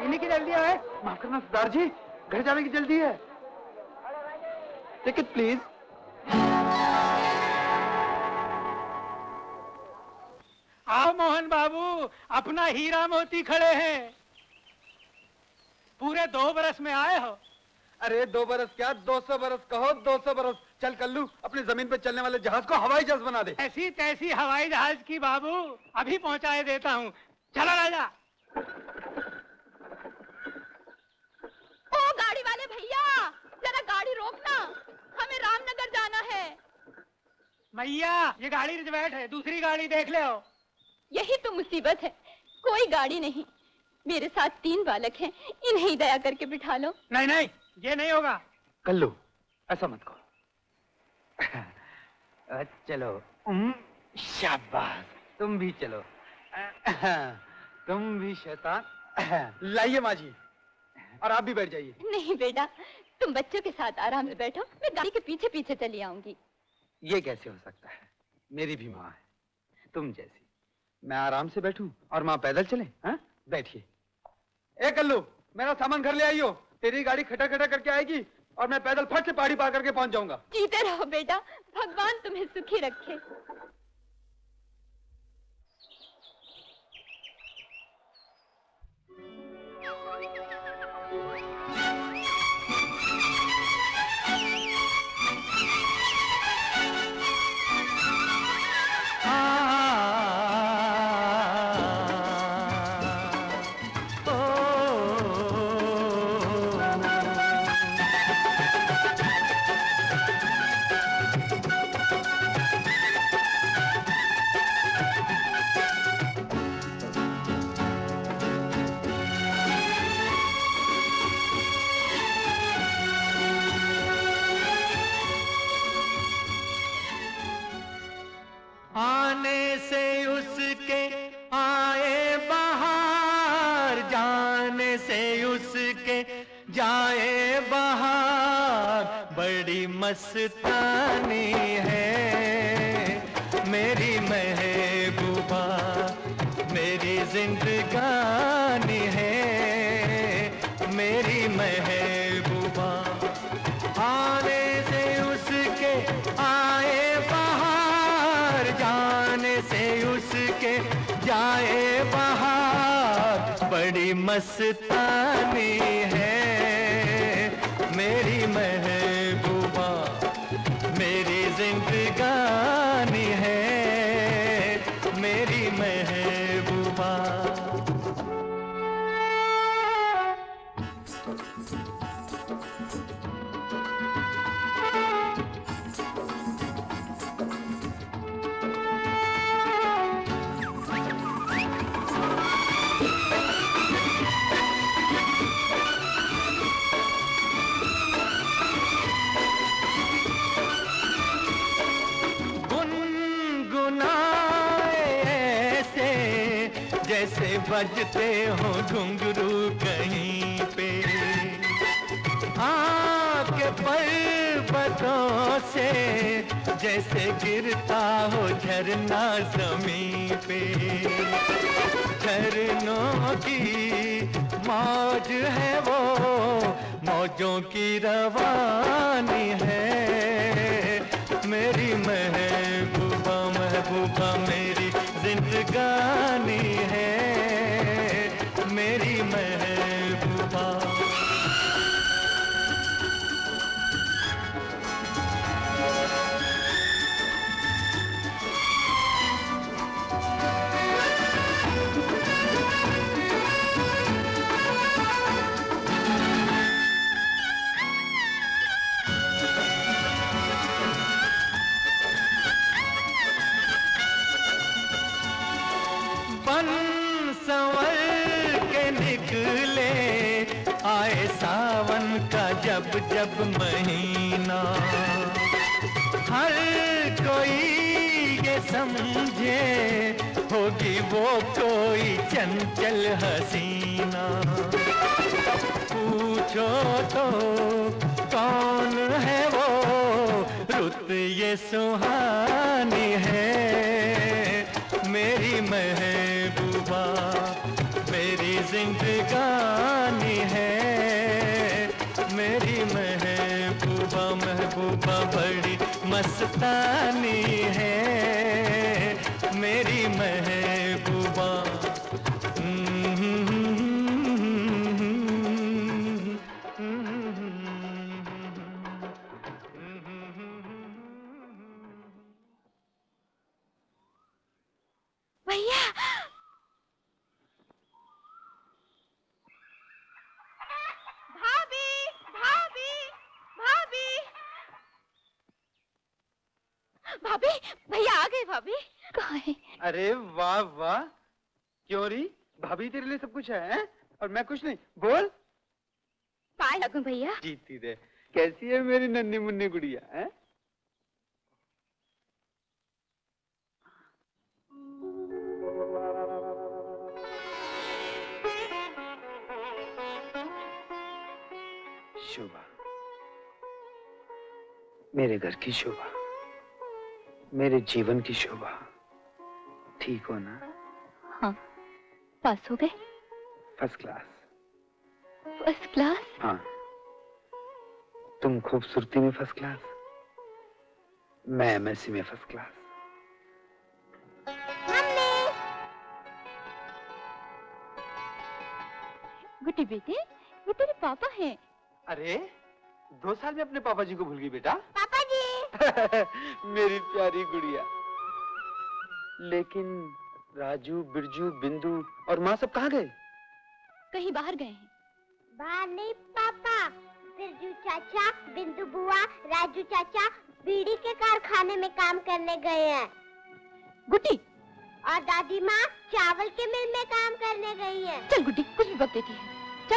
इन्हीं की जल्दी है। माफ करना सरदार जी, घर जाने की जल्दी है। Ticket please. आओ मोहन बाबू, अपना हीरा मोती खड़े हैं। पूरे 2 बरस में आए हो। अरे 2 बरस क्या, 200 बरस कहो, 200 बरस। चल कल्लू, अपनी जमीन पे चलने वाले जहाज को हवाई जहाज बना दे। ऐसी तैसी हवाई जहाज की बाबू, अभी पहुंचाए देता हूँ। चलो राजा। ओ गाड़ी वाले भैया, जरा गाड़ी रोकना, हमें रामनगर जाना है। मैया, ये गाड़ी रिजर्वेट है, दूसरी गाड़ी देख ले हो। यही तो मुसीबत है, कोई गाड़ी नहीं। मेरे साथ 3 बालक हैं, इन्हें दया करके बिठा लो। नहीं नहीं, ये नहीं होगा। कल्लू, ऐसा मत कहो। चलो, शाबाश, तुम भी चलो। तुम भी शैतान। लाइए माँ जी, और आप भी बैठ जाइए। नहीं बेटा, तुम बच्चों के साथ आराम से बैठो, मैं गाड़ी के पीछे पीछे चली आऊंगी। ये कैसे हो सकता है? मेरी भी माँ है, तुम जैसी। मैं आराम से बैठूं और माँ पैदल चले? हाँ, बैठिए। ए कल्लू, मेरा सामान घर ले आइयो। तेरी गाड़ी खटा खटा करके आएगी और मैं पैदल फट से पहाड़ी पार करके पहुंच जाऊंगा। जीते रहो बेटा, भगवान तुम्हें सुखी रखे। आने से उसके आए बहार, जाने से उसके जाए बहार। बड़ी मस्तानी है मेरी महबूबा, मेरी जिंदगानी है मेरी महबूबा। आने से उसके आए बहार, जाने से उसके जाए बहार। बड़ी मस्तानी है मेरी महबूबा, मेरी जिंदगानी है मेरी महबूबा। जैसे बजते हो घुंघरू कहीं पे, आके पर्वतों से जैसे गिरता हो झरना जमीन पे। झरनों की मौज है वो, मौजों की रवानी है मेरी महबूबा। महबूबा मेरी जिंदगानी है मेरी महबूबा। संवर के निकले आए सावन का जब जब महीना। हर कोई ये समझे होगी वो कोई चंचल हसीना। पूछो तो कौन है वो, रुत ये सुहानी है मेरी महबूबा, मेरी जिंदगानी है। मेरी महबूबा महबूबा बड़ी मस्तानी है, मेरी महबूबा। भैया भाभी भाभी भाभी भाभी भैया आ गए। भाभी कहाँ है? अरे वाह वाह, क्यों री भाभी तेरे लिए सब कुछ है और मैं कुछ नहीं। बोल। पाए लगूं भैया। जीती दे। कैसी है मेरी नन्ही मुन्नी गुड़िया है? शोभा, मेरे घर की शोभा, मेरे जीवन की शोभा। ठीक हो ना? हाँ, पास हो गए? First class. First class? हाँ, तुम खूबसूरती में फर्स्ट क्लास, मैं एमएससी में फर्स्ट क्लास। गुड्डी बेटे, वो तेरे पापा हैं। अरे 2 साल में अपने पापा जी को भूल गई बेटा? पापा जी। मेरी प्यारी गुड़िया। लेकिन राजू, बिरजू, बिंदु और माँ सब कहाँ गए? कहीं बाहर गए हैं। बाहर नहीं पापा, बिरजू चाचा, बिंदु बुआ, राजू चाचा बीड़ी के कारखाने में काम करने गए हैं। गुड्डी। और दादी माँ चावल के मिल में काम करने गई है। चल गुड्डी, कुछ भी वक्त देती है। चल।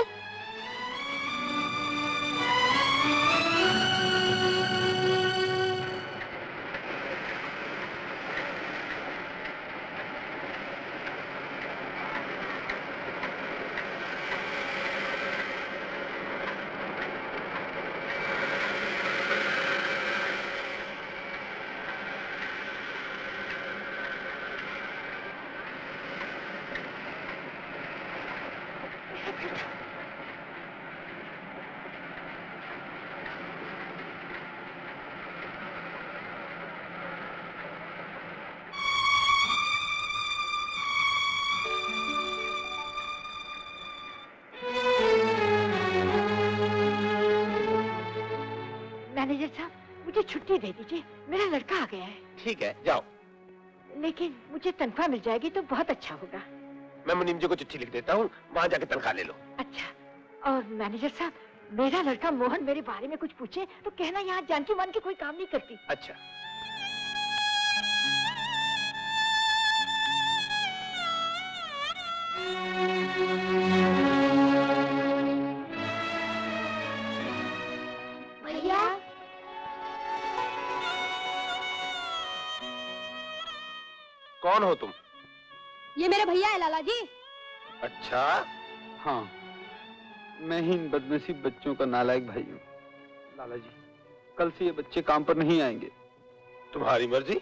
मैनेजर साहब, मुझे छुट्टी दे दीजिए, मेरा लड़का आ गया है। ठीक है, जाओ। लेकिन मुझे तनख्वाह मिल जाएगी तो बहुत अच्छा होगा। मैं मुनीम जी को चिट्ठी लिख देता हूँ, वहाँ जाके तनख्वाह ले लो। अच्छा, और मैनेजर साहब, मेरा लड़का मोहन मेरे बारे में कुछ पूछे तो कहना यहाँ जानकी मान के कोई काम नहीं करती। अच्छा। भैया। कौन हो तुम? ये मेरे भैया है लाला जी। अच्छा। हाँ, मैं ही इन बदनसीब बच्चों का नालायक भाई हूँ। लाला जी, कल से ये बच्चे काम पर नहीं आएंगे। तुम्हारी मर्जी।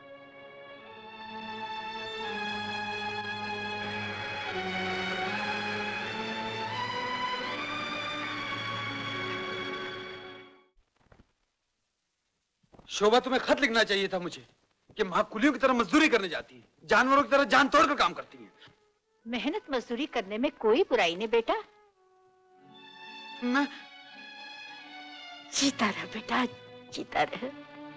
शोभा, तुम्हें खत लिखना चाहिए था मुझे कि माँ कुलियों की तरह मजदूरी करने जाती है, जानवरों की तरह जान तोड़कर काम करती है। मेहनत मजदूरी करने में कोई बुराई नहीं बेटा। मैं जीता रह बेटा, जीता रह।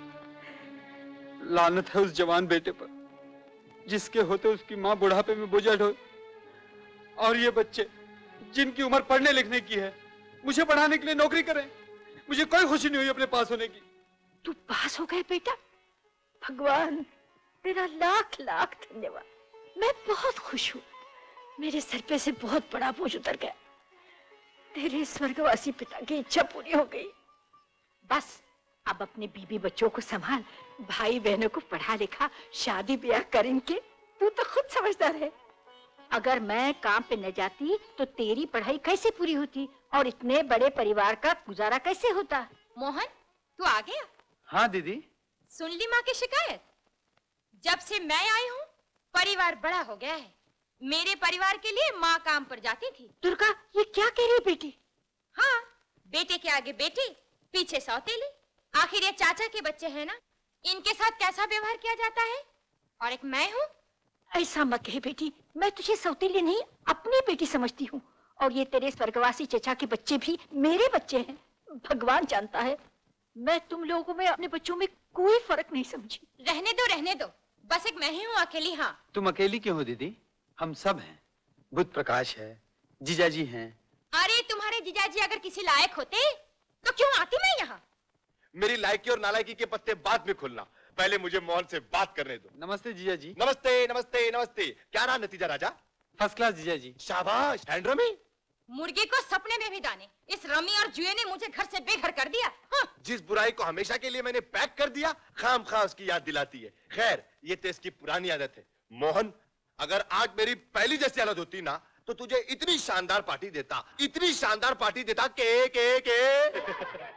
लानत है उस जवान बेटे पर जिसके होते उसकी माँ बुढ़ापे में बोझा ढोए, और ये बच्चे जिनकी उम्र पढ़ने लिखने की है मुझे पढ़ाने के लिए नौकरी करें। मुझे कोई खुशी नहीं हुई अपने पास होने की। तू पास हो गए बेटा, भगवान तेरा लाख लाख धन्यवाद। मैं बहुत खुश हूँ, मेरे सर पे से बहुत बड़ा बोझ उतर गया। तेरे स्वर्गवासी पिता की इच्छा पूरी हो गई। बस अब अपने बीबी बच्चों को संभाल, भाई बहनों को पढ़ा लिखा, शादी ब्याह कर इनके। तू तो खुद समझदार है। अगर मैं काम पे न जाती तो तेरी पढ़ाई कैसे पूरी होती और इतने बड़े परिवार का गुजारा कैसे होता। मोहन, तू आ गया? हाँ दीदी। सुन ली माँ की शिकायत? जब से मैं आई हूँ परिवार बड़ा हो गया है, मेरे परिवार के लिए माँ काम पर जाती थी। दुर्गा, ये क्या कह रही है बेटी? हाँ, बेटे के आगे बेटी, पीछे सौतेली। आखिर ये चाचा के बच्चे हैं ना, इनके साथ कैसा व्यवहार किया जाता है। और एक मैं हूँ। ऐसा मत कहे बेटी, मैं तुझे सौतेली नहीं अपनी बेटी समझती हूँ। और ये तेरे स्वर्गवासी चचा के बच्चे भी मेरे बच्चे हैं। भगवान जानता है, मैं तुम लोगों में अपने बच्चों में कोई फर्क नहीं समझी। रहने दो, बस एक मैं ही हूँ अकेली। हाँ, तुम अकेली क्यों हो दीदी? हम सब हैं। बुध प्रकाश है, जीजाजी हैं। अरे तुम्हारे जीजाजी अगर किसी लायक होते तो क्यों आती मैं यहाँ? मेरी लायकी और नालायकी के पत्ते बाद में खुलना, पहले मुझे मोहन से बात करने दो। नमस्ते जीजाजी। नमस्ते नमस्ते नमस्ते। क्या रहा नतीजा राजा? फर्स्ट क्लास जीजाजी। शाबाश। Hand rummy? मुर्गे को सपने में भी दाने। इस रमी और जुए ने मुझे घर से बेघर कर दिया। हाँ। जिस बुराई को हमेशा के लिए मैंने पैक कर दिया, खाम खा उसकी याद दिलाती है। खैर, ये तो इसकी पुरानी आदत है। मोहन, अगर आज मेरी पहली जैसी हालत होती ना, तो तुझे इतनी शानदार पार्टी देता, इतनी शानदार पार्टी देता के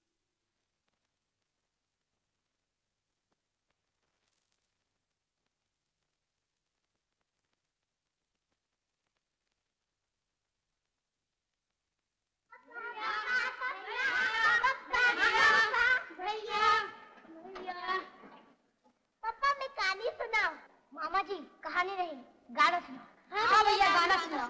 पापा मैं कहानी सुनाओ। मामा जी कहानी नहीं, गाना सुनाओ। हाँ भैया, गाना सुनाओ।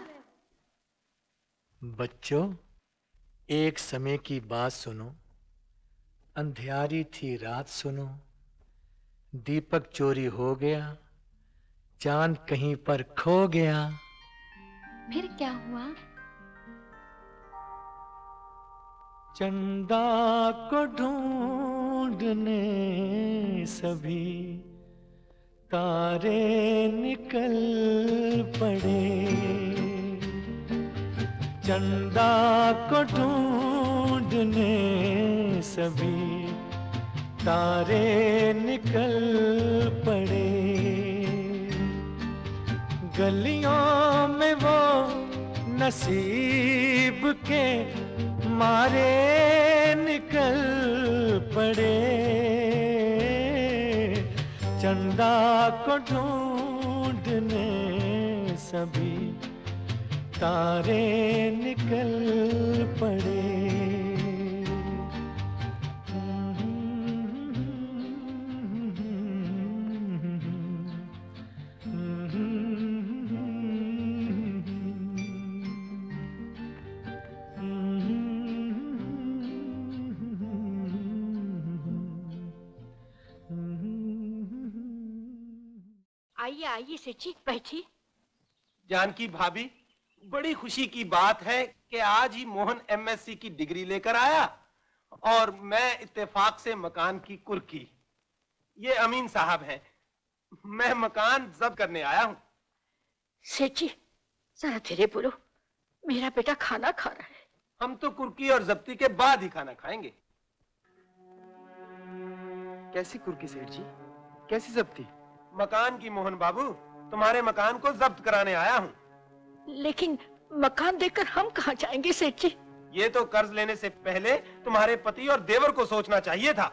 बच्चों, एक समय की बात सुनो। अंधियारी थी रात सुनो, दीपक चोरी हो गया, चांद कहीं पर खो गया। फिर क्या हुआ? चंदा को ढूंढने सभी तारे निकल पड़े। चंदा को ढूंढने सभी तारे निकल पड़े। गलियों में वो नसीब के मारे निकल पड़े। चंदा को ढूंढने सभी तारे निकल पड़े। आइए आइए सेठ जी, बैठिए। जानकी भाभी, बड़ी खुशी की बात है कि आज ही मोहन एमएससी की डिग्री लेकर आया और मैं इत्तेफाक से मकान की कुर्की। ये अमीन साहब हैं। मैं मकान जब्त करने आया हूँ। सेठ जी जरा धीरे बोलो, मेरा बेटा खाना खा रहा है। हम तो कुर्की और जब्ती के बाद ही खाना खाएंगे। कैसी कुर्की सेठ जी, कैसी जब्ती? मकान की मोहन बाबू, तुम्हारे मकान को जब्त कराने आया हूँ। लेकिन मकान देकर हम कहाँ जाएंगे सेठ जी? ये तो कर्ज लेने से पहले तुम्हारे पति और देवर को सोचना चाहिए था।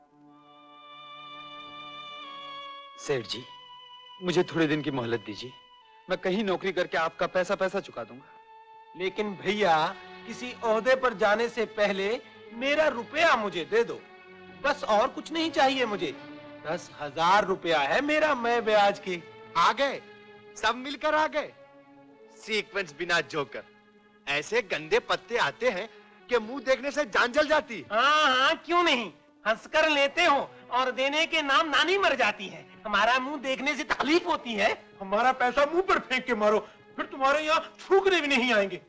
सेठ जी, मुझे थोड़े दिन की मोहलत दीजिए, मैं कहीं नौकरी करके आपका पैसा चुका दूंगा। लेकिन भैया, किसी ओहदे पर जाने से पहले मेरा रुपया मुझे दे दो, बस और कुछ नहीं चाहिए मुझे। 10,000 रुपया है मेरा, मैं ब्याज के। आ गए, सब मिलकर आ गए। सीक्वेंस बिना जोकर, ऐसे गंदे पत्ते आते हैं कि मुंह देखने से जान जल जाती। हाँ हाँ, क्यों नहीं, हंसकर लेते हो और देने के नाम नानी मर जाती है। हमारा मुंह देखने से तकलीफ होती है, हमारा पैसा मुंह पर फेंक के मारो, फिर तुम्हारे यहाँ थूकने भी नहीं आएंगे।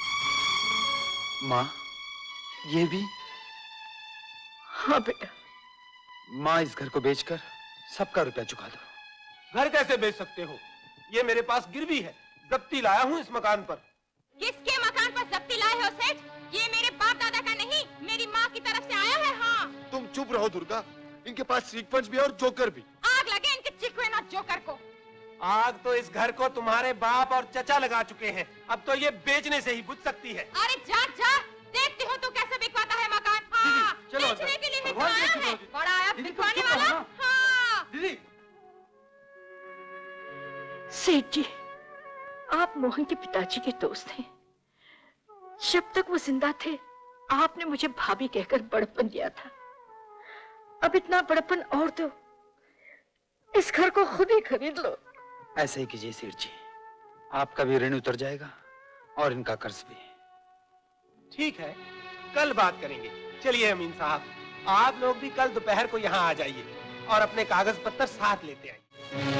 माँ, ये भी? हाँ बेटा। माँ, इस घर को बेचकर सबका रुपया चुका दो। घर कैसे बेच सकते हो? ये मेरे पास गिरवी है, जब्ती लाया हूँ इस मकान पर। किसके मकान पर जब्ती लाए हो सेठ? ये मेरे बाप दादा का नहीं, मेरी माँ की तरफ से आया है। हाँ, तुम चुप रहो दुर्गा, इनके पास सीक्वेंस भी है और जोकर भी। आग लगे इनके चिकवेन और जोकर को। आग तो इस घर को तुम्हारे बाप और चचा लगा चुके हैं, अब तो ये बेचने से ही बुझ सकती है। अरे जा जा, देखती हो तू कैसे बिकवाता है मकान। हाँ, चलो बेचने के लिए ही तो भगवान आया कैसे है, बोलती? बड़ा आया दीदी, बिकवाने तुम चुप वाला। रहो। हाँ। दीदी, सेठ जी, आप मोहन के पिताजी के दोस्त हैं। जब तक वो जिंदा थे आपने मुझे भाभी कहकर बड़प्पन दिया था। अब इतना बड़प्पन और दो, इस घर को खुद ही खरीद लो। ऐसे ही कीजिए सेठ जी, आपका भी ऋण उतर जाएगा और इनका कर्ज भी। ठीक है, कल बात करेंगे। चलिए अमीन साहब, आप लोग भी कल दोपहर को यहाँ आ जाइए और अपने कागज पत्तर साथ लेते आइए।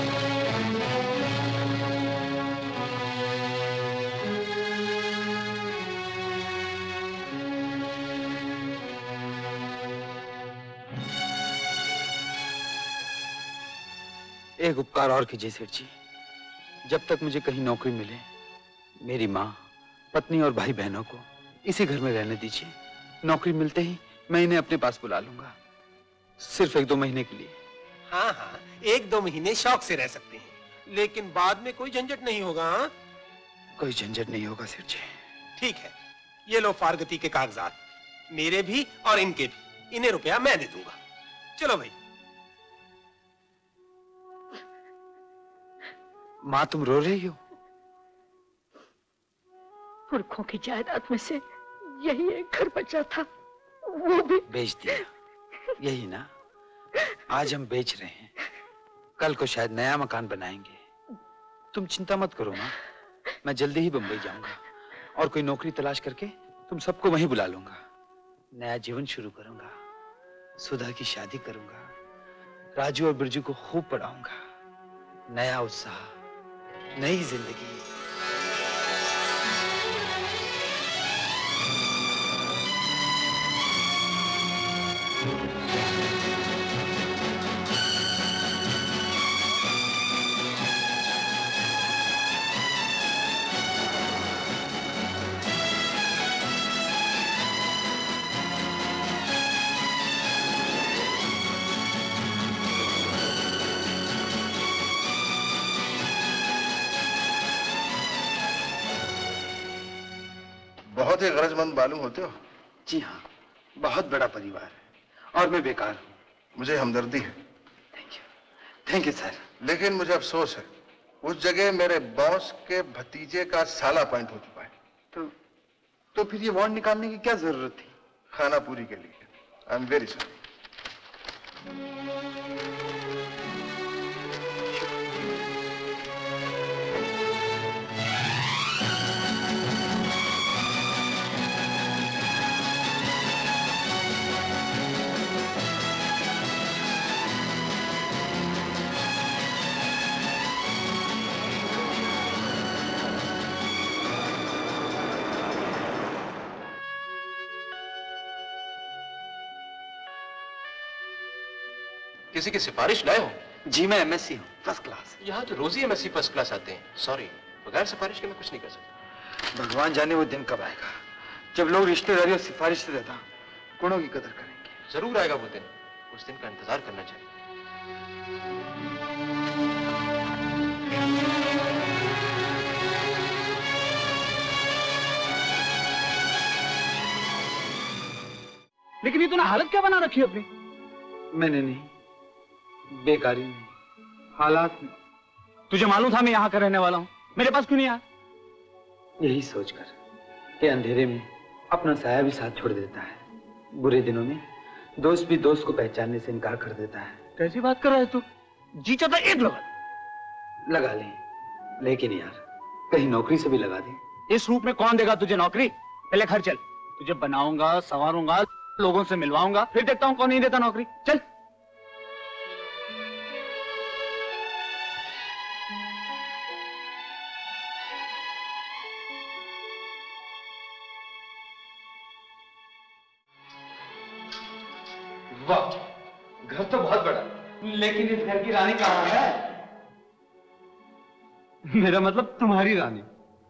एक उपकार और कीजिए सेठ जी, जब तक मुझे कहीं नौकरी मिले मेरी माँ, पत्नी और भाई बहनों को इसी घर में रहने दीजिए। नौकरी मिलते ही मैं इन्हें अपने पास बुला लूंगा, सिर्फ 1-2 महीने के लिए। हाँ हाँ, 1-2 महीने शौक से रह सकते हैं, लेकिन बाद में कोई झंझट नहीं होगा। हाँ? कोई झंझट नहीं होगा सेठ जी। ठीक है, ये लो फारगती के कागजात, मेरे भी और इनके भी। इन्हें रुपया मैं दे दूंगा। चलो भाई। माँ तुम रो रही हो? पुरखों की जायदाद में से यही एक घर बचा था, वो भी बेच दिया। यही ना, आज हम बेच रहे हैं, कल को शायद नया मकान बनाएंगे। तुम चिंता मत करो माँ, मैं जल्दी ही बंबई जाऊंगा और कोई नौकरी तलाश करके तुम सबको वहीं बुला लूंगा। नया जीवन शुरू करूंगा, सुधा की शादी करूंगा, राजू और बिरजू को खूब पढ़ाऊंगा। नया उत्साह, नई जिंदगी। बहुत ही गरजमंद मालूम होते हो। जी हाँ, बहुत बड़ा परिवार है और मैं बेकार हूँ। मुझे हमदर्दी है। Thank you sir. लेकिन मुझे अफसोस है, उस जगह मेरे बॉस के भतीजे का साला अपॉइंट हो चुका है। तो फिर ये वार्ड निकालने की क्या जरूरत थी? खाना पूरी के लिए। I am very sorry. किसी की सिफारिश लाए हो? जी मैं एमएससी हूँ, फर्स्ट क्लास। यहाँ तो रोज ही एमएससी फर्स्ट क्लास आते हैं। सॉरी, बगैर सिफारिश के मैं कुछ नहीं कर सकता। भगवान जाने वो दिन कब आएगा जब लोग रिश्तेदारी और सिफारिश से ज्यादा गुणों की कदर करेंगे। जरूर आएगा वो दिन, उस दिन का इंतजार करना चाहिए। लेकिन ये तूने हालत क्या बना रखी है अपनी? मैंने नहीं, बेकारी में, हालात में। तुझे मालूम था मैं यहाँ का रहने वाला हूँ, मेरे पास क्यों नहीं आया? यही सोचकर कि अंधेरे में अपना साया भी साथ छोड़ देता है, बुरे दिनों में दोस्त भी दोस्त को पहचानने से इनकार कर देता है। कैसी बात कर रहा है तू? जी चाहता एक लगा ले, लेकिन यार कहीं नौकरी से भी लगा दे। इस रूप में कौन देगा तुझे नौकरी? पहले घर चल, तुझे बनाऊंगा, संवारूंगा, लोगों से मिलवाऊंगा, फिर देखता हूँ कौन नहीं देता नौकरी। चल। वाह, घर तो बहुत बड़ा, लेकिन इस घर की रानी कहाँ है? मेरा मतलब तुम्हारी रानी।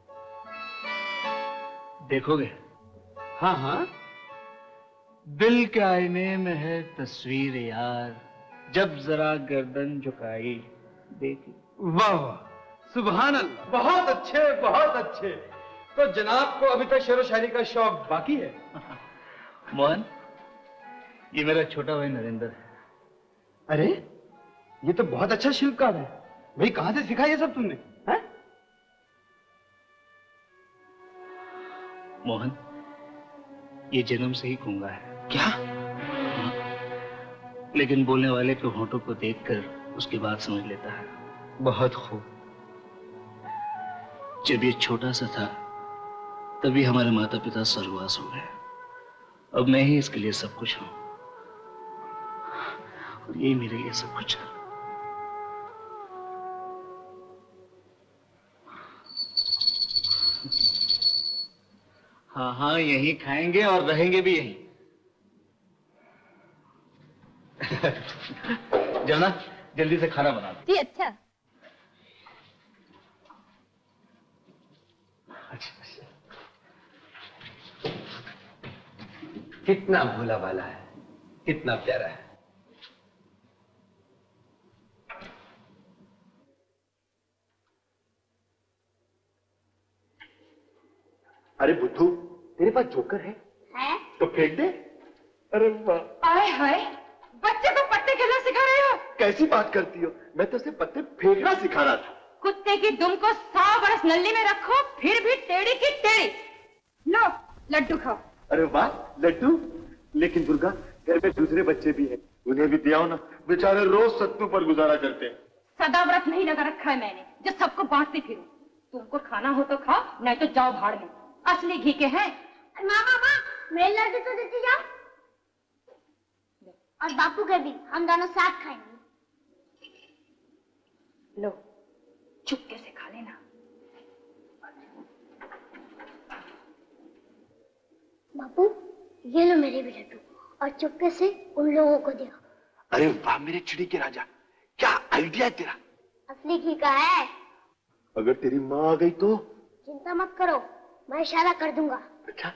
देखोगे? हाँ हाँ, दिल के आईने में है तस्वीर यार, जब जरा गर्दन झुकाई देखी। वाह वाह, सुभान अल्लाह, बहुत अच्छे बहुत अच्छे। तो जनाब को अभी तक शेरो शायरी का शौक बाकी है? मोहन, ये मेरा छोटा भाई नरेंद्र है। अरे ये तो बहुत अच्छा शिल्पकार है भाई, कहाँ से सीखा ये सब तुमने? हैं? मोहन, ये जन्म से ही गूंगा है। क्या? हाँ, लेकिन बोलने वाले के होंठों को देखकर उसकी बात समझ लेता है। बहुत खूब। जब ये छोटा सा था तभी हमारे माता पिता स्वर्गवास हो गए। अब मैं ही इसके लिए सब कुछ हूं और यही मेरे लिए सब कुछ है। हाँ हाँ, यही खाएंगे और रहेंगे भी यही। जाना, जल्दी से खाना बना दो। जी अच्छा। अच्छा। कितना भोला भाला है, कितना प्यारा है। अरे बुद्धू, तेरे पास जोकर है? तो फेंक दे। अरे वाह। आए हाय, बच्चे को पत्ते खेलना सिखा रहे हो? कैसी बात करती हो, मैं तो उसे पत्ते फेंकना सिखा रहा था। कुत्ते की दुम को 100 बरस नल्ली में रखो फिर भी टेढ़ी की टेढ़ी। लो लड्डू खाओ। अरे वाह, लड्डू। लेकिन दुर्गा, घर में दूसरे बच्चे भी हैं, उन्हें भी दिया ना, बेचारे रोज सत्तू पर गुजारा करते हैं। सदा व्रत नहीं लगा रखा है मैंने जो सबको बांटती फिरूं। तुमको खाना हो तो खाओ, नहीं तो जाओ भाड़ में। असली घी के हैं। मामा, मेरे लड्डू तो देते जाओ। और बापू के भी, हम दोनों साथ खाएंगे। लो चुपके से खा लेना। बापू, ये लो मेरे भी लड्डू और चुपके से उन लोगों को दिया। अरे वाह मेरे चिड़ी के राजा, क्या आइडिया है तेरा। असली घी का है। अगर तेरी माँ आ गई तो? चिंता मत करो, मैं इशारा कर दूंगा। अच्छा।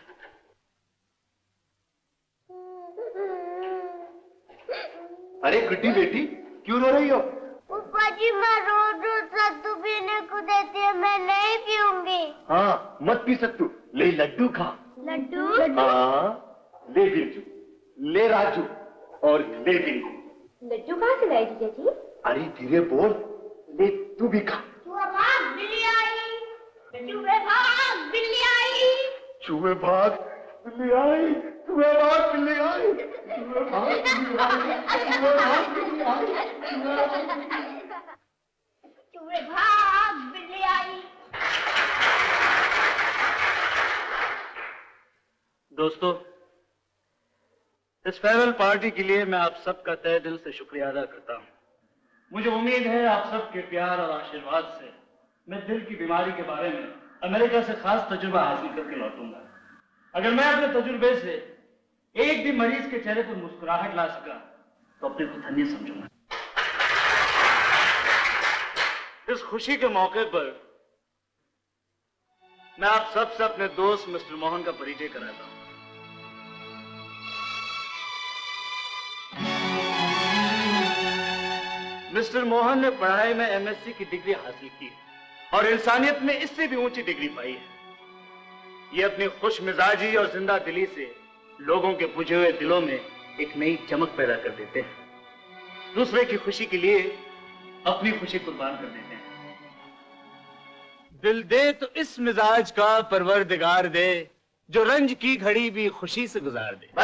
अरे गुड्डी बेटी, क्यों रो रही हो? पापा जी, मैं रोज सत्तू पीने को देती है, मैं नहीं पीऊंगी। हाँ, मत पी सत्तू, ले लड्डू खा। लड्डू? हाँ, ले बिरजू, ले राजू और ले बिल्लू। लड्डू कहाँ से लाई जीजा जी? अरे धीरे बोल, ले तू भी खा। चूहे भाग, बिल्ली आई। चूहे भाग, बिल्ली आई। चूहे भाग, बिल्ली आई। चूहे भाग, बिल्ली आई। चूहे भाग, बिल्ली आई। चूहे भाग, बिल्ली आई। चूहे भाग, बिल्ली आई। दोस्तों, इस फेयरवेल पार्टी के लिए मैं आप सबका तहे दिल से शुक्रिया अदा करता हूँ। मुझे उम्मीद है आप सबके प्यार और आशीर्वाद से मैं दिल की बीमारी के बारे में अमेरिका से खास तजुर्बा हासिल करके लौटूंगा। अगर मैं अपने तजुर्बे से एक भी मरीज के चेहरे पर मुस्कुराहट ला सका तो अपने को धन्य समझूंगा। इस खुशी के मौके पर मैं आप सबसे अपने दोस्त मिस्टर मोहन का परिचय कराता हूं। मिस्टर मोहन ने पढ़ाई में एमएससी की डिग्री हासिल की और इंसानियत में इससे भी ऊंची डिग्री पाई है। ये अपनी खुश मिजाजी और जिंदा दिली से लोगों के बुझे हुए दिलों में एक नई चमक पैदा कर देते हैं। दूसरे की खुशी के लिए अपनी खुशी कुर्बान कर देते हैं। दिल दे तो इस मिजाज का परवरदिगार दे, जो रंज की घड़ी भी खुशी से गुजार दे।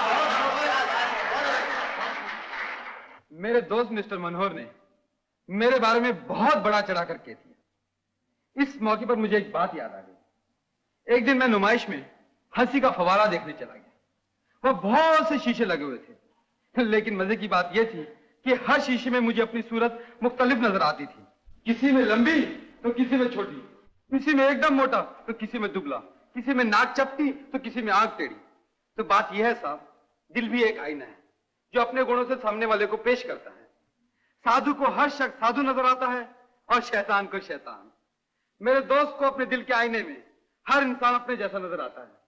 मेरे दोस्त मिस्टर मनोहर ने मेरे बारे में बहुत बड़ा चढ़ा कर कह दिया। इस मौके पर मुझे एक बात याद आ गई। एक दिन मैं नुमाइश में हंसी का फवारा देखने चला गया। वह बहुत से शीशे लगे हुए थे, लेकिन मजे की बात यह थी कि हर शीशे में मुझे अपनी सूरत मुख्तलिफ नजर आती थी। किसी में लंबी तो किसी में छोटी, किसी में एकदम मोटा तो किसी में दुबला, किसी में नाक चपटी तो किसी में आंख टेढ़ी। तो बात यह है साहब, दिल भी एक आईना है जो अपने गुणों से सामने वाले को पेश करता है। साधु को हर शख्स साधु नजर आता है और शैतान को शैतान। मेरे दोस्त को अपने दिल के आईने में हर इंसान अपने जैसा नजर आता है।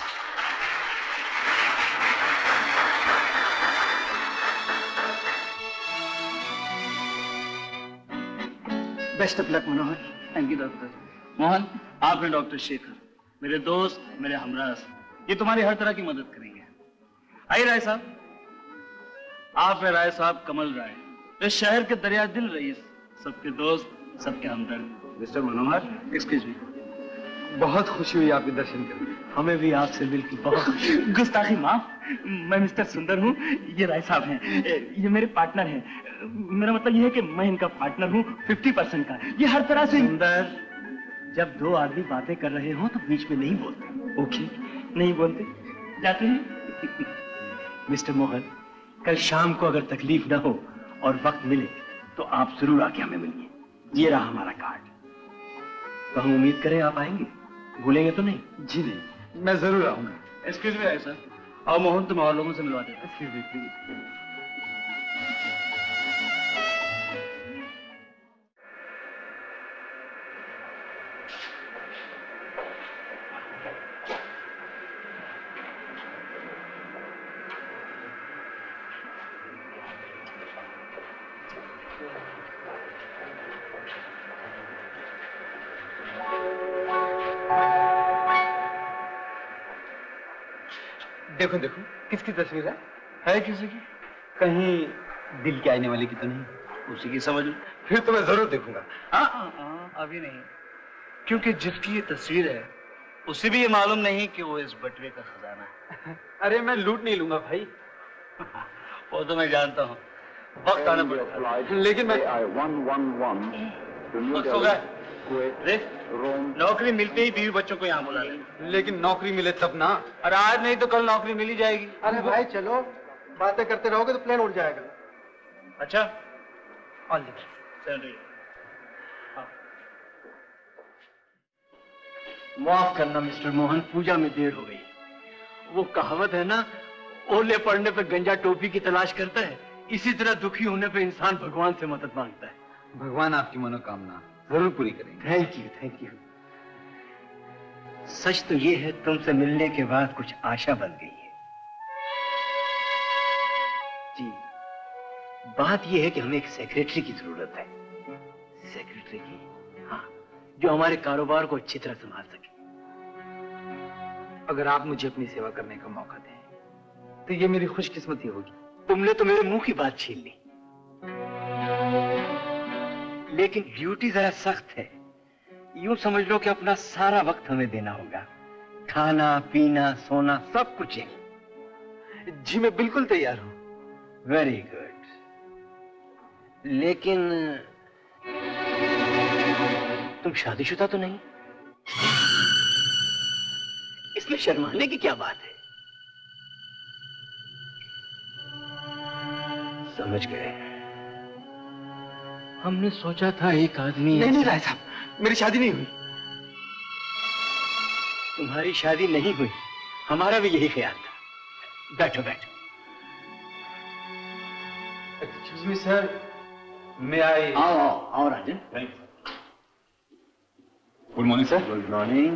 Best of luck Manohar. Thank you doctor Mohan. आपने डॉक्टर शेखर, मेरे दोस्त, मेरे हमराज, ये तुम्हारी हर तरह की मदद करेंगे। आइए राय साहब। आप है राय साहब कमल राय, इस शहर के दरिया दिल रईस, सबके दोस्त, सबके हमदर्द। मिस्टर मनोहर, एक्सक्यूज मी। बहुत खुशी हुई आपके दर्शन करके। हमें भी आपसे मिलकर बहुत गुस्ताखी माफ। मैं मिस्टर सुंदर हूँ, ये राय साहब हैं, ये मेरे पार्टनर हैं। मेरा मतलब ये है कि मैं इनका पार्टनर हूँ 50% का। ये हर तरह से सुंदर, जब दो आदमी बातें कर रहे हो तो बीच में नहीं बोलते। ओके, नहीं बोलते, जाते हैं। मिस्टर मोहन, कल शाम को अगर तकलीफ ना हो और वक्त मिले तो आप जरूर आके हमें मिलिए। ये रहा हमारा कार्ड। तो हम उम्मीद करें आप आएंगे, भूलेंगे तो नहीं? जी नहीं, मैं जरूर आऊंगा। एक्सक्यूज मी सर, और मोहन तुम और लोगों से मिलवा देना। Excuse me please. देखो देखो, किसकी तस्वीर है किसी की? कहीं दिल के आने वाले की तो नहीं? उसी की समझ लो। फिर तो मैं जरूर देखूंगा। अभी नहीं, क्योंकि जिसकी ये तस्वीर है उसे भी ये मालूम नहीं कि वो इस बटुए का खजाना है। अरे मैं लूट नहीं लूंगा भाई। वो तो मैं जानता हूँ, वक्त आना पड़ेगा। लेकिन मैं वक्त हो गया। नौकरी मिलते ही बीवी बच्चों को यहाँ बुला ले। लेकिन नौकरी मिले तब ना। अरे आज नहीं तो कल नौकरी मिल ही जाएगी। अरे भाई चलो, बातें करते रहोगे तो प्लेन उड़ जाएगा। अच्छा, ऑल द बेस्ट। चलिए। माफ करना मिस्टर मोहन, पूजा में देर हो गई। वो कहावत है ना, ओले पड़ने पे गंजा टोपी की तलाश करता है, इसी तरह दुखी होने पे इंसान भगवान से मदद मांगता है। भगवान आपकी मनोकामना जरूर पूरी करेंगे। Thank you, thank you. सच तो ये है, तुमसे मिलने के बाद कुछ आशा बन गई है। जी, बात ये है कि हमें एक सेक्रेटरी की जरूरत है। सेक्रेटरी की? हाँ, जो हमारे कारोबार को अच्छी तरह संभाल सके। अगर आप मुझे अपनी सेवा करने का मौका दें तो ये मेरी खुशकिस्मती होगी। तुमने तो मेरे मुंह की बात छीन ली। लेकिन ड्यूटी जरा सख्त है। यूं समझ लो कि अपना सारा वक्त हमें देना होगा। खाना पीना सोना सब कुछ है। जी मैं बिल्कुल तैयार हूं। Very good. लेकिन तुम शादीशुदा तो नहीं? इसमें शर्माने की क्या बात है? समझ गए। हमने सोचा था एक आदमी। नहीं राय साहब, मेरी शादी नहीं हुई। तुम्हारी शादी नहीं हुई, हमारा भी यही ख्याल था। बैठो बैठो। Excuse me sir, may I? आओ आओ आओ Rajan. Good morning sir. Good morning.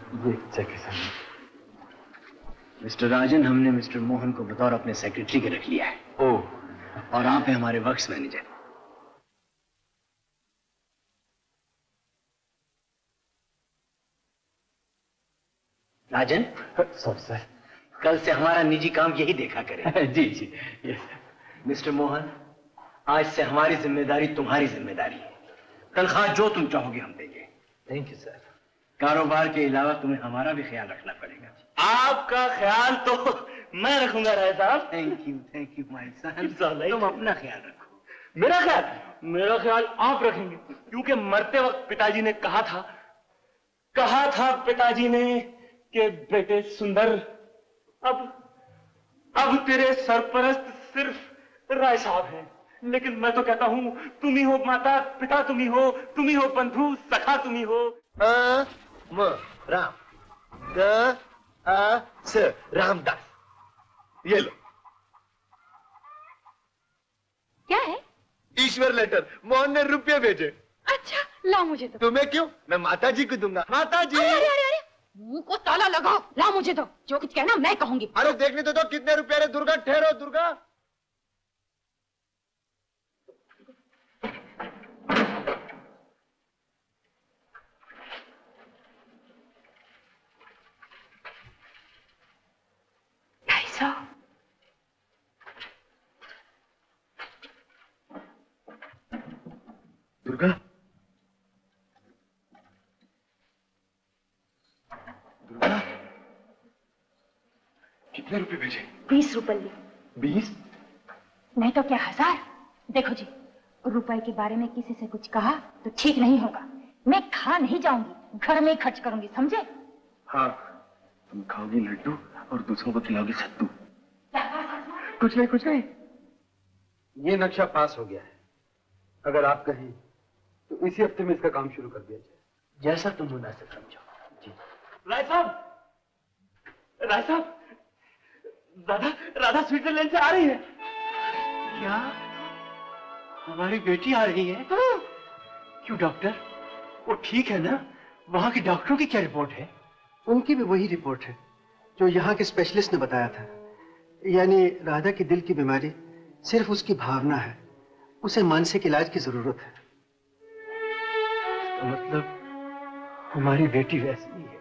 Mister Rajan, हमने मिस्टर मोहन को बतौर अपने सेक्रेटरी के रख लिया है। ओह। और आप हैं हमारे वर्क्स मैनेजर। राजन। सर कल से हमारा निजी काम यही देखा करें। जी जी यस। मिस्टर मोहन, आज से हमारी जिम्मेदारी तुम्हारी जिम्मेदारी है। तनख्वाह जो तुम चाहोगे हम देंगे। Thank you sir. कारोबार के अलावा तुम्हें हमारा भी ख्याल रखना पड़ेगा। आपका ख्याल तो मैं रखूंगा Rai Sahab. Thank you my son. तुम अपना ख्याल रखो। मेरा ख्याल आप रखेंगे, क्योंकि मरते वक्त पिताजी ने कहा था पिताजी ने कि बेटे सुंदर, अब तेरे सरपरस्त सिर्फ राय साहब हैं, लेकिन मैं तो कहता हूँ तुम ही हो माता पिता, तुम ही हो बंधु सखा, तुम ही हो। रामदास, ये लो। क्या है? ईश्वर लेटर। मोहन ने रुपये भेजे। अच्छा, ला मुझे दो। तुम्हें क्यों? मैं माता जी को दूंगा। माता जी। अरे अरे अरे, मुंह को ताला लगाओ। ला मुझे दो, जो कुछ कहना मैं कहूंगी। अरे देखने तो दो कितने रुपए। अरे दुर्गा ठहरो दुर्गा। दुर्गा, दुर्गा, कितने रुपए भेजे? 20 रुपए लिए। 20? नहीं तो क्या 1000? देखो जी, रुपए के बारे में किसी से कुछ कहा तो ठीक नहीं होगा। मैं खा नहीं जाऊंगी, घर में ही खर्च करूंगी, समझे? हाँ, तुम खाओगी लड्डू और दूसरों को खिलाओगी सत्तू। कुछ नहीं, कुछ नहीं। ये नक्शा पास हो गया है। अगर आप कहें तो इसी हफ्ते में इसका काम शुरू कर दिया जाए। जैसा तुम मुनासिब समझो। जी। राय साहब, राय साहब, राधा स्विट्जरलैंड से आ रही है। क्या हमारी बेटी आ रही है? हाँ। क्यों डॉक्टर, वो ठीक है ना? वहां के डॉक्टरों की क्या रिपोर्ट है? उनकी भी वही रिपोर्ट है जो यहाँ के स्पेशलिस्ट ने बताया था। यानी राधा की दिल की बीमारी सिर्फ उसकी भावना है, उसे मानसिक इलाज की जरूरत है। तो मतलब हमारी बेटी वैसी ही है।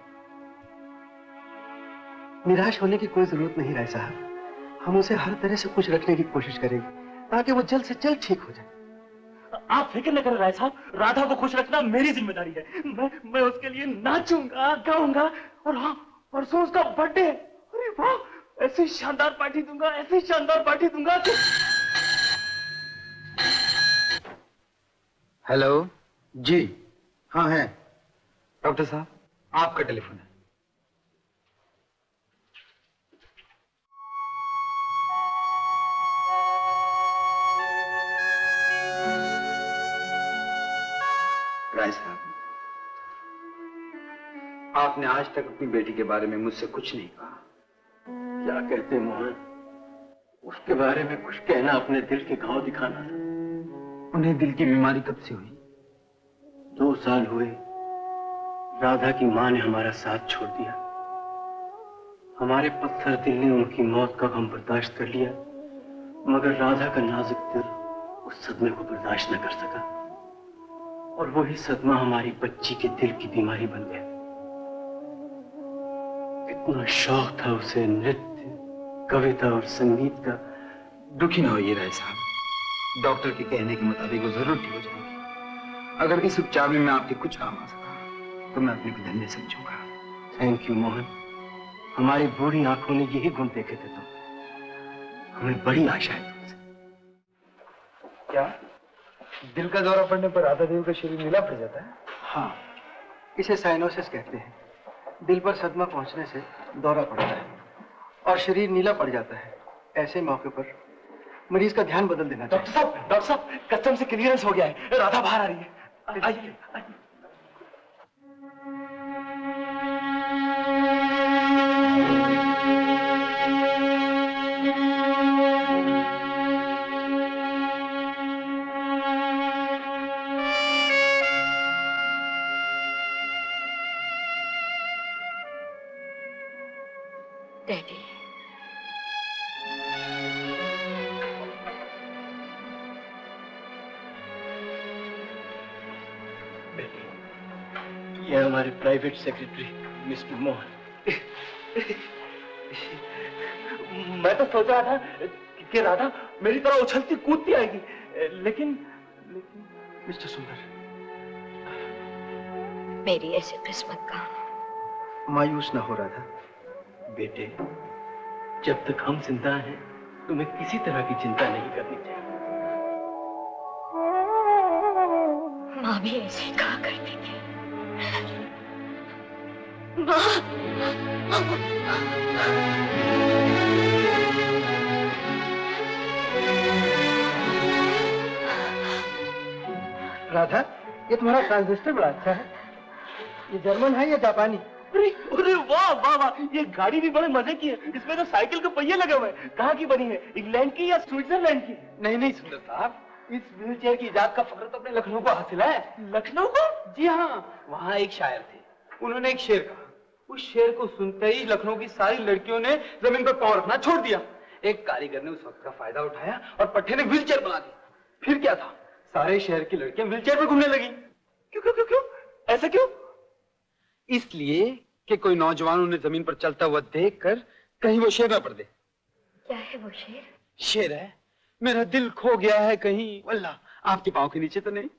निराश होने की कोई जरूरत नहीं राय साहब, हम उसे हर तरह से खुश रखने की कोशिश करेंगे ताकि वो जल्द से जल्द ठीक हो जाए। आप फिक्र न करें राय साहब, राधा को खुश रखना मेरी जिम्मेदारी है। मैं उसके लिए नाचूंगा, गाऊंगा, और हाँ, परसों उसका बर्थडे है। अरे वाह, ऐसी शानदार पार्टी दूंगा, ऐसी शानदार पार्टी दूंगा कि... हेलो जी, हाँ है डॉक्टर साहब, आपका टेलीफोन है। राय साहब, आपने आज तक अपनी बेटी के बारे में मुझसे कुछ नहीं कहा। क्या कहते मोहन, उसके बारे में कुछ कहना अपने दिल के घाव दिखाना था। उन्हें दिल की बीमारी कब से हुई? 2 साल हुए। राधा की मां ने हमारा साथ छोड़ दिया। हमारे पत्थर दिल ने उनकी मौत का गम बर्दाश्त कर लिया, मगर राधा का नाजुक दिल उस सदमे को बर्दाश्त न कर सका, और वही सदमा हमारी बच्ची के दिल की बीमारी बन गया। इतना शौक था उसे नृत्य, कविता और संगीत का। दुखी न होइए राय साहब, डॉक्टर के कहने के मुताबिक वो जरूर ठीक हो जाएगी। अगर इस उपचार में मैं आपके कुछ काम आ सका तो मैं अपने को धन्य समझूंगा। थैंक यू मोहन, हमारी बूढ़ी आंखों ने यही गुण देखे थे। तो हमें बड़ी आशा है तुमसे। क्या दिल का दौरा पड़ने पर राधा देवी का शरीर नीला पड़ जाता है? हाँ, इसे साइनोसिस कहते हैं। दिल पर सदमा पहुंचने से दौरा पड़ता है और शरीर नीला पड़ जाता है। ऐसे मौके पर मरीज का ध्यान बदल देना चाहिए। डॉक्टर साहब, कस्टम से क्लियरेंस हो गया है, राधा बाहर आ रही है। आइए, आइए। डैडी, ये हमारे प्राइवेट सेक्रेटरी मिस्टर मोहन। मैं तो सोच रहा था कि राधा मेरी तरह उछलती कूदती आएगी, लेकिन मिस्टर सुंदर, मेरी ऐसी किस्मत का। मायूस ना हो राधा। बेटे, जब तक हम जिंदा हैं तुम्हें किसी तरह की चिंता नहीं करनी चाहिए। माँ भी ऐसे कहा करती थी। माँ, राधा, ये तुम्हारा ट्रांजिस्टर बड़ा अच्छा है। ये जर्मन है या जापानी? अरे वाह वाह वाह, ये गाड़ी भी बड़े मजे की है। इसमें तो साइकिल के पहिए लगे हुए हैं। कहाँ की बनी है, इंग्लैंड की या स्विट्जरलैंड की? नहीं सुंदर साहब, इस व्हीलचेयर की इजाद का फख्र तो अपने लखनऊ को हासिल है। लखनऊ को? जी हाँ, वहाँ एक शायर थे, उन्होंने एक शेर कहा। उस शेर को सुनते ही लखनऊ की सारी लड़कियों ने जमीन पर पांव रखना छोड़ दिया। एक कारीगर ने उस वक्त का फायदा उठाया और पट्टे ने व्हीलचेयर बना दी। फिर क्या था, सारे शहर की लड़कियां व्हीलचेयर पर घूमने लगी। क्यों क्यों क्यों क्यों ऐसा क्यों? इसलिए कि कोई नौजवान उन्हें जमीन पर चलता हुआ देखकर कहीं वो शेर ना पड़ दे। क्या है वो शेर? शेर है, मेरा दिल खो गया है कहीं, वल्लाह आपके पाँव के नीचे तो नहीं।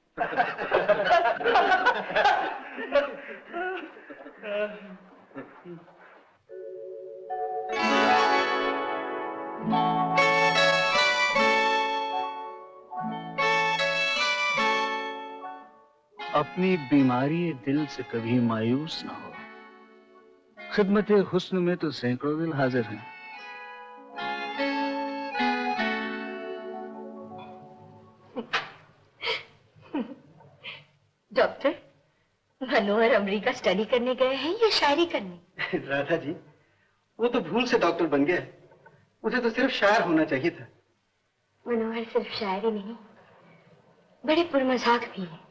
अपनी बीमारी दिल से कभी मायूस ना हो। खिदमत हुस्न में तो सैकड़ों दिल हाजिर हैं। डॉक्टर, मनोहर अमेरिका स्टडी करने गए हैं या शायरी करने? राधा जी, वो तो भूल से डॉक्टर बन गया। उसे तो सिर्फ शायर होना चाहिए था। मनोहर सिर्फ शायर ही नहीं, बड़े पुरमजाक भी हैं।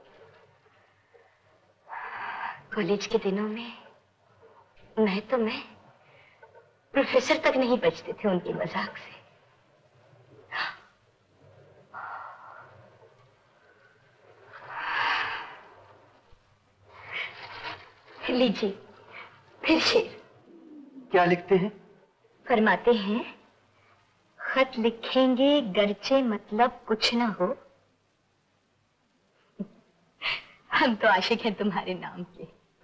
कॉलेज के दिनों में मैं प्रोफेसर तक नहीं बचते थे उनके मजाक से। लीजिए फिर शेर। क्या लिखते हैं? फरमाते हैं, खत लिखेंगे गरचे मतलब कुछ ना हो, हम तो आशिक हैं तुम्हारे नाम के।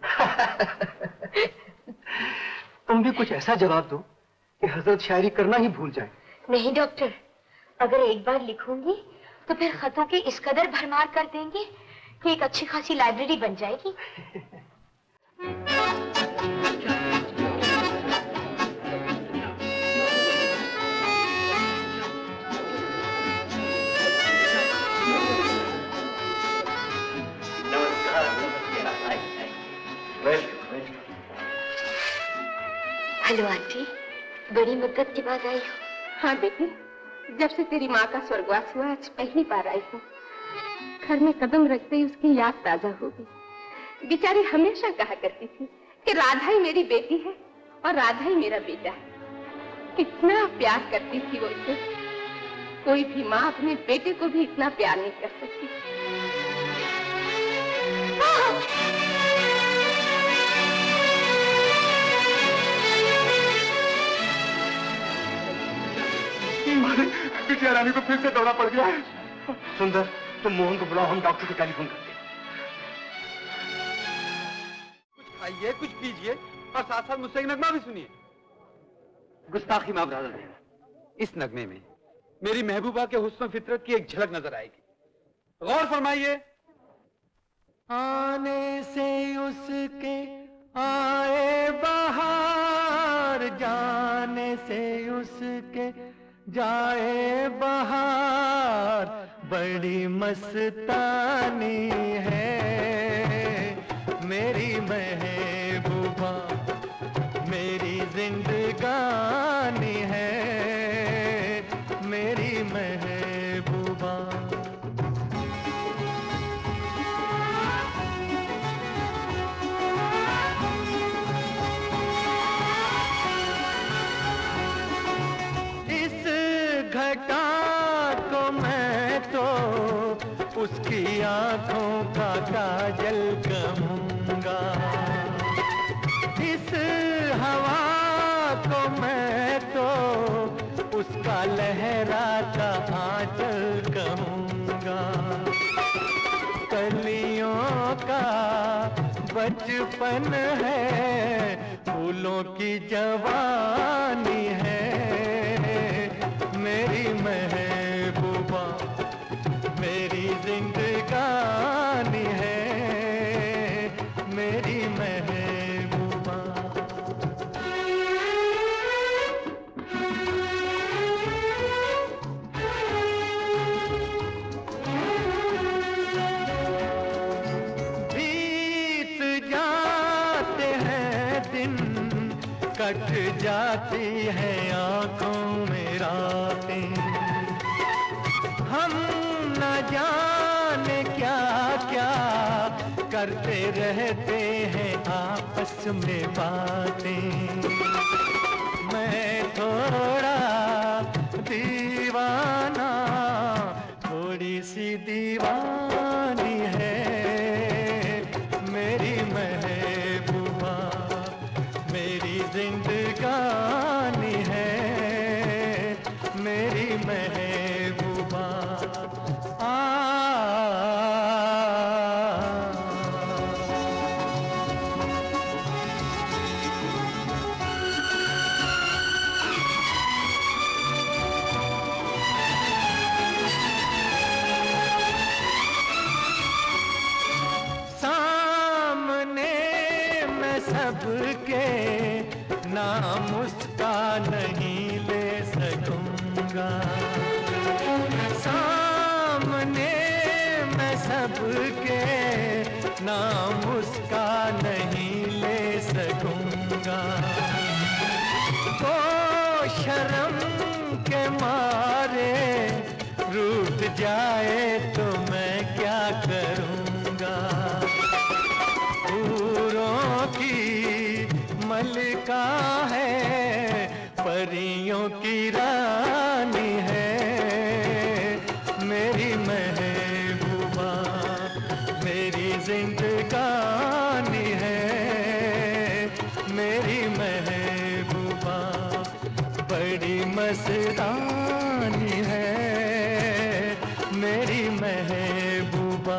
तुम भी कुछ ऐसा जवाब दो कि हजरत शायरी करना ही भूल जाए। नहीं डॉक्टर, अगर एक बार लिखूंगी तो फिर खतों की इस कदर भरमार कर देंगे कि एक अच्छी खासी लाइब्रेरी बन जाएगी। हेलो आंटी, बड़ी मुद्दत के बाद आई हो। हाँ बेटी, जब से तेरी माँ का स्वर्गवास हुआ आज पहली बार आई हूँ। घर में कदम रखते ही उसकी याद ताजा हो गई। बेचारी हमेशा कहा करती थी कि राधा ही मेरी बेटी है और राधा ही मेरा बेटा है। कितना प्यार करती थी वो इसे। कोई भी माँ अपने बेटे को भी इतना प्यार नहीं कर सकती। बिटिया रानी को फिर से दौरा पड़ गया है। सुंदर, तुम मोहन को बुलाओ, हम डॉक्टर को टेलीफोन करते हैं। कुछ खाइए, कुछ पीजिए और साथ साथ मुझसे एक नगमा भी सुनिए। गुस्ताखी माफ राधा जी, इस नगमे में मेरी महबूबा के हुस्न फितरत की एक झलक नजर आएगी। गौर फरमाइए। आने से उसके आए बहार, जाने से उसके जाए बहार, बड़ी मस्तानी है मेरी महबूबा, मेरी जिंदगानी है मेरी महबूबा। घटा को मैं तो उसकी आंखों का काजल कहूंगा, इस हवा को मैं तो उसका लहराता आंचल कहूंगा। कलियों का बचपन है, फूलों की जवानी है मेरी महबूबा, मेरी जिंदगानी है मेरी महबूबा। बीत जाते हैं दिन, कट जाती है आंखों में रातें, हम न जाने क्या क्या करते रहते हैं आपस में बातें। मैं थोड़ा दीवाना, थोड़ी सी दीवानी है मेरी महबूबा, मेरी जिंदगानी है मेरी महबूबा। नाम उसका नहीं ले सकूंगा। सामने मैं सबके नाम उसका नहीं ले सकूंगा। वो शर्म के मारे रूठ जाए तो मैं क्या करूंगा। हूरों की मलिका है, परियों की रानी है, मेरी महबूबा मेरी जिंदगानी है, मेरी महबूबा बड़ी मस्तानी है, मेरी महबूबा।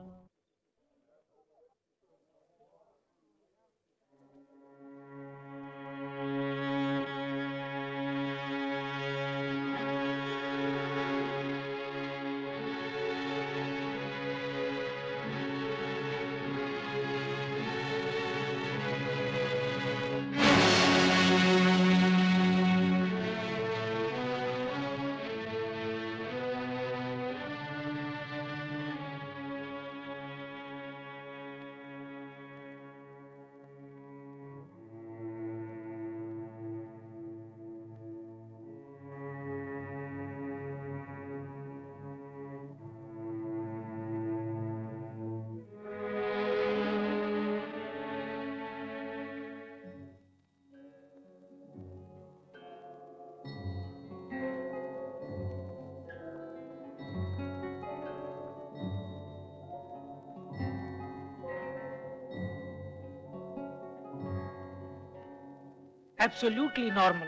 Absolutely normal.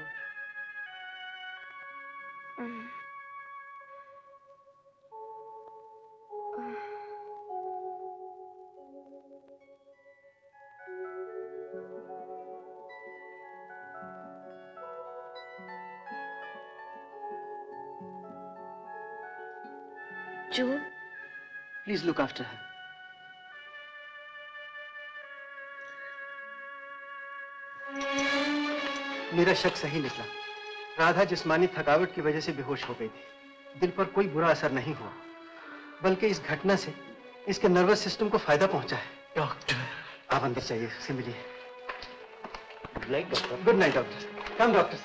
June, please look after her. मेरा शक सही निकला। राधा जिस्मानी थकावट की वजह से बेहोश हो गई थी। दिल पर कोई बुरा असर नहीं हुआ, बल्कि इस घटना से इसके नर्वस सिस्टम को फायदा पहुंचा है। डॉक्टर, आप अंदर जाइए, से मिलिए। Good night doctor. Good night doctor. Come doctor.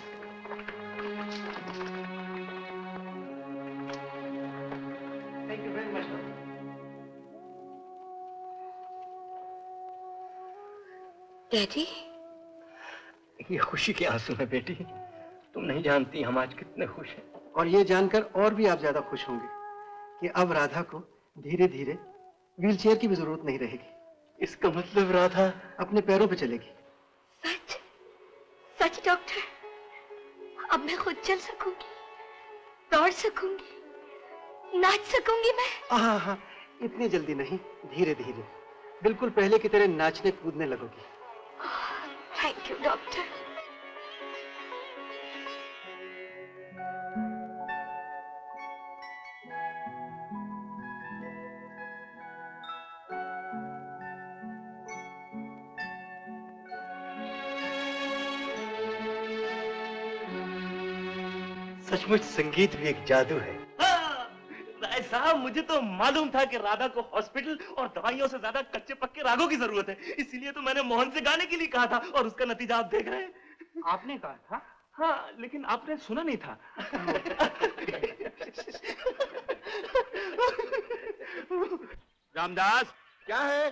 Thank you very much doctor. Daddy, ये खुशी के आंसू हैं बेटी। तुम नहीं जानती हम आज कितने खुश हैं। और ये जानकर और भी आप ज्यादा खुश होंगे कि अब राधा को धीरे धीरे व्हीलचेयर की भी जरूरत नहीं रहेगी। इसका मतलब राधा अपने पैरों पे चलेगी। सच? सच डॉक्टर? अब मैं खुद चल सकूंगी, दौड़ सकूंगी, नाच सकूंगी मैं? हाँ हाँ, इतनी जल्दी नहीं, धीरे धीरे, बिल्कुल पहले की तरह नाचने कूदने लगोगी। Thank you doctor. सचमुच संगीत भी एक जादू है। राय साहब, मुझे तो मालूम था कि राधा को हॉस्पिटल और दवाइयों से ज्यादा कच्चे पक्के रागों की जरूरत है, इसीलिए तो मैंने मोहन से गाने के लिए कहा था और उसका नतीजा आप देख रहे हैं। आपने कहा था? हाँ, लेकिन आपने सुना नहीं था। रामदास, क्या है?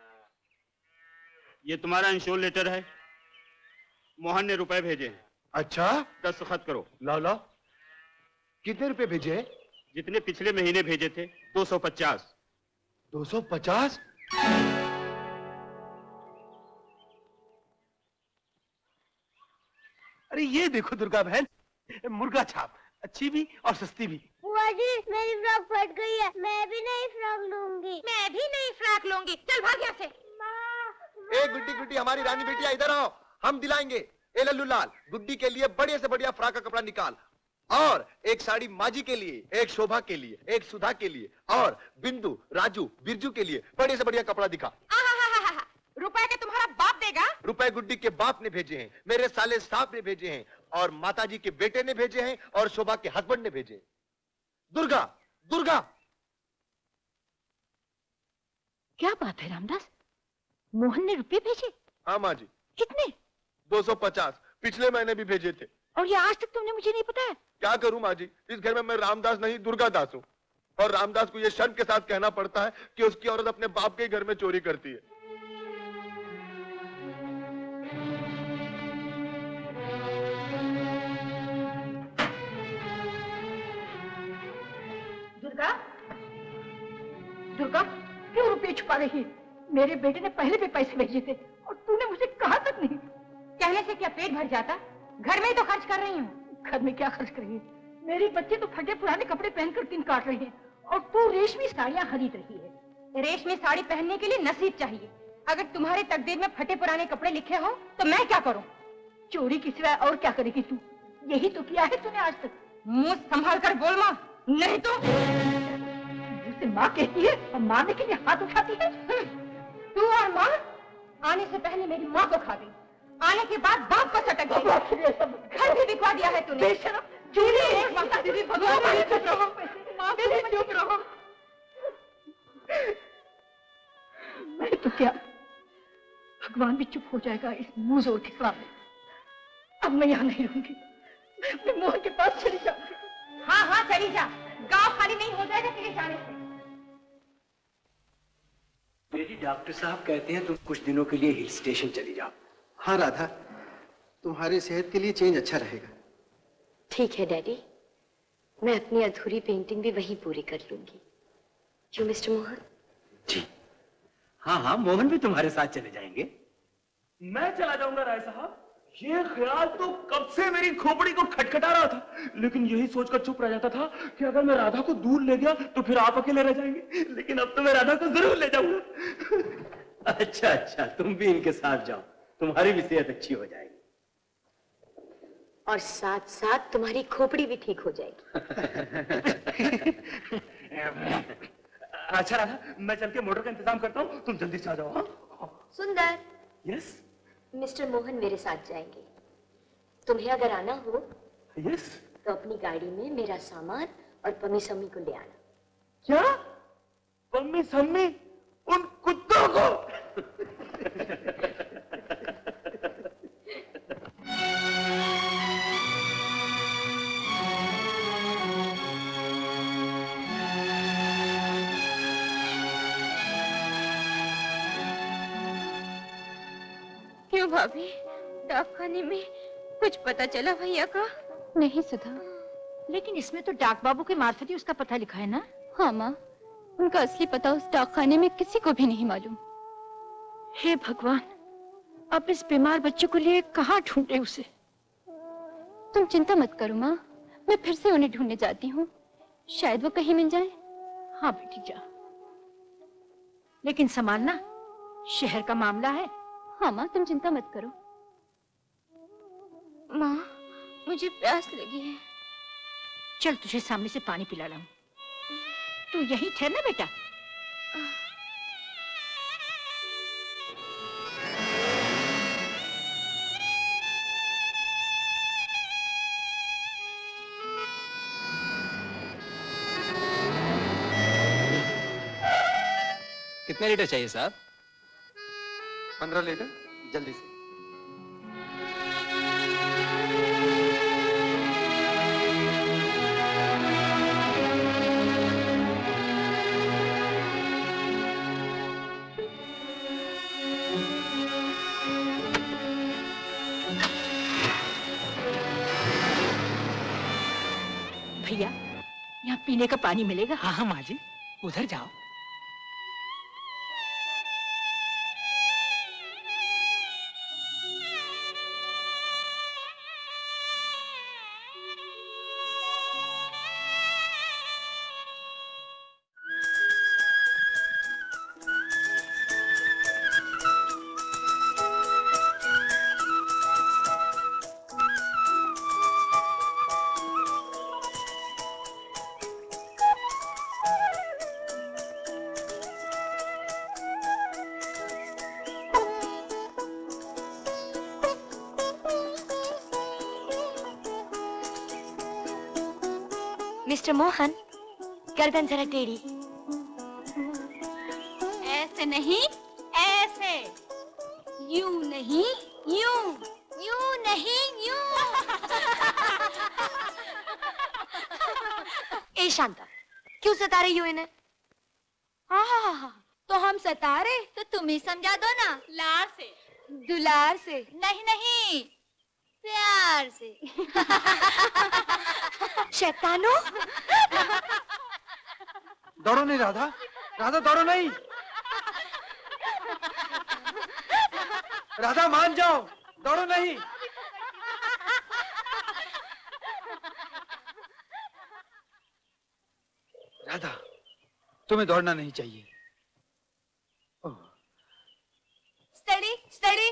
ये तुम्हारा इंश्योर लेटर है। मोहन ने रुपए भेजे हैं। अच्छा, दस्तखत करो। लाओ लाओ। कितने रुपए भेजे? जितने पिछले महीने भेजे थे, 250। 250? अरे ये देखो दुर्गा बहन, मुर्गा छाप, अच्छी भी और सस्ती भी। बुआ जी, मेरी फ्रॉक फट गई है, मैं भी नई फ्रॉक लूंगी। मैं भी नई फ्रॉक लूंगी। चल भाग यहाँ से। ए गुड्डी गुड्डी, हमारी रानी बेटिया इधर आओ, हम दिलाएंगे। ए लल्लू लाल, गुड्डी के लिए बढ़िया से बढ़िया फ्रॉक का कपड़ा निकाल, और एक साड़ी माजी के लिए, एक शोभा के लिए, एक सुधा के लिए, और बिंदु, राजू, बिरजू के लिए बढ़िया से बढ़िया कपड़ा दिखा। रुपए के तुम्हारा बाप देगा? रुपए गुड्डी के बाप ने भेजे हैं, मेरे साले साहब ने भेजे हैं, और माताजी के बेटे ने भेजे हैं, और शोभा के हस्बैंड ने भेजे। दुर्गा, दुर्गा! क्या बात है रामदास, मोहन ने रुपए भेजे? हाँ माँ जी। कितने? 250, पिछले महीने भी भेजे थे। और ये आज तक तुमने मुझे नहीं बताया? क्या करूं माँ जी, इस घर में मैं रामदास नहीं दुर्गा दास हूँ, और रामदास को ये शर्म के साथ कहना पड़ता है कि उसकी औरत अपने बाप के घर में चोरी करती है। दुर्गा, दुर्गा क्यों रुपये छुपा रही है? मेरे बेटे ने पहले भी पैसे भेजे थे और तूने मुझे कहा तक नहीं। कहने से क्या पेट भर जाता? घर में ही तो खर्च कर रही हूँ। घर में क्या खर्च कर रही है? मेरे बच्चे तो फटे पुराने कपड़े पहनकर दिन काट रहे हैं और तू रेशमी साड़ियाँ खरीद रही है। रेशमी साड़ी पहनने के लिए नसीब चाहिए। अगर तुम्हारे तकदीर में फटे पुराने कपड़े लिखे हो तो मैं क्या करूँ? चोरी की सिवाय और क्या करेगी तू? यही तो किया है तूने आज तक। मुंह संभाल कर बोल माँ, नहीं तो जिसे माँ कहती है और मारने के लिए हाथ उठाती है। तू और माँ आने से पहले मेरी माँ को खा गई, आने के बाद बाप को सटक गई, घर भी बिकवा दिया है तूने। दीदी भगवान, चुप रहो। मैं तो क्या, भगवान भी चुप हो जाएगा इस मुंह जोर के सामने। अब मैं यहाँ नहीं रहूंगी, मैं अपने मोहन के पास चली जाऊंगी। हाँ हाँ चली जा, गांव खाली नहीं हो जाएगा तेरे जाने से। मेरी डॉक्टर साहब कहते हैं तुम कुछ दिनों के लिए हिल स्टेशन चली जाओ। हाँ राधा, तुम्हारी सेहत के लिए चेंज अच्छा रहेगा। ठीक है डैडी, मैं अपनी अधूरी पेंटिंग भी वहीं पूरी कर लूंगी। क्यों मिस्टर मोहन? जी हाँ हाँ, मोहन भी तुम्हारे साथ चले जाएंगे। मैं चला जाऊंगा राय साहब, ये ख्याल तो कब से मेरी खोपड़ी को खटखटा रहा था, लेकिन यही सोचकर चुप रह जाता था कि अगर मैं राधा को दूर ले गया तो फिर आप अकेले रह जाएंगे, लेकिन अब तो मैं राधा को जरूर ले जाऊंगा। अच्छा अच्छा, तुम भी इनके साथ जाओ, तुम्हारी भी सेहत अच्छी हो जाएगी और साथ साथ तुम्हारी खोपड़ी भी ठीक हो जाएगी। अच्छा राधा, मैं चल के मोटर का इंतजाम करता हूँ, तुम जल्दी से आ जाओ। हाँ सुंदर। यस। मिस्टर मोहन मेरे साथ जाएंगे, तुम्हें अगर आना हो यस तो अपनी गाड़ी में मेरा सामान और पम्मी सम्मी को ले आना। क्या? पम्मी सम्मी? उन कुत्तों को? क्यों भाभी, डाक खाने में कुछ पता चला भैया का? नहीं सुधा, लेकिन इसमें तो डाक बाबू के मार्फत ही उसका पता लिखा है ना? हाँ माँ, उनका असली पता उस डाक खाने में किसी को भी नहीं मालूम। हे भगवान, अब इस बीमार बच्चे को लिए कहाँ ढूंढे उसे? तुम चिंता मत करो माँ, मैं फिर से उन्हें ढूंढने जाती हूँ, शायद वो कहीं मिल जाए। हाँ बेटी जा, लेकिन संभालना, शहर का मामला है। हाँ माँ, तुम चिंता मत करो। माँ, मुझे प्यास लगी है। चल तुझे सामने से पानी पिला लाऊं। तू यहीं ठहरना बेटा। कितने लीटर चाहिए साहब? 15 लीटर, जल्दी से। भैया, यहाँ पीने का पानी मिलेगा? हाँ हाँ माँ जी, उधर जाओ। मिस्टर मोहन, गर्दन जरा टेढ़ी। ऐसे नहीं, ऐसे। यूं नहीं, यूं। यूं नहीं, यूं। ए शांता, क्यों सता रही हो इन्हें? हाँ, तो हम सतारे तो तुम ही समझा दो ना। लार से, दुलार से। नहीं नहीं, प्यार से। शैतानो। दौड़ो नहीं राधा, राधा दौड़ो नहीं। राधा मान जाओ, दौड़ो नहीं। राधा, तुम्हें दौड़ना नहीं चाहिए। Study, study.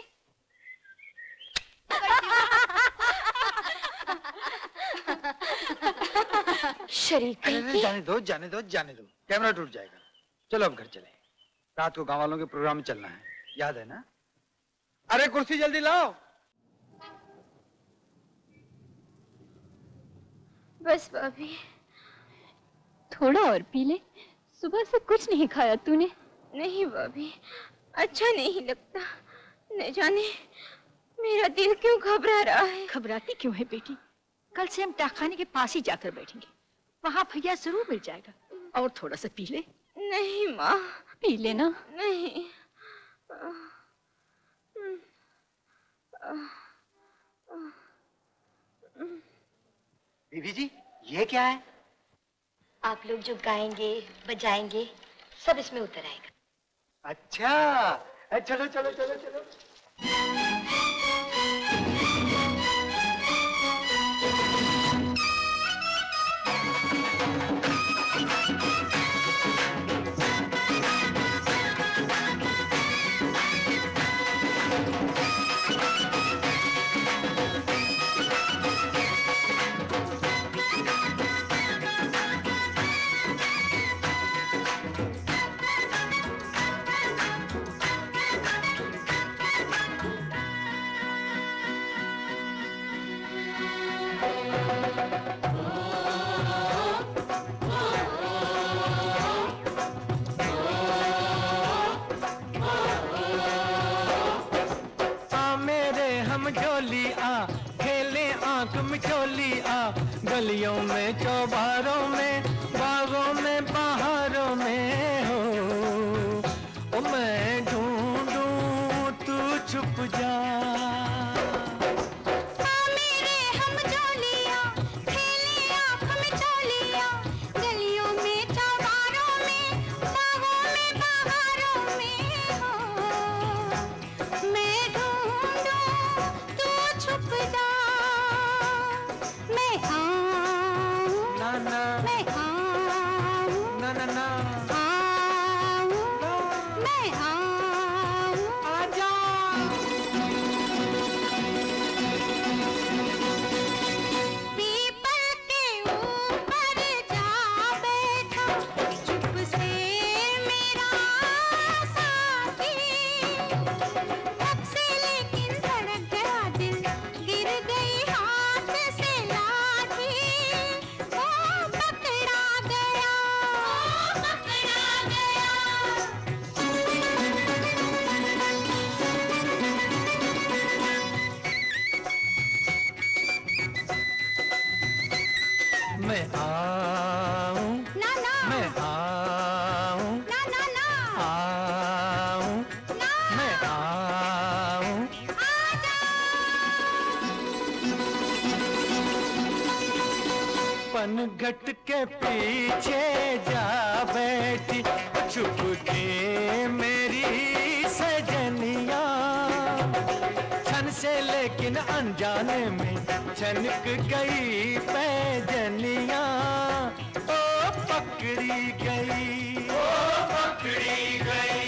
शरीक जाने दो, जाने दो, जाने दो, कैमरा टूट जाएगा। चलो अब घर चले, रात को गांव वालों के प्रोग्राम में चलना है, याद है ना? अरे कुर्सी जल्दी लाओ। बस भाभी, थोड़ा और पी ले। सुबह से कुछ नहीं खाया तूने। नहीं भाभी, अच्छा नहीं लगता। न जाने मेरा दिल क्यों घबरा रहा है। घबराती क्यों है बेटी? कल से हम टाखाने के पास ही जाकर बैठेंगे, वहाँ भैया जरूर मिल जाएगा। और थोड़ा सा पी ले। नहीं माँ, पी लेना। नहीं। बीवी जी, ये क्या है? आप लोग जो गाएंगे बजाएंगे सब इसमें उतर आएगा। अच्छा, चलो चलो चलो चलो। गलियों में, चौबारों में, बागों में, पहाड़ों में हो। ओ मैं ढूंढूं तू छुप जा। घट के पीछे जा बैठी छुप के मेरी सजनिया। छन से लेकिन अनजाने में छनक गई पैजनिया। ओ पकड़ी गई, ओ पकड़ी गई।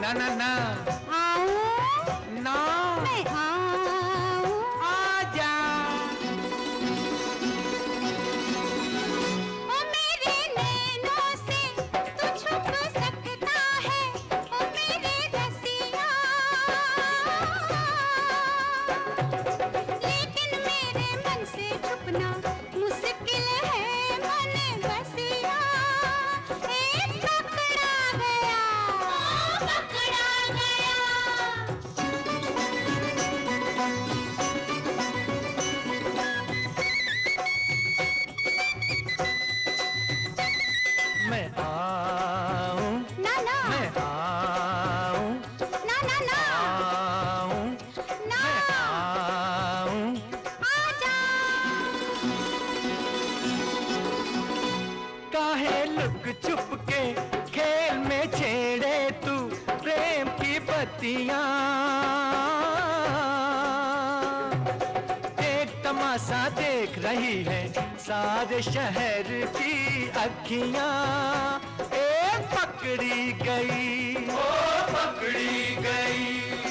ना ना ना आऊं ना मैं आऊं आजा ओ मेरे नैनों से तू छुप सकता है ओ मेरे रसिया लेकिन मेरे मन से छुपना मुश्किल है मन बसिया एक पकड़ा गया मैं आऊं ना ना मैं आऊं ना ना ना आऊं ना आऊं आजा काहे लुक छुप के खेल में छेड़े तू प्रेम की बत्तियां एक तमाशा देख रही है सारे शहर की अखियां एक पकड़ी गई ओ पकड़ी गई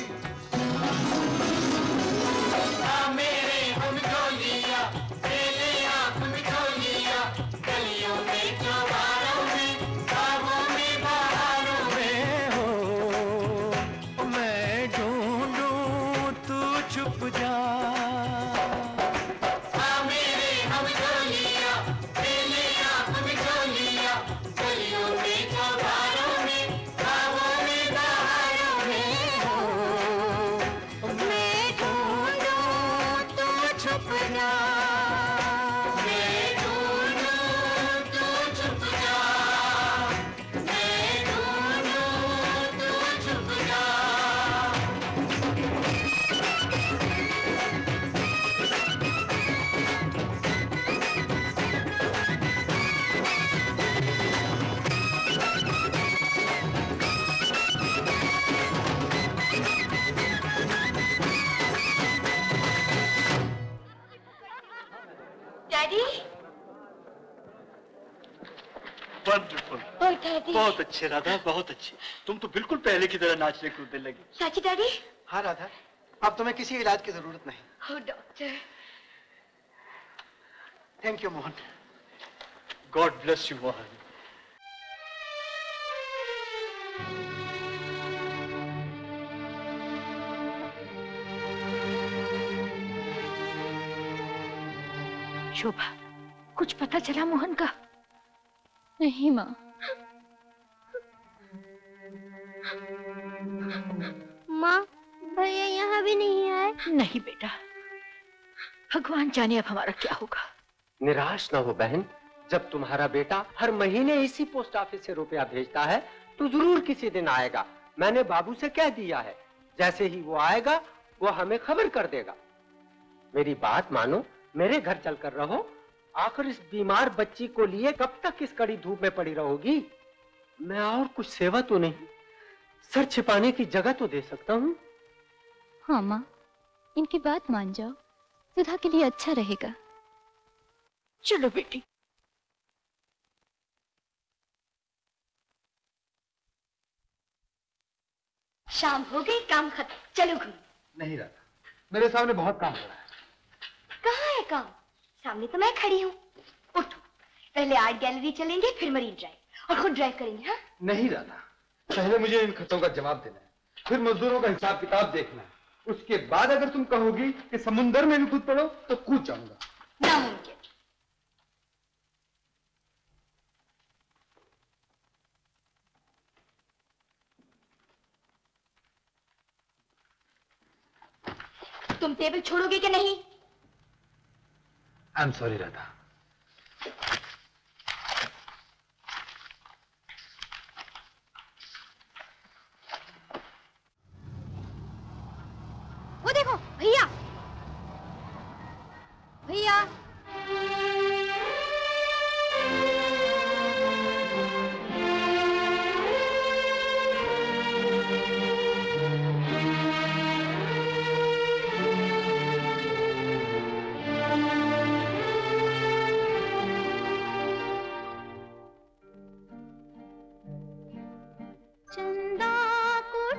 मेरे हम ढोलिया मेरे आँख में ढोलिया गलियों में चौबारों में बागों में बहारों में हो मैं ढूंढूं तू छुप जा मेरे हम ढोलिया मेरे आँख में ढोलिया गलियों में चौबारों में बागों में बहारों में हो मैं ढूंढूं तू छुप जा मैं ढूंढूं तू छुप जा मैं ढूंढूं तू छुप जा डैडी वंडरफुल और डैडी बहुत अच्छे राधा बहुत अच्छे तुम तो बिल्कुल पहले की तरह नाचने कूदने लगी चाची डैडी हाँ राधा, अब तुम्हें किसी इलाज की जरूरत नहीं। हो doctor thank you Mohan. God bless you Mohan. Shobha कुछ पता चला मोहन का? नहीं माँ। माँ भैया यहाँ भी नहीं आए। नहीं बेटा, भगवान जाने अब हमारा क्या होगा। निराश ना हो बहन, जब तुम्हारा बेटा हर महीने इसी पोस्ट ऑफिस से रुपया भेजता है तो जरूर किसी दिन आएगा। मैंने बाबू से कह दिया है, जैसे ही वो आएगा वो हमें खबर कर देगा। मेरी बात मानो, मेरे घर चलकर रहो। आखिर इस बीमार बच्ची को लिए कब तक इस कड़ी धूप में पड़ी रहोगी? मैं और कुछ सेवा तो नहीं, सर छिपाने की जगह तो दे सकता हूँ। हाँ माँ, इनकी बात मान जाओ, सुधा के लिए अच्छा रहेगा। चलो बेटी। शाम हो गई, काम खत्म, चलो घूम। नहीं राधा, मेरे सामने बहुत काम पड़ा है। कहाँ है काम? सामने तो मैं खड़ी हूँ। उठो, पहले आर्ट गैलरी चलेंगे, फिर मरीन ड्राइव, और खुद ड्राइव करेंगे। हाँ नहीं राधा, पहले मुझे इन खतों का जवाब देना है, फिर मजदूरों का हिसाब किताब देखना है। उसके बाद अगर तुम कहोगी कि समुंदर में भी कूद पड़ो तो कूद जाऊंगा। नामुमकिन। तुम टेबल छोड़ोगे कि नहीं? I am sorry Radha. वो देखो भैया, भैया चंदा को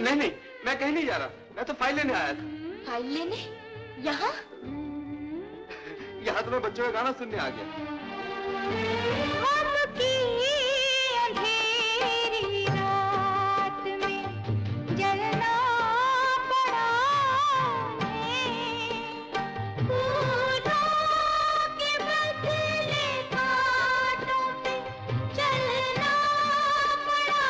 नहीं नहीं, मैं कहीं नहीं जा रहा, मैं तो फाइल लेने आया था। फाइल लेने? यहाँ? यहाँ तो मैं बच्चों का गाना सुनने आ गया। अंधेरी रात में जलना पड़ा फूलों के बदले कांटों पे चलना पड़ा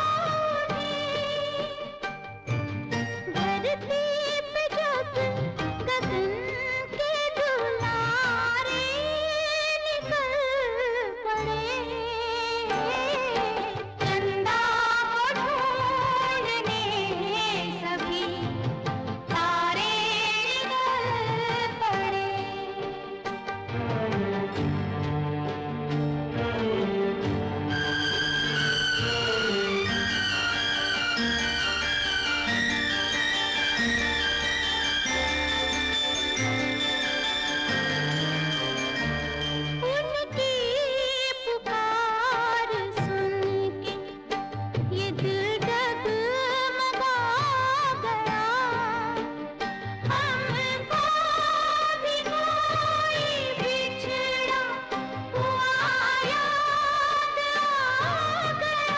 धरती पे जब गगन के दुलारे निकल पड़े चंदा को ढूंढने सभी तारे निकल पड़े उनकी पुकार सुन के ये दिल डगमगा गया हमको भी कोई बिछड़ा हुआ याद आ गया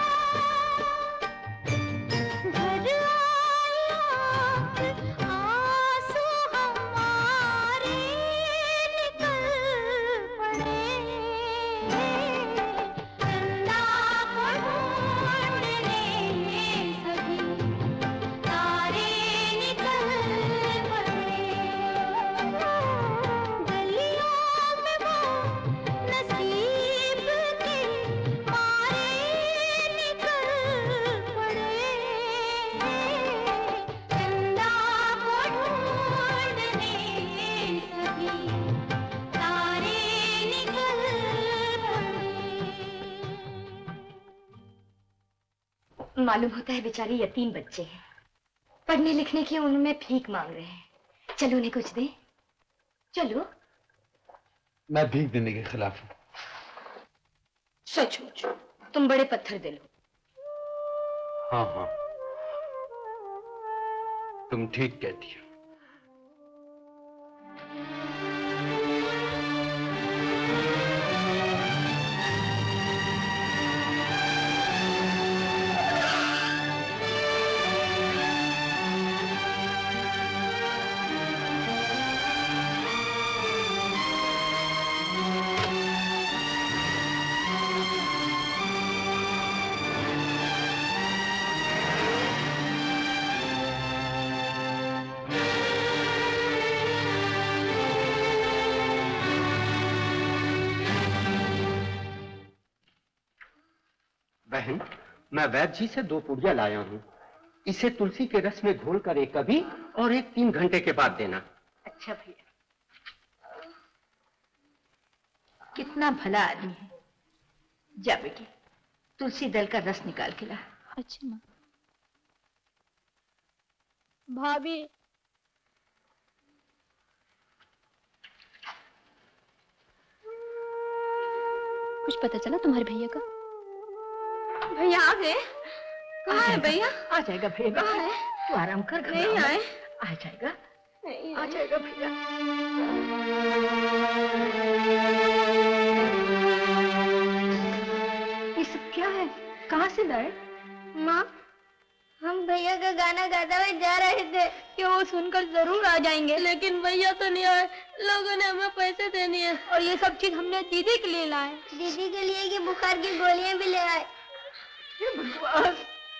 घर आया आंसू हमारे निकल पड़े चंदा को ढूंढने सभी तारे निकल पड़े गलियों में वो नसीब के मारे निकल पड़े चंदा को ढूंढने सभी तारे निकल पड़े मालूम होता है बेचारे यतीम बच्चे हैं, पढ़ने लिखने की उम्र में भीख मांग रहे हैं। चलो उन्हें कुछ दे। चलो। मैं भीख देने के खिलाफ हूँ। सचमुच तुम बड़े पत्थर दिल हो। हाँ हाँ, तुम ठीक कहती हो। बहन, मैं वैद्य जी से 2 पुड़िया लाया हूँ। इसे तुलसी के रस में घोलकर एक अभी और एक 3 घंटे के बाद देना। अच्छा भैया, कितना भला आदमी है। जा बेटी, तुलसी दल का रस निकाल के ला। अच्छा माँ। भाभी, कुछ पता चला तुम्हारे भैया का? भैया आ गए? कहाँ है भैया? आ जाएगा भैया। कहाँ है? तू आराम कर। नहीं आए? आ जाएगा। नहीं आ जाएगा भैया। ये सब क्या है? कहाँ से लाए? माँ, हम भैया का गाना गाते हुए जा रहे थे कि वो सुनकर जरूर आ जाएंगे, लेकिन भैया तो नहीं आए। लोगों ने हमें पैसे देने हैं और ये सब चीज हमने दीदी के लिए लाए। दीदी के लिए ये बुखार की गोलियां भी ले आए। भगवान,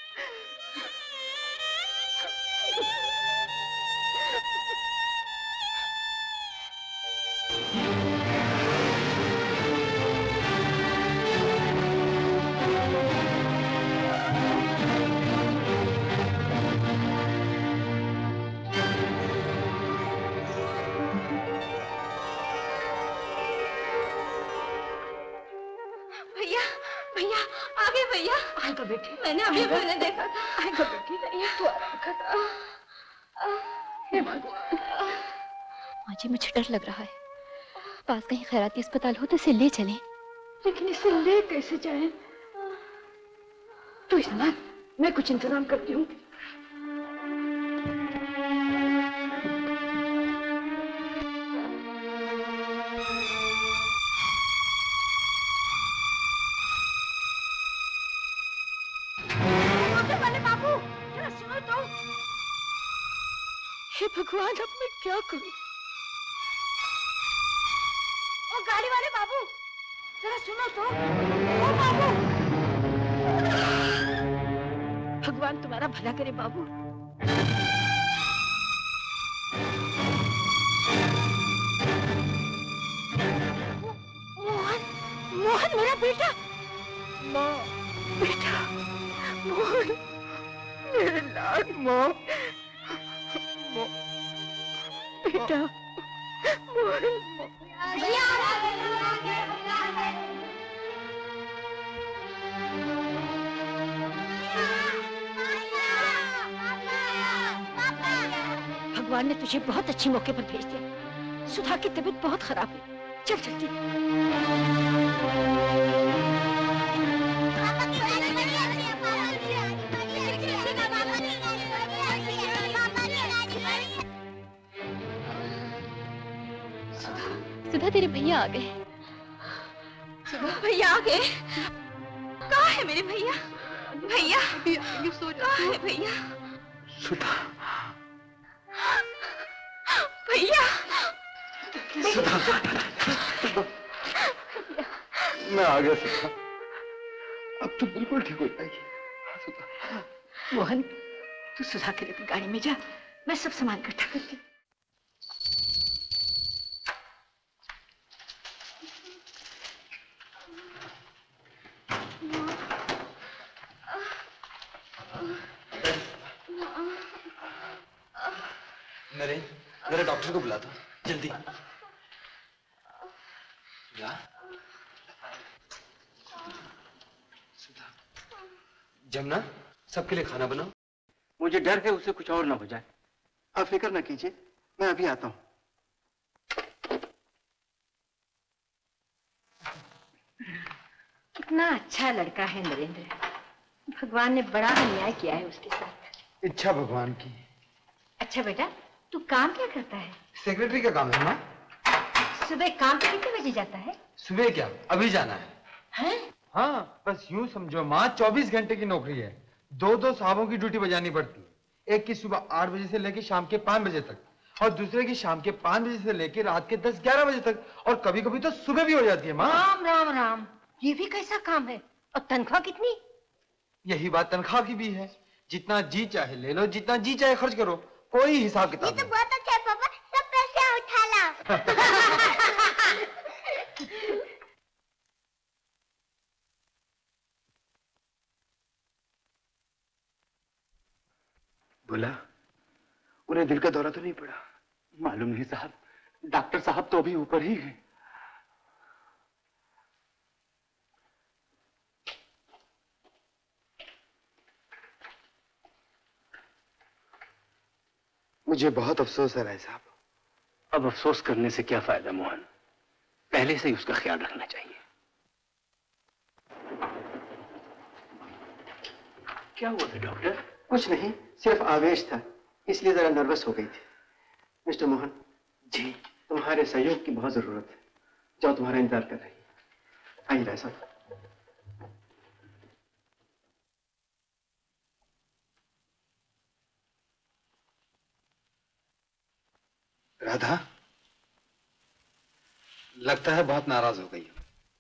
भैया आ गए भैया। आएगा बेटी, मैंने अभी मैंने देखा था। आएगा बेटी। भैया तू आराम कर। हे भगवान। माँ जी, मुझे डर लग रहा है। पास कहीं खैराती अस्पताल हो तो इसे ले चलें। लेकिन इसे ले कैसे जाए? तू इतना, मैं कुछ इंतजाम करती हूँ। हे भगवान, अब मैं क्या करूं? ओ गाड़ी वाले बाबू, जरा सुनो तो। ओ बाबू! भगवान तुम्हारा भला करे बाबू। मोहन, मोहन मेरा बेटा। माँ, बेटा, मोहन, मेरे लाड। माँ, बेटा, मोहन। भगवान ने तुझे बहुत अच्छे मौके पर भेज दिया। सुधा की तबीयत बहुत खराब है, चल जल्दी। सुधा, तेरे भैया आ गए। सुधा, भैया आ गए? कहाँ है मेरे भैया? भैया, कहाँ है भैया? सुधा, भैया, सुधा, मैं आ गया सुधा। अब तो बिल्कुल ठीक हो जाएगी। सुधा। मोहन, तू सुधा के लिए गाड़ी में जा, मैं सब सामान इकट्ठा करती हूँ। नरेंद्र, जरा डॉक्टर को बुला दो जल्दी। जमुना, सबके लिए खाना बनाओ। मुझे डर है उसे कुछ और ना हो जाए। आप फिक्र ना कीजिए, मैं अभी आता हूँ। कितना अच्छा लड़का है नरेंद्र। भगवान ने बड़ा अन्याय किया है उसके साथ। इच्छा भगवान की। अच्छा बेटा, तू काम क्या करता है? सेक्रेटरी का काम है माँ। सुबह काम पे कितने बजे जाता है? सुबह क्या, अभी जाना है। हैं? हाँ, बस यूं समझो माँ, 24 घंटे की नौकरी है। दो साहबों की ड्यूटी बजानी पड़ती है। एक की सुबह 8 बजे से लेकर शाम के 5 बजे तक, और दूसरे की शाम के 5 बजे से लेकर रात के 10-11 बजे तक, और कभी कभी तो सुबह भी हो जाती है माँ। राम राम राम, ये भी कैसा काम है? और तनख्वाह कितनी? यही बात तनख्वाह की भी है। जितना जी चाहे ले लो, जितना जी चाहे खर्च करो, कोई हिसाब किताब नहीं। ये तो बहुत अच्छा है पापा, सब पैसे उठा ला। बोला, उन्हें दिल का दौरा तो नहीं पड़ा? मालूम नहीं साहब, डॉक्टर साहब तो अभी ऊपर ही हैं। मुझे बहुत अफसोस है राय साहब। अब अफसोस करने से क्या फायदा मोहन, पहले से ही उसका ख्याल रखना चाहिए। क्या हुआ था डॉक्टर? कुछ नहीं, सिर्फ आवेश था, इसलिए जरा नर्वस हो गई थी। मिस्टर मोहन जी, तुम्हारे सहयोग की बहुत जरूरत है। जाओ, तुम्हारा इंतजार कर रही है। आइए राय साहब। राधा, लगता है बहुत नाराज हो गई।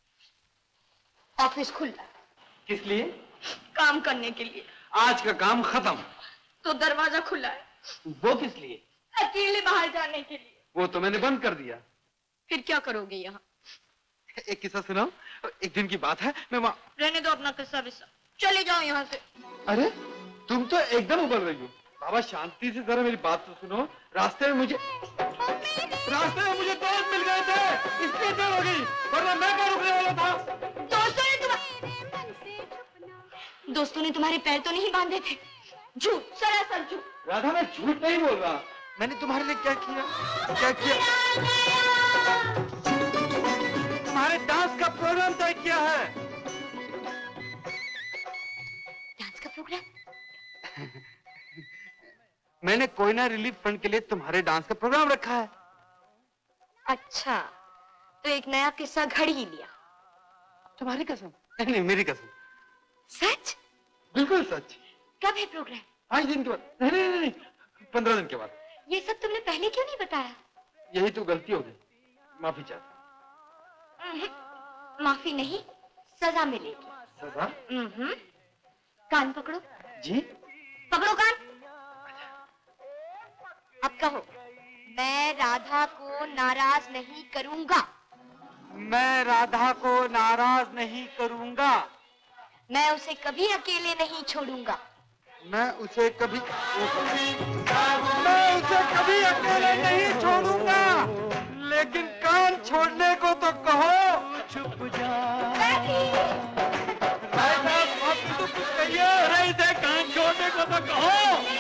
ऑफिस खुला। किस लिए? काम करने के लिए। आज का काम खत्म। तो दरवाजा खुला है। वो किस लिए? अकेले बाहर जाने के लिए। वो तो मैंने बंद कर दिया। फिर क्या करोगे यहाँ? एक किस्सा सुनाओ। एक दिन की बात है, मैं वहाँ। रहने दो अपना किस्सा विस्सा, चले जाओ यहाँ से। अरे तुम तो एकदम उबल रही हो। बाबा शांति से जरा मेरी बात तो सुनो। रास्ते में मुझे दोस्त मिल गए थे, इसलिए देर हो गई, वरना मैं क्या रुकने वाला था। दोस्तों ने तुम्हारे पैर तो नहीं बांधे थे? झूठ, सरासर झूठ। राधा, मैं झूठ नहीं बोल रहा। मैंने तुम्हारे लिए क्या किया? क्या किया? तुम्हारे डांस का प्रोग्राम तय किया है। डांस का प्रोग्राम? मैंने कोयना रिलीफ फंड के लिए तुम्हारे डांस का प्रोग्राम रखा है। अच्छा, तो एक नया किस्सा घड़ ही लिया। तुम्हारी कसम? नहीं, मेरी कसम। सच? बिल्कुल सच। कब है प्रोग्राम? 5 दिन के बाद। नहीं, 15 दिन के बाद। ये सब तुमने पहले क्यों नहीं बताया? यही तो गलती हो गई, माफी चाहता हूँ। माफी नहीं, सजा मिलेगी। सजा? कान पकड़ो। जी? पकड़ो कान। अब कहो, मैं राधा को नाराज नहीं करूंगा। मैं राधा को नाराज नहीं करूंगा। मैं उसे कभी अकेले नहीं छोड़ूंगा। मैं उसे कभी अकेले नहीं छोड़ूंगा। लेकिन कान छोड़ने को तो कहो। चुप जा। तो कुछ कहिए। इसे कान छोड़ने को तो कहो।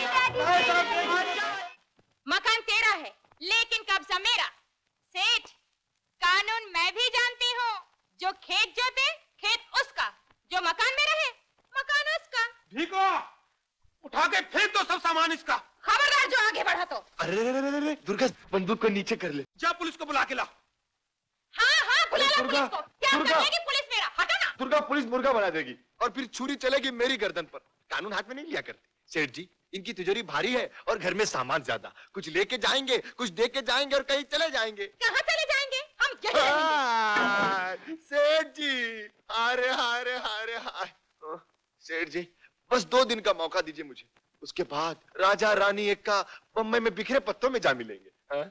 मकान तेरा है, लेकिन कब्जा मेरा। सेठ, कानून मैं भी जानती हूँ। जो खेत जोते, खेत उसका। जो मकान में रहे, मकान उसका। भीगो, उठा के फेंक दो सब सामान इसका। खबरदार जो आगे बढ़ा तो। अरे दुर्गा, बंदूक को नीचे कर ले। जा पुलिस को बुला के ला। हाँ, बुला ला पुलिस को। क्या करेगी पुलिस मेरा? हटो ना। दुर्गा पुलिस मुर्गा बना देगी और फिर छुरी चलेगी मेरी गर्दन पर। कानून हाथ में नहीं लिया करती। सेठ जी, इनकी तिजोरी भारी है और घर में सामान ज्यादा। कुछ लेके जाएंगे, कुछ दे के जाएंगे और कहीं चले जाएंगे। कहाँ चले जाएंगे? हम यही रहेंगे। सेठ जी, हारे हारे हारे हारे। सेठ जी, बस 2 दिन का मौका दीजिए मुझे। उसके बाद राजा रानी एक का बम्बई में बिखरे पत्तों में जा मिलेंगे।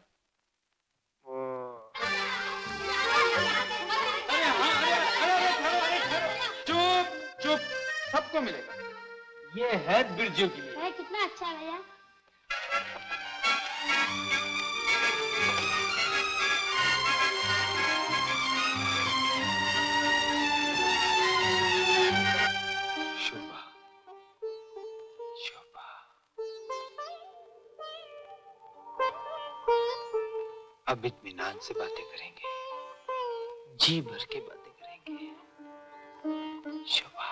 चुप चुप, सबको मिलेगा। ये है बिरजू की। कितना अच्छा है भैया। शोभा, शोभा। अब इत्मीनान से बातें करेंगे, जी भर के बातें करेंगे। शोभा,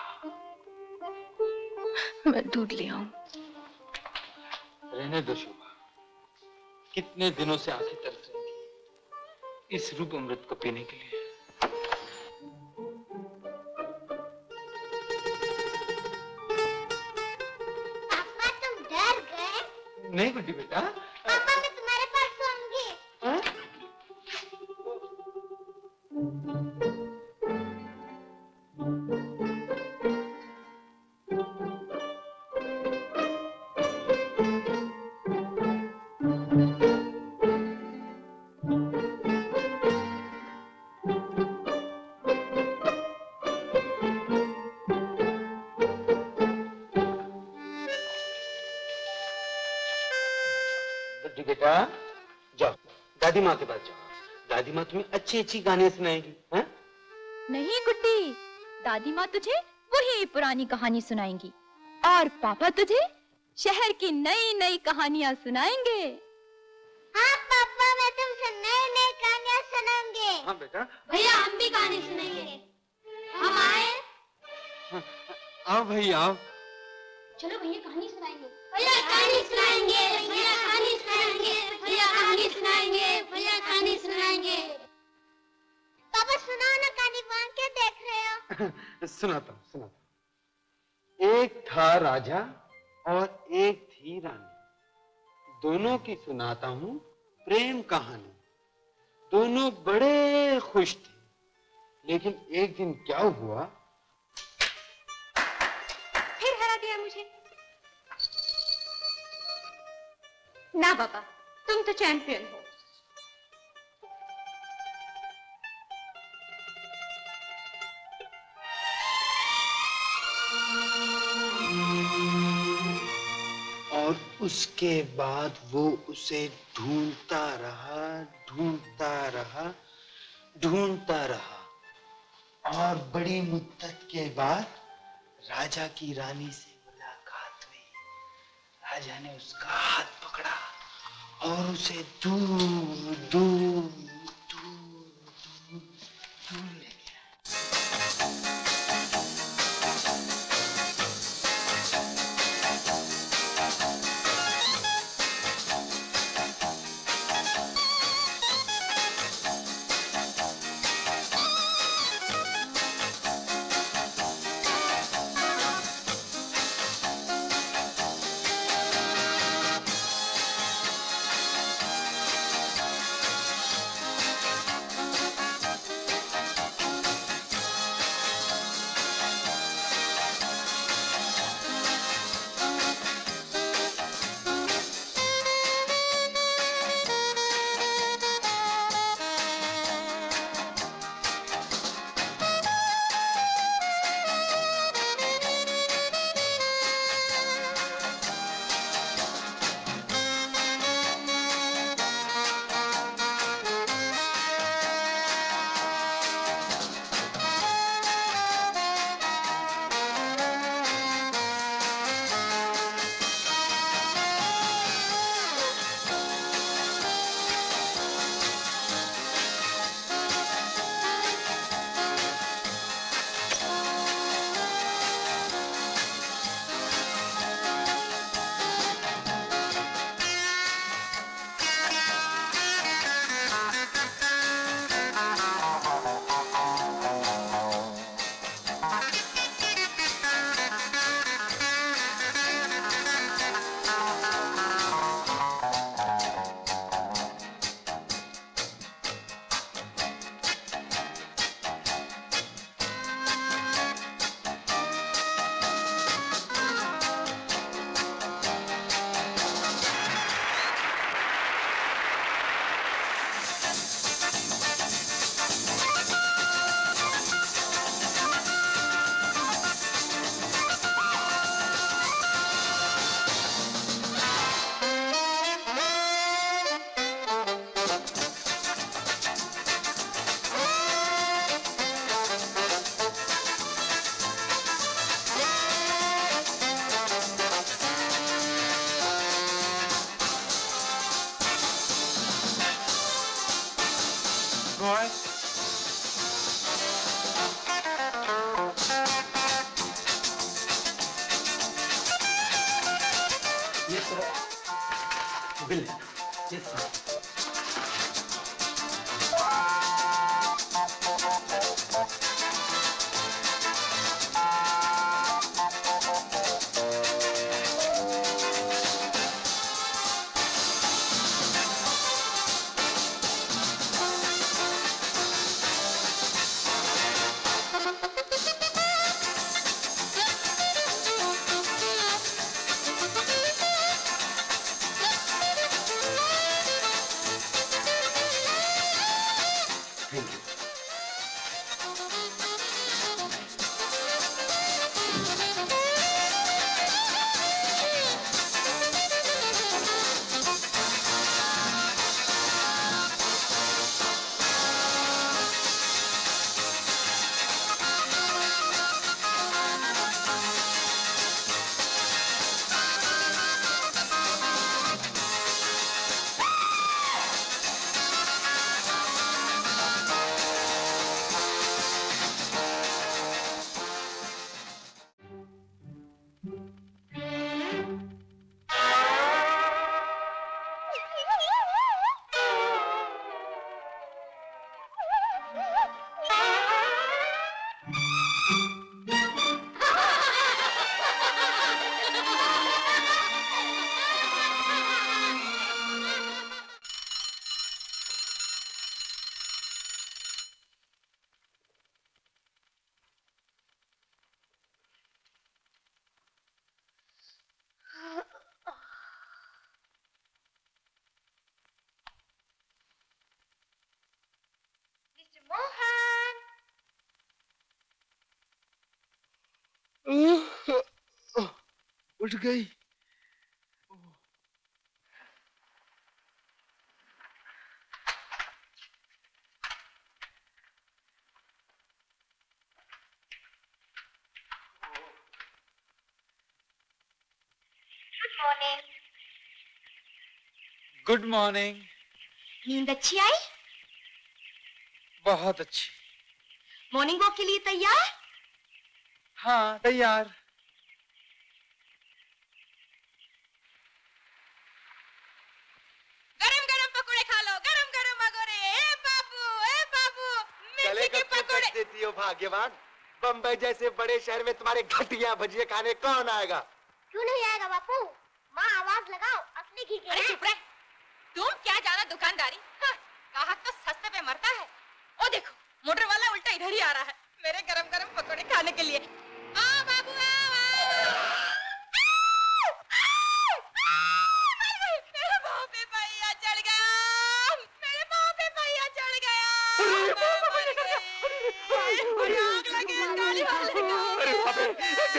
मैं दूध ले आऊं? रहने दो शोभा। कितने दिनों से आंखें तरस रही थी इस रूप अमृत को पीने के लिए। पापा, तुम डर गए? नहीं गुड्डी बेटा। पापा, मैं तुम्हारे पास सोऊंगी। बेटा जाओ, दादी माँ के पास जाओ। दादी माँ तुम्हें अच्छी अच्छी कहानियां सुनाएगी। हैं? नहीं गुड्डी, दादी माँ तुझे वही पुरानी कहानी सुनाएंगी और पापा तुझे शहर की नई नई कहानियां सुनाएंगे। हाँ पापा, मैं तुमसे नई नई कहानियां सुनाऊंगी। हाँ बेटा। भैया, हम भी कहानी सुनाएंगे। हम आए? आओ भाई आओ। चलो भैया, कहानी सुनाएंगे। भैया कहानी सुनाएंगे। भैया कहानी सुनाएंगे। भैया कहानी सुनाएंगे। भैया कहानी सुनाएंगे। पापा सुनाओ ना कहानी, वहाँ क्या देख रहे हो? सुनाता हूँ। एक था राजा और एक थी रानी। दोनों की सुनाता हूँ प्रेम कहानी। दोनों बड़े खुश थे, लेकिन एक दिन क्या हुआ? फिर हरा दिया मुझे। ना बाबा, तुम तो चैंपियन हो। और उसके बाद वो उसे ढूंढता रहा और बड़ी मुद्दत के बाद राजा की रानी से मुलाकात हुई। राजा ने उसका हाथ पकड़ा और उसे दूर दूर ले ये सर बिल है। ये सर। उठ गई। Good morning. नींद अच्छी आई? बहुत अच्छी। मॉर्निंग वॉक के लिए तैयार? हाँ तैयार। गरम गरम पकोड़े खा लो, गरम गरम पकोड़े। ए बाबू गले मिर्ची के का पकोड़े। देती हो भाग्यवान। बम्बई जैसे बड़े शहर में तुम्हारे घटिया भजिए खाने कौन आएगा? क्यों नहीं आएगा बापू? माँ आवाज लगाओ, असली घी के। अरे चुप रहे। तुम क्या जाना दुकानदारी? हाँ, ग्राहक तो सस्ते पे मरता है। ओ देखो मोटर वाला उल्टा इधर ही आ रहा है मेरे गरम गरम पकोड़े खाने के लिए। आ बाबू मेरे मुंह पे पहिया चढ़ गया, मेरे मुंह पे पहिया चढ़ गया। आग लगी गाड़ी वाले को। अरे बाप रे,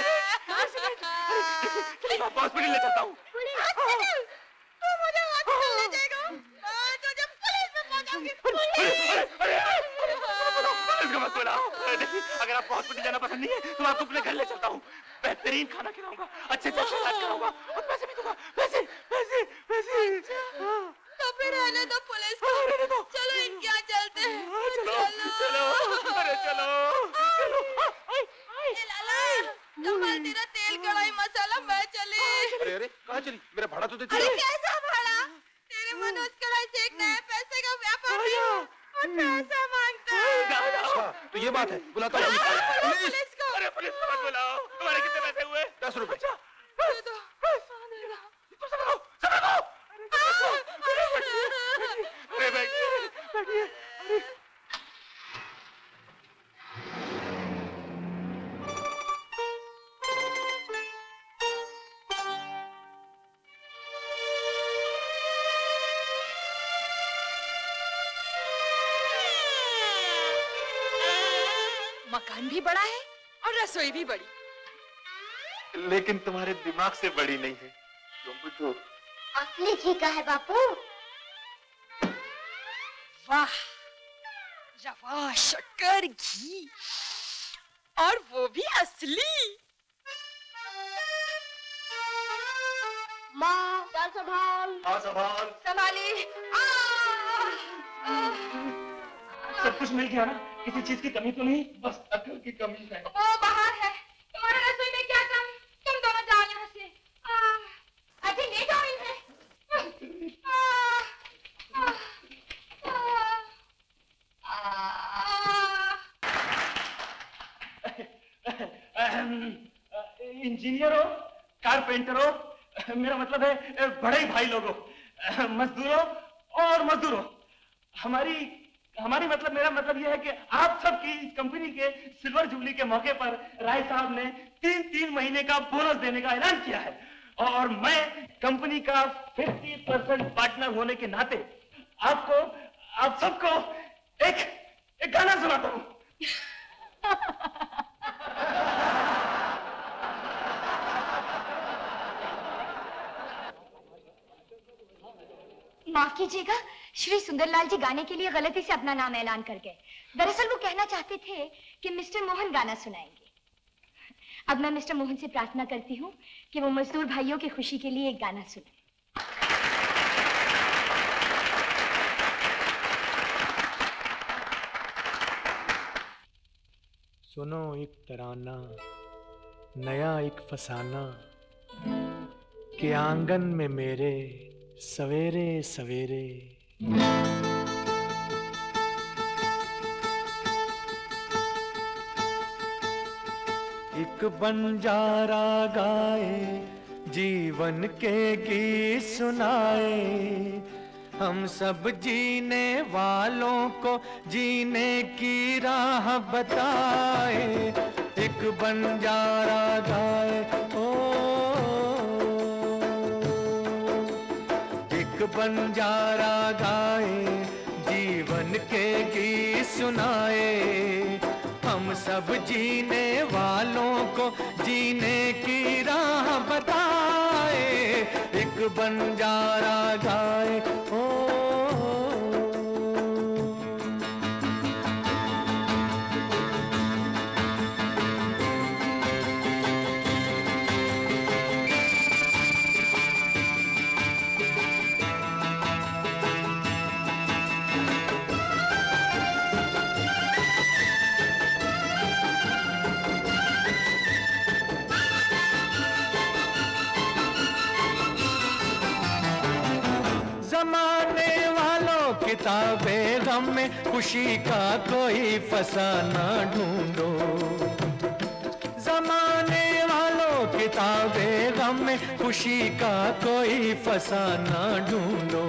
मैं हॉस्पिटल ले चलता हूँ। तू मुझे हॉस्पिटल ले जाएगा? मैं तुझे पुलिस में पहुंचाऊंगी। इसका मत बोला। अगर आपको हॉस्पिटल जाना पसंद नहीं है तो मैं आपको अपने घर ले चलता हूँ। बेहतरीन खाना खिलाऊंगा, अच्छे से इलाज कराऊंगा और पैसे भी दूंगा। पैसे पैसे पैसे। तो फिर रहने दो पुलिस को। चलो इनके यहाँ चलते हैं। चलो अरे चलो। लाला कमाल तेरा तेल कढ़ाई मसाला मैं चली। अरे अरे कहाँ चली? मेरा भाड़ा तो देती। अरे कैसा भाड़ा? तेरे मनोज कढ़ाई सेकना है, पैसे का व्यापार है और पैसा मांगता है। अच्छा तो ये बात है। बुलाता हूँ पुलिस को। अरे पुलिस को मत बुलाओ। तुम्हारे कितने पैसे हुए? 10 रुपए। दे दो। अरे बैठिए। मकान भी बड़ा है और रसोई भी बड़ी। लेकिन तुम्हारे दिमाग से बड़ी नहीं है। तुम बुद्धू। असली घी का है बापू। वाह रवा शक्कर घी और वो भी असली। माँ चल संभाल। हाँ संभाल। संभाली। सब कुछ मिल गया ना? किसी चीज की कमी तो नहीं? बस अकल की कमी है। वो बाहर है। तुम्हारे रसोई में क्या काम? तुम दोनों जाओ यहाँ से। अजय लेट इंजीनियरों, कारपेंटरों, मेरा मतलब है बड़े भाई लोगों, मजदूरों और मजदूरों, हमारी मतलब मेरा मतलब यह है कि आप सबकी कंपनी के सिल्वर जुबली के मौके पर राय साहब ने 3 महीने का बोनस देने का ऐलान किया है और मैं कंपनी का 50% पार्टनर होने के नाते आप सबको एक गाना सुनाता हूँ। माफ कीजिएगा, श्री सुंदरलाल जी गाने के लिए गलती से अपना नाम ऐलान कर गए। दरअसल वो कहना चाहते थे कि मिस्टर मोहन गाना सुनाएंगे। अब मैं मिस्टर मोहन से प्रार्थना करती हूँ कि वो मजदूर भाइयों की खुशी के लिए एक गाना सुनाएं। सुनो एक तराना नया एक फसाना के आंगन में मेरे सवेरे सवेरे। एक बंजारा गाए जीवन के गीत सुनाए, हम सब जीने वालों को जीने की राह बताए। एक बंजारा गाए बंजारा गाए जीवन के गीत सुनाए, हम सब जीने वालों को जीने की राह बताए। एक बंजारा गाए जमाने वालों किताबें गम में खुशी का कोई फसाना ढूंढो। जमाने वालों किताबें गम में खुशी का कोई फसाना ढूंढो।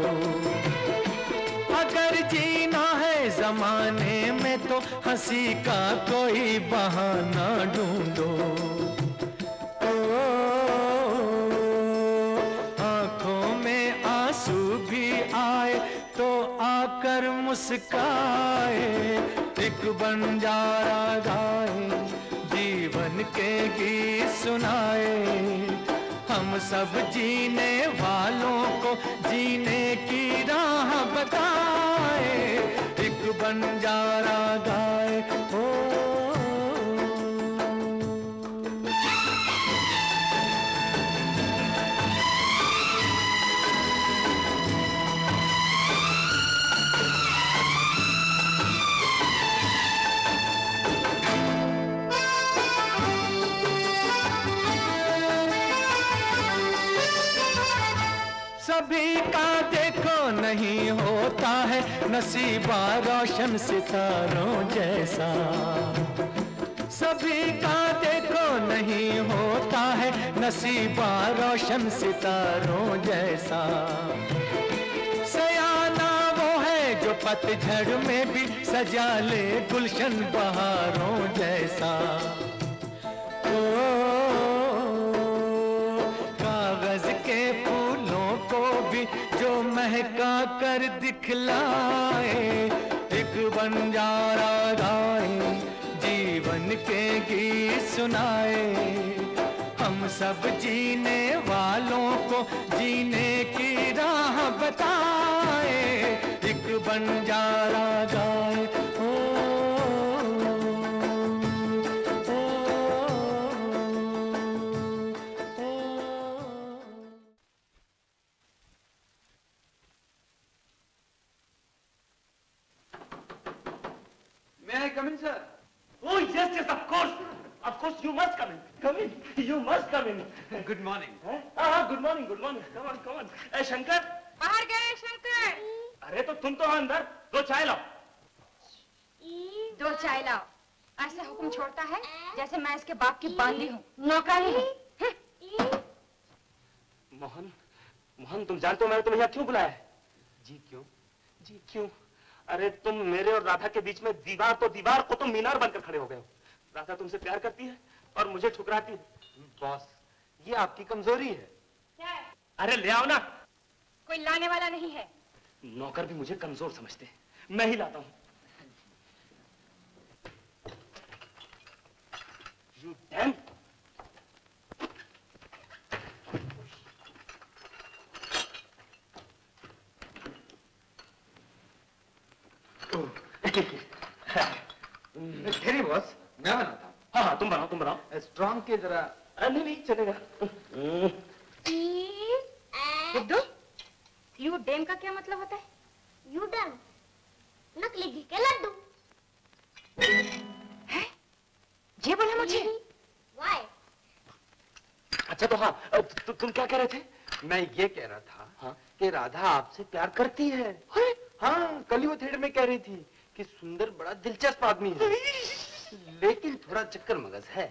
अगर जीना है जमाने में तो हंसी का कोई बहाना ढूंढो। आए तो आकर मुस्काए। एक बंजारा गाए जीवन के गीत सुनाए, हम सब जीने वालों को जीने की राह बताए। एक बंजारा गाए सभी का देखो नहीं होता है नसीबा रोशन सितारों जैसा। सभी का देखो नहीं होता है नसीबा रोशन सितारों जैसा। सयाना वो है जो पतझड़ में भी सजा ले गुलशन बहारों जैसा। कागज के फूलों को भी जो महका कर दिखलाए। एक बंजारा गाए जीवन के गीत सुनाए, हम सब जीने वालों को जीने की राह बताए। एक बंजारा गाए May I come in, sir? Oh, yes, yes, of course. Of course, you must come in. Come in. You must come in. Good morning. Good morning, good morning. Come on, come on. Shankar. बाहर गए शंकर. अरे तो तुम तो अंदर. 2 चाय लाओ. 2 चाय लाओ. ऐसा हुक्म छोड़ता है जैसे मैं इसके बाप की बांदी हूँ. नौकरानी हूँ. मोहन, मोहन तुम जानते हो मैंने तुम्हें यहाँ क्यों बुलाया है? जी क्यों? जी क्यों? अरे तुम मेरे और राधा के बीच में दीवार तो दीवार को तुम मीनार बनकर खड़े हो गए हो। राधा तुमसे प्यार करती है और मुझे ठुकराती है। बॉस, ये आपकी कमजोरी है। क्या है? अरे ले आओ ना। कोई लाने वाला नहीं है। नौकर भी मुझे कमजोर समझते हैं, मैं ही लाता हूँ। You damn! तेरी बॉस, मैं बनाता हूँ। हाँ हाँ तुम बनाओ, तुम बनाओ। स्ट्रॉन्ग के जरा नहीं नहीं चलेगा। बुद्धू, यू डैम का क्या मतलब होता है? यू डैम नकली घी के लड्डू। है? ये बोला मुझे? वाई? अच्छा तो हाँ, तुम क्या कह रहे थे? मैं ये कह रहा था कि राधा आपसे प्यार करती है। हाँ, कल ही वो थिएटर में कह रही थी कि सुंदर बड़ा दिलचस्प आदमी है, लेकिन थोड़ा चक्कर मगज है।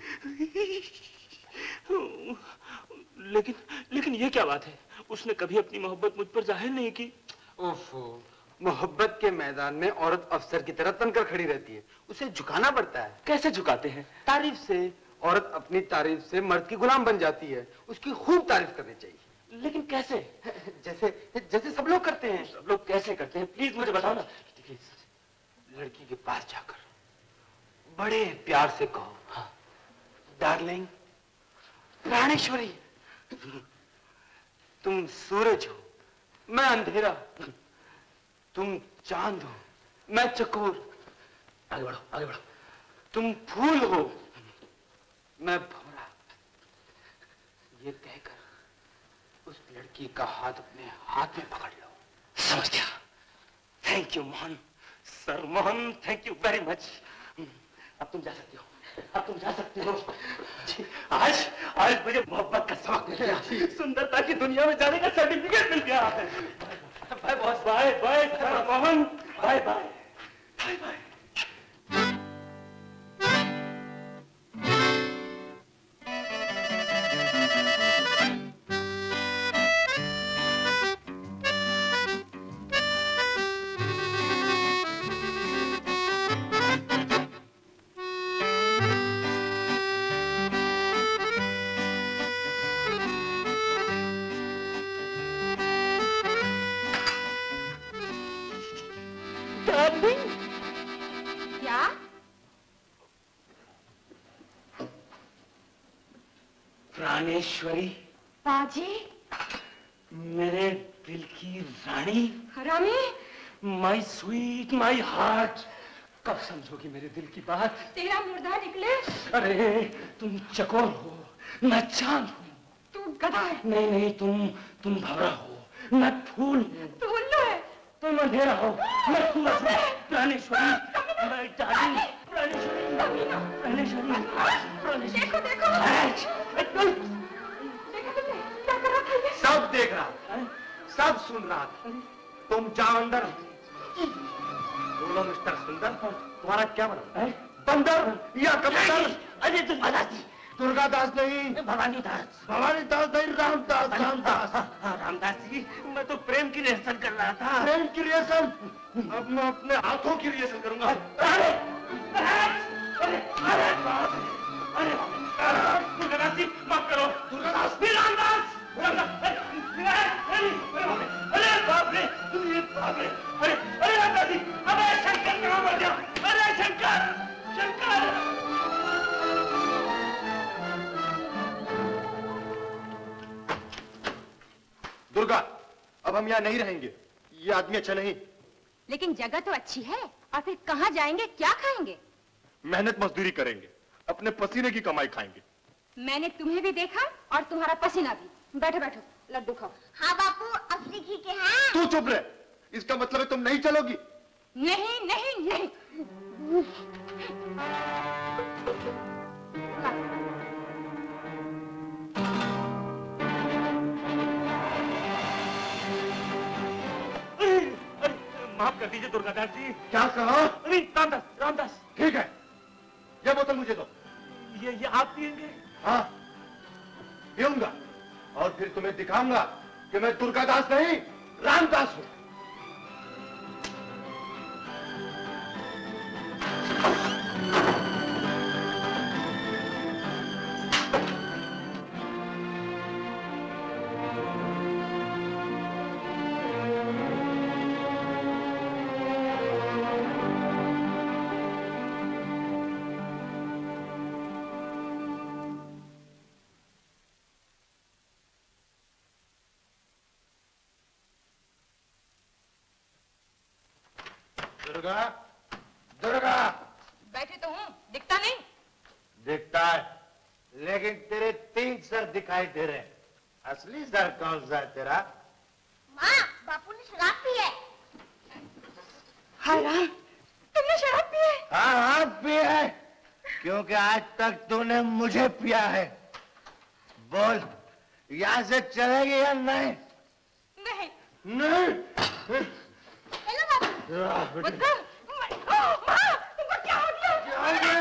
लेकिन ये क्या बात है? उसने कभी अपनी मोहब्बत मुझ पर जाहिर नहीं की। ओफो, मोहब्बत के मैदान में औरत अफसर की तरह तनकर खड़ी रहती है, उसे झुकाना पड़ता है। कैसे झुकाते हैं? तारीफ से। औरत अपनी तारीफ से मर्द की गुलाम बन जाती है, उसकी खूब तारीफ करनी चाहिए। लेकिन कैसे? जैसे जैसे सब लोग करते हैं। सब लोग कैसे करते हैं? प्लीज मुझे बताओ ना। लड़की के पास जाकर बड़े प्यार से कहो, हाँ, डार्लिंग, प्राणेश्वरी, तुम सूरज हो, मैं अंधेरा, तुम चांद हो, मैं चकोर। आगे बढ़ो, आगे बढ़ो। तुम फूल हो, मैं भंवरा। ये कहकर उस लड़की का हाथ अपने हाथ में पकड़ लो। समझ गया। Thank you Mohan. Sir Mohan, thank you very much. अब तुम जा सकती हो, अब तुम जा सकती हो। आज मुझे मोहब्बत का सबक मिल गया, सुंदरता की दुनिया में जाने का सर्टिफिकेट मिल गया। Bye boss, bye bye sir Mohan, bye bye bye bye. क्या? प्राणेश्वरी, बाजी, मेरे दिल की रानी, रानी, माई स्वीट, माई हार्ट, कब समझोगी मेरे दिल की बात? तेरा मुर्दा निकले। अरे तुम चकोर हो, मैं चांद हूँ। तू गधा है। नहीं नहीं, तुम भंवरा हो, मैं फूल हूँ। तू उल्लू है। तुम अंधेरा हो, मैं सूरज हूँ। प्राणेश्वरी, मैं डार्लिंग, प्राणेश्वरी, प्राणेश्वरी, प्राणेश्वरी। देखो देखो, क्या कर रहा था ये? सब देख रहा था, सब सुन रहा था। तुम जाओ अंदर। बोलो मिस्टर सुंदर, तुम्हारा क्या बना? बंदर या कबूतर? अरे तुम दुर्गादास नहीं, भवानी दास। भवानी दास नहीं, रामदास, रामदास। रामदास जी, मैं तो प्रेम की रिहर्सल कर रहा था। प्रेम की रिहर्सल? अब मैं अपने हाथों की रिहर्सल करूंगा। अरे दुर्गादास जी, माफ करो। दुर्गादास, रामदास, अरे बाप रे, ये बाप रे, अरे रामदास जी, अरे शंकर कहाँ मर गया? अरे शंकर, शंकर। दुर्गा, अब हम यहाँ नहीं रहेंगे, ये आदमी अच्छा नहीं। लेकिन जगह तो अच्छी है, और फिर कहाँ जाएंगे, क्या खाएंगे? मेहनत मजदूरी करेंगे, अपने पसीने की कमाई खाएंगे। मैंने तुम्हें भी देखा और तुम्हारा पसीना भी। बैठो बैठो, लड्डू खाओ। हाँ बापू, असली घी के हैं। तू चुप रहे, इसका मतलब है तुम नहीं चलोगी। नहीं नहीं नहीं। माफ कर दीजिए दुर्गादास जी। क्या कहा? अरे रामदास, रामदास। ठीक है, ये बोतल मुझे दो। ये आप पिएंगे? हाँ, पीऊंगा, और फिर तुम्हें दिखाऊंगा कि मैं दुर्गादास नहीं रामदास हूं। दुर्गा, दुर्गा। बैठे तो हूँ, दिखता नहीं। दिखता है, लेकिन तेरे 3 सर दिखाई दे रहे हैं। असली सर कौन सा है तेरा? माँ, बापू ने शराब पी है। हाय राम, तुमने शराब पी है? हाँ हाँ पी है, क्योंकि आज तक तूने मुझे पिया है। बोल, यहाँ से चलेगी या नहीं? नहीं। नहीं। हेलो बापू। माँ, तुमको क्या हो गया?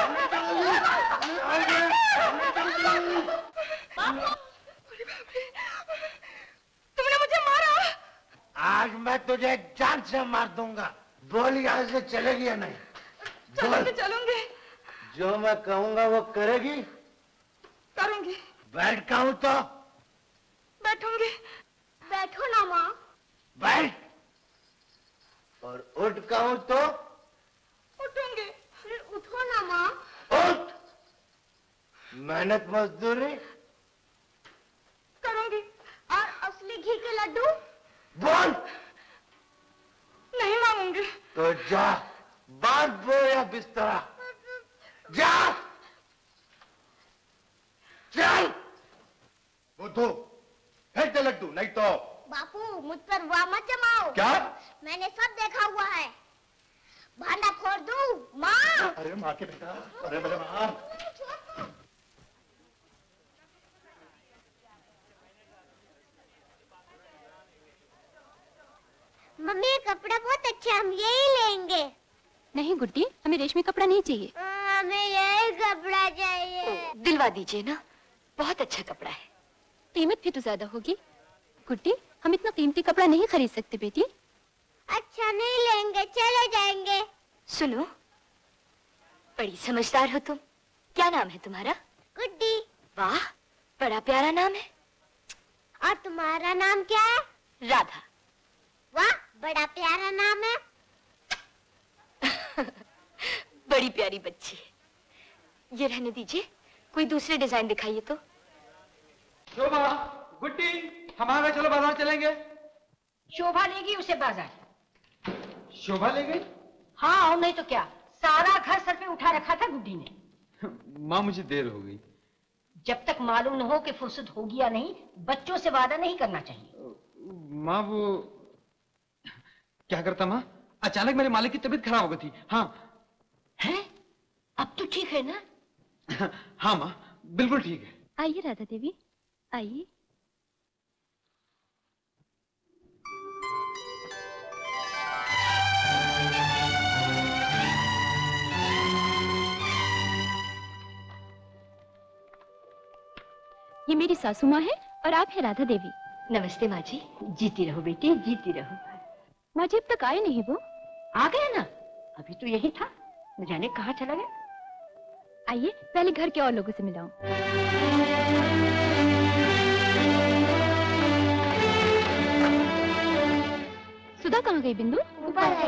तुमने मुझे मारा। आज मैं तुझे जान से मार दूंगा। बोल, यहाँ से चलेगी या नहीं? चलूंगी, चलूंगी। जो मैं कहूंगा वो करेगी? करूंगी। बैठ कहूं तो? बैठूंगी। बैठो ना माँ। बैठ। और उठ कहूं तो? उठूंगी। फिर उठो ना माँ। उठ। मेहनत मजदूरी करूंगी। और असली घी के लड्डू? बोल। नहीं मांगूंगी। तो जा, बांध दो या बिस्तरा। जा, चल। बुद्धू, फेंक दे लड्डू, नहीं तो। बापू, मुझ पर वाह मत जमाओ। क्या? मैंने सब देखा हुआ है। भांडा फोड़ दूं? माँ। अरे माँ के बेटा, अरे मेरे माँ। मम्मी, ये कपड़ा बहुत अच्छा है, हम यही लेंगे। नहीं गुड्डी, हमें रेशमी कपड़ा नहीं चाहिए। हमें यही कपड़ा चाहिए। दिलवा दीजिए ना, बहुत अच्छा कपड़ा है। कीमत भी तो ज्यादा होगी। गुड्डी, हम इतना कीमती कपड़ा नहीं खरीद सकते बेटी। अच्छा नहीं लेंगे, चले जाएंगे। सुनो, बड़ी समझदार हो तुम। क्या नाम है तुम्हारा? गुड्डी। वाह, बड़ा प्यारा नाम है। और तुम्हारा नाम क्या है? राधा। वाह, बड़ा प्यारा नाम है। बड़ी प्यारी बच्ची है। ये रहने दीजिए, कोई दूसरे डिजाइन दिखाइए तो। शोभा, गुड्डी, हमारे चलो बाजार चलेंगे। शोभा लेगी उसे बाजार। शोभा ले गई? हाँ, और नहीं तो क्या, सारा घर सर पे उठा रखा था गुड्डी ने। माँ, मुझे देर हो गई। जब तक मालूम न हो कि फुर्सत होगी या नहीं, बच्चों से वादा नहीं करना चाहिए। माँ, वो क्या करता माँ, अचानक मेरे मालिक की तबीयत खराब हो गई थी। हाँ। है? अब तो ठीक है ना? हाँ माँ, बिल्कुल ठीक है। आइए राधा देवी, आइए। ये मेरी सासू माँ है और आप हैं राधा देवी। नमस्ते माँ जी। जीती रहो बेटी, जीती रहो। माँ जी अब तक आए नहीं वो? आ गया ना, अभी तो यही था, न जाने कहाँ चला गया। आइए पहले घर के और लोगों से मिलाऊं। सुधा कहाँ गई बिंदु? ऊपर है।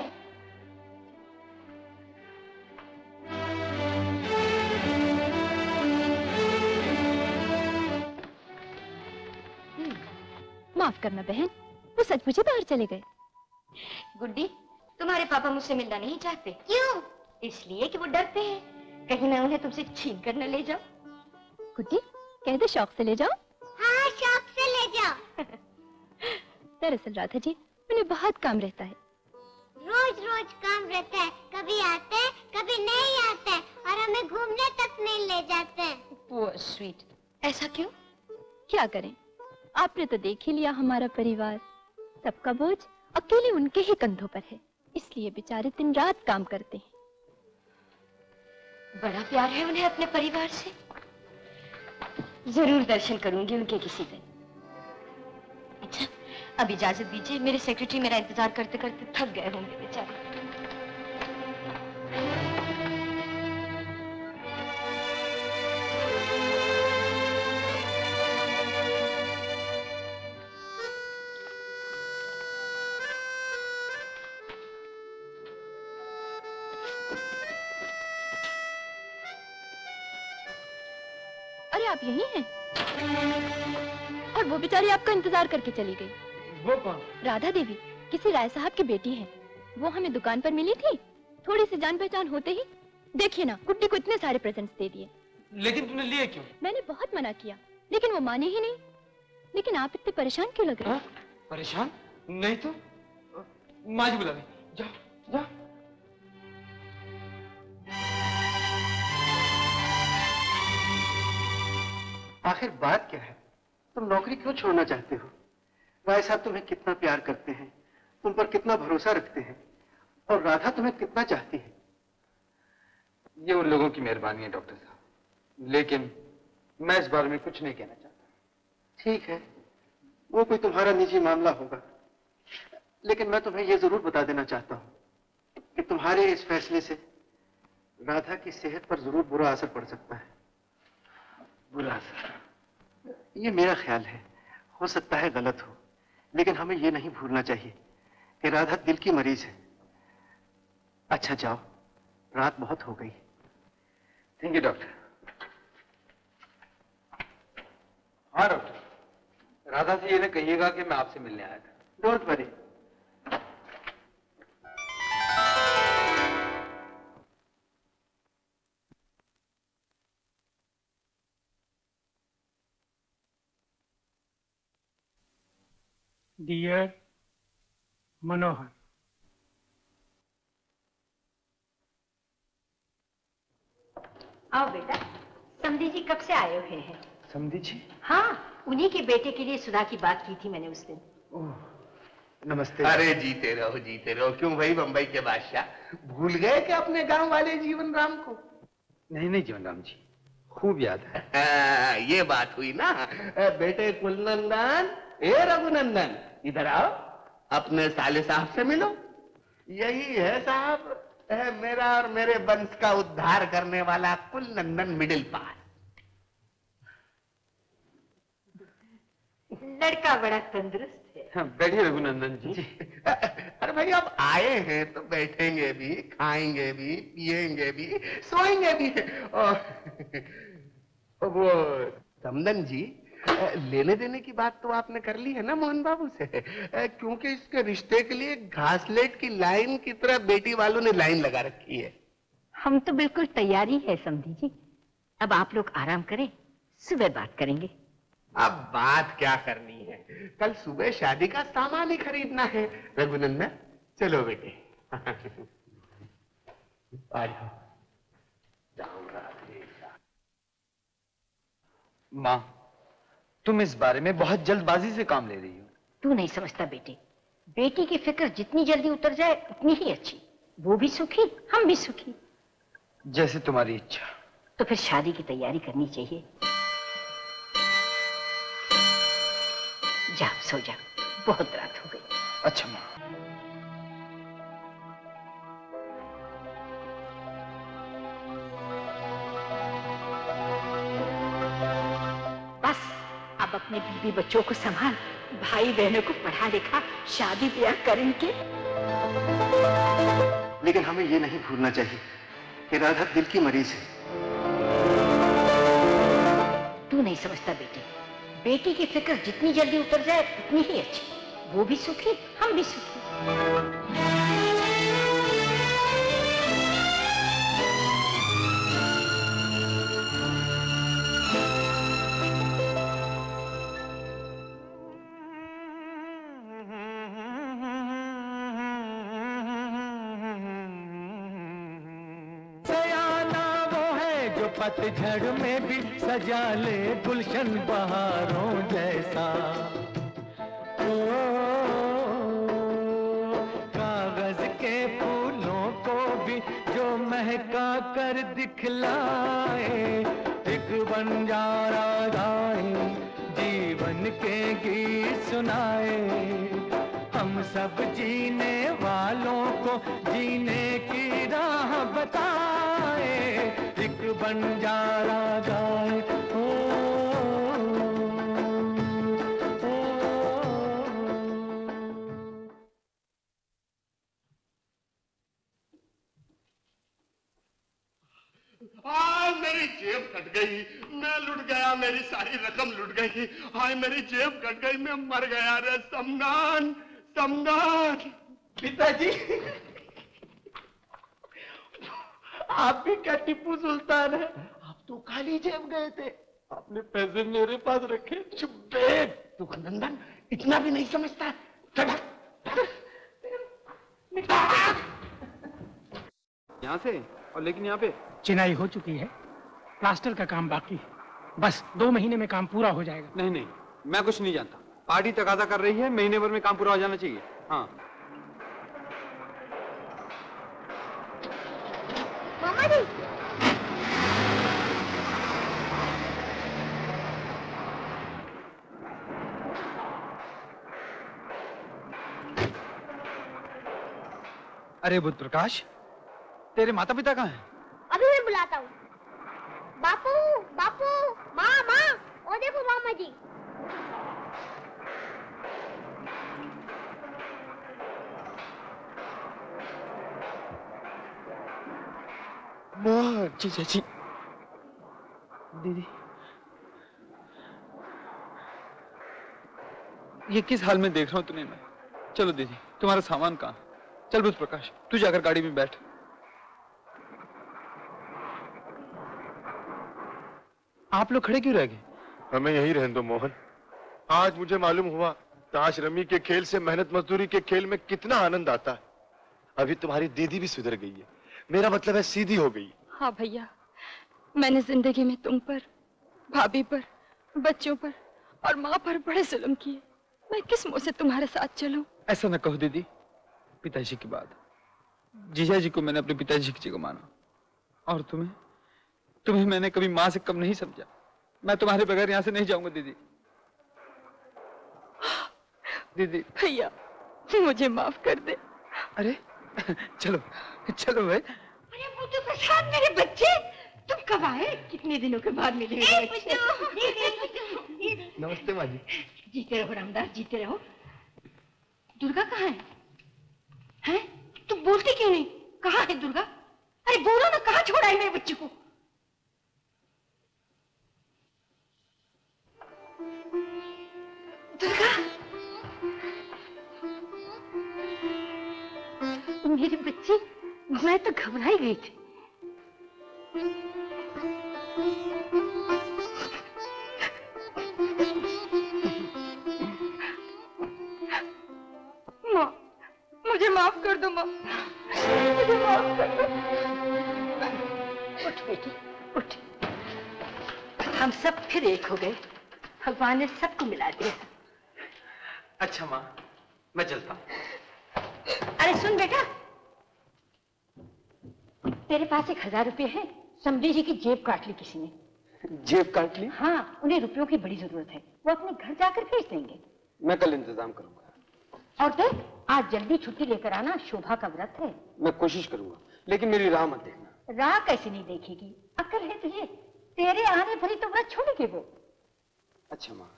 माफ करना बहन, वो सचमुच बाहर चले गए। गुड्डी, तुम्हारे पापा मुझसे मिलना नहीं चाहते। क्यों? इसलिए कि वो डरते हैं कहीं मैं उन्हें तुमसे छीन कर न ले जाऊं। गुड्डी, कह दो शौक से ले जाओ। हाँ, शौक से ले जाओ। दरअसल राधा जी, उन्हें बहुत काम रहता है। रोज रोज काम रहता है, कभी आते हैं, कभी नहीं आते हैं, और हमें घूमने तक नहीं ले जाते हैं। वो स्वीट। ऐसा क्यों? क्या करें, आपने तो देख ही लिया हमारा परिवार। सबका बोझ अकेले उनके ही कंधों पर है, इसलिए बेचारे दिन रात काम करते हैं। बड़ा प्यार है उन्हें अपने परिवार से। जरूर दर्शन करूंगी उनके किसी दिन। अच्छा, अब इजाजत दीजिए, मेरे सेक्रेटरी मेरा इंतजार करते करते थक गए होंगे बेचारे। अरे आप यहीं हैं? और वो बेचारी आपका इंतजार करके चली गई। वो कौन? राधा देवी, किसी राय साहब की बेटी है। वो हमें दुकान पर मिली थी, थोड़ी सी जान पहचान होते ही देखिए ना, गुड्डी को इतने सारे प्रेजेंट्स दे दिए। लेकिन तुमने लिए क्यों? मैंने बहुत मना किया, लेकिन वो माने ही नहीं। लेकिन आप इतने परेशान क्यों लग रहे हैं? परेशान? नहीं तो माँ जी बुला ली। जाओ जाओ। आखिर बात क्या है? तुम नौकरी क्यों छोड़ना चाहते हो? राय साहब तुम्हें कितना प्यार करते हैं, तुम पर कितना भरोसा रखते हैं, और राधा तुम्हें कितना चाहती है। ये उन लोगों की मेहरबानी है डॉक्टर साहब, लेकिन मैं इस बारे में कुछ नहीं कहना चाहता। ठीक है, वो कोई तुम्हारा निजी मामला होगा, लेकिन मैं तुम्हें यह जरूर बता देना चाहता हूं कि तुम्हारे इस फैसले से राधा की सेहत पर जरूर बुरा असर पड़ सकता है। बुरा असर? ये मेरा ख्याल है, हो सकता है गलत हो, लेकिन हमें ये नहीं भूलना चाहिए कि राधा दिल की मरीज है। अच्छा जाओ, रात बहुत हो गई। Thank you doctor. हाँ डॉक्टर, राधा से ये ना कहिएगा कि मैं आपसे मिलने आया था। Don't worry. डियर मनोहर, आओ बेटा, समधी जी कब से आए हुए हैं? समधी जी? हाँ, उन्हीं के बेटे के लिए सुधा की बात की थी मैंने उस दिन। नमस्ते। अरे जीते रहो। क्यों भाई बंबई के बादशाह, भूल गए कि अपने गांव वाले जीवन राम को? नहीं जीवन राम जी, खूब याद है। ये बात हुई ना। बेटे कुलनंदन, ए रघुनंदन, इधर आओ, अपने साले साहब से मिलो। यही है साहब, मेरा और मेरे वंश का उद्धार करने वाला कुलनंदन मिडिल पास। लड़का बड़ा तंदुरुस्त है। हाँ, बैठिए रघुनंदन जी। अरे भाई अब आए हैं तो बैठेंगे भी, खाएंगे भी, पिएंगे भी, सोएंगे भी। और वो समदन जी, लेने देने की बात तो आपने कर ली है ना मोहन बाबू से? क्योंकि इसके रिश्ते के लिए घासलेट की लाइन की तरह बेटी वालों ने लाइन लगा रखी है। हम तो बिल्कुल तैयारी है समधी जी। अब आप लोग आराम करें, सुबह बात करेंगे। अब बात क्या करनी है, कल सुबह शादी का सामान ही खरीदना है। रघुनंदन चलो बेटे। आ जाओ। माँ, तुम इस बारे में बहुत जल्दबाजी से काम ले रही हो। तू नहीं समझता बेटे, बेटी की फिक्र जितनी जल्दी उतर जाए उतनी ही अच्छी। वो भी सुखी, हम भी सुखी। जैसे तुम्हारी इच्छा। तो फिर शादी की तैयारी करनी चाहिए। जा सो जा, बहुत रात हो गई। अच्छा माँ। बस अब अपने बीवी बच्चों को संभाल, भाई बहनों को पढ़ा लिखा, शादी ब्याह करेंगे। लेकिन हमें ये नहीं भूलना चाहिए कि राधा दिल की मरीज है। तू नहीं समझता बेटे, बेटी की फिक्र जितनी जल्दी उतर जाए उतनी ही अच्छी। वो भी सुखी, हम भी सुखी। पतझड़ में भी सजा ले गुलशन बहारों जैसा। ओ, कागज के फूलों को भी जो महका कर दिखलाए, एक बंजारा गाए जीवन के के गीत सुनाए, हम सब जीने वालों को जीने की राह बताए, एक बंजारा गाए ओ, मेरी जेब कट गई, मैं लुट गया, मेरी सारी रकम लुट गई। हाय मेरी जेब कट गई, मैं मर गया रे समदान, समदान। पिताजी, आप भी क्या टिप्पू सुल्तान है? आप तो खाली जेब गए थे, आपने पैसे मेरे पास रखे। चुप बे, तू खंडन इतना भी नहीं समझता। यहाँ से और लेकिन यहाँ पे चिनाई हो चुकी है, प्लास्टर का काम बाकी है, बस 2 महीने में काम पूरा हो जाएगा। नहीं नहीं, मैं कुछ नहीं जानता, पार्टी तकाजा कर रही है, महीने भर में काम पूरा हो जाना चाहिए। हाँ मामा जी, अरे बुध प्रकाश, तेरे माता पिता कहाँ हैं? अभी मैं बुलाता हूँ। बापू, बापू, माँ, माँ, ओ देखो मामा जी। मोहन जी, जी दीदी, ये किस हाल में देख रहा हूँ तुम्हें मैं? चलो दीदी, तुम्हारा सामान कहाँ? चल बुध प्रकाश, तू जाकर गाड़ी में बैठ। आप लोग खड़े क्यों रह गए? हमें यहीं रहने दो मोहन। आज मुझे मालूम हुआ ताश रमी के खेल से मेहनत मजदूरी के खेल में कितना आनंद आता है। अभी तुम्हारी दीदी भी सुधर गई है, मेरा मतलब है सीधी हो गई। हाँ भैया, मैंने जिंदगी में तुम पर, भाभी पर, बच्चों पर और माँ पर बड़े जुल्म किए। मैं किस मुंह से तुम्हारे साथ चलूं? ऐसा न कहो दीदी, पिताजी की बात, जीजा जी को मैंने अपने पिताजी की जगह माना, और तुम्हें मैंने कभी माँ से कम नहीं समझा। मैं तुम्हारे बगैर यहाँ से नहीं जाऊंगा दीदी। दीदी भैया, मुझे माफ कर दे। अरे चलो चलो भाई। अरे बुद्धू प्रसाद, मेरे बच्चे, तुम कब आए? कितने दिनों के बाद मिले। नमस्ते माँ जी। जीते रहो रामदास, जीते रहो। दुर्गा कहाँ है? हैं? तुम बोलते क्यों नहीं? कहाँ है दुर्गा? अरे बोलो ना, कहाँ छोड़ा है मेरे बच्चे को? दुर्गा, मेरे बच्चे, मैं तो घबराई गई थी। माँ, मुझे माफ कर दो माँ, मुझे माफ कर दो। उठ बेटी, उठ। हम सब फिर एक हो गए, भगवान ने सबको मिला दिया। अच्छा माँ, मैं चलता हूँ। अरे सुन बेटा, तेरे पास 1000 रुपए है, समझी जी की जेब काट ली किसी ने। जेब काट ली? हाँ, उन्हें रुपयों की बड़ी जरूरत है, वो अपने घर जाकर भेज देंगे। मैं कल इंतजाम करूंगा। और देख, आज जल्दी छुट्टी लेकर आना, शोभा का व्रत है। मैं कोशिश करूंगा, लेकिन मेरी राह मत देखना। राह कैसे नहीं देखेगी? अक्ल है तुझे? तेरे आने भरी तो व्रत छोड़ेगी वो। अच्छा माँ।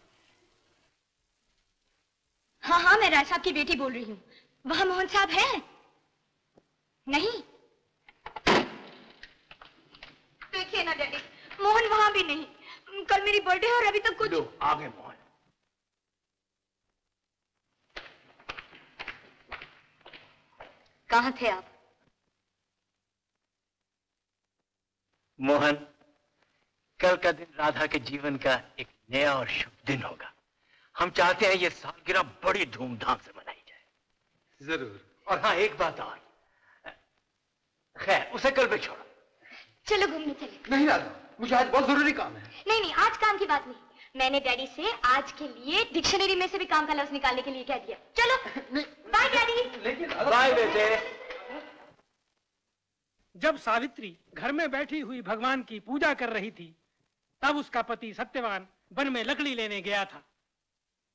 हाँ हाँ, मैं राय साहब की बेटी बोल रही हूँ। वहाँ मोहन साहब हैं? नहीं? देखिए ना डैडी, मोहन वहाँ भी नहीं। कल मेरी बर्थडे है और अभी तक कुछ। लो, आ गए मोहन। कहाँ थे आप? मोहन, कल का दिन राधा के जीवन का एक नया और शुभ दिन होगा। हम चाहते हैं ये सालगिरह बड़ी धूमधाम से मनाई जाए। जरूर। और हाँ, एक बात और, खैर उसे कल पे छोड़ो। चलो घूमने चले। नहीं राधा, मुझे आज बहुत जरूरी काम है। नहीं नहीं, आज काम की बात नहीं। मैंने डैडी से आज के लिए डिक्शनरी में से भी काम का लफ्ज निकालने के लिए कह दिया। चलो बाय डैडी। लेकिन बाय बेटे। जब सावित्री घर में बैठी हुई भगवान की पूजा कर रही थी, तब उसका पति सत्यवान वन में लकड़ी लेने गया था।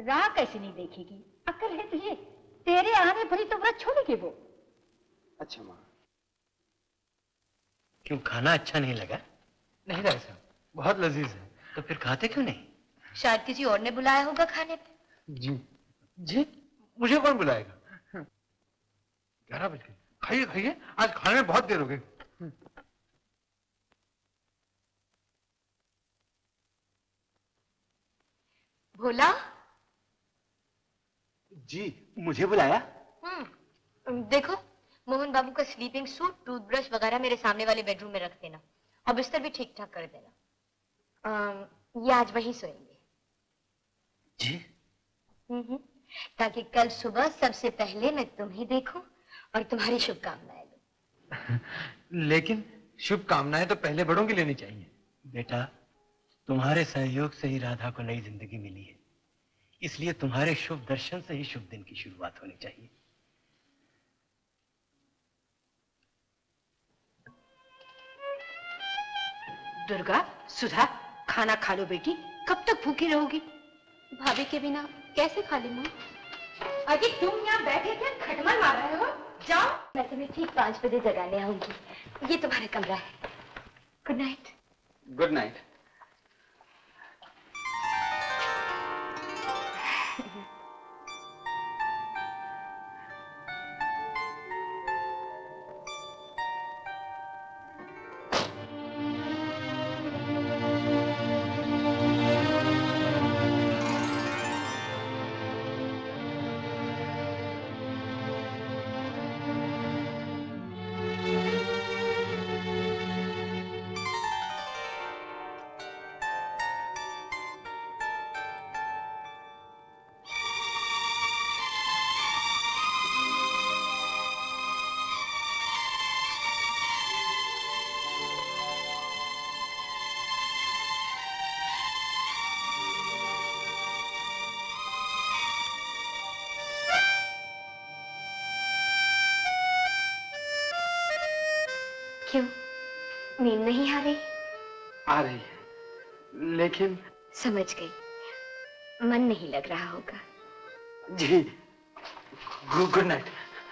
राह कैसे नहीं देखेगी? अक्ल है तुझे? तेरे आने पर ही तो व्रत छोड़ेगी वो। अच्छा माँ। क्यों खाना अच्छा नहीं लगा? नहीं राय साहब, बहुत लजीज है। तो फिर खाते क्यों नहीं? शायद किसी और ने बुलाया होगा खाने पे। जी जी, मुझे कौन बुलाएगा? 11 बज गए। खाइए खाइए, आज खाने में बहुत देर हो गई। भोला? जी, मुझे बुलाया? देखो, मोहन बाबू का स्लीपिंग सूट, टूथब्रश वगैरह मेरे सामने वाले बेडरूम में रख देना और बिस्तर भी ठीक ठाक कर देना। ये आज वहीं सोएंगे। जी? ताकि कल सुबह सबसे पहले मैं तुम्हें देखूं और तुम्हारी शुभकामनाएं दूं। लेकिन शुभकामनाएं तो पहले बड़ों की लेनी चाहिए। बेटा, तुम्हारे सहयोग से ही राधा को नई जिंदगी मिली है, इसलिए तुम्हारे शुभ दर्शन से ही शुभ दिन की शुरुआत होनी चाहिए। दुर्गा, सुधा, खाना खा लो बेटी। कब तक भूखी रहोगी? भाभी के बिना कैसे खा लूं? अरे तुम यहाँ बैठे क्या खटमल मार रहे हो? जाओ। मैं तुम्हें ठीक 5 बजे जगाने आऊंगी। ये तुम्हारा कमरा है। Good night. Good night. क्यों, नींद नहीं आ रही? आ रही है, लेकिन समझ गई, मन नहीं लग रहा होगा। जी, गुड नाइट।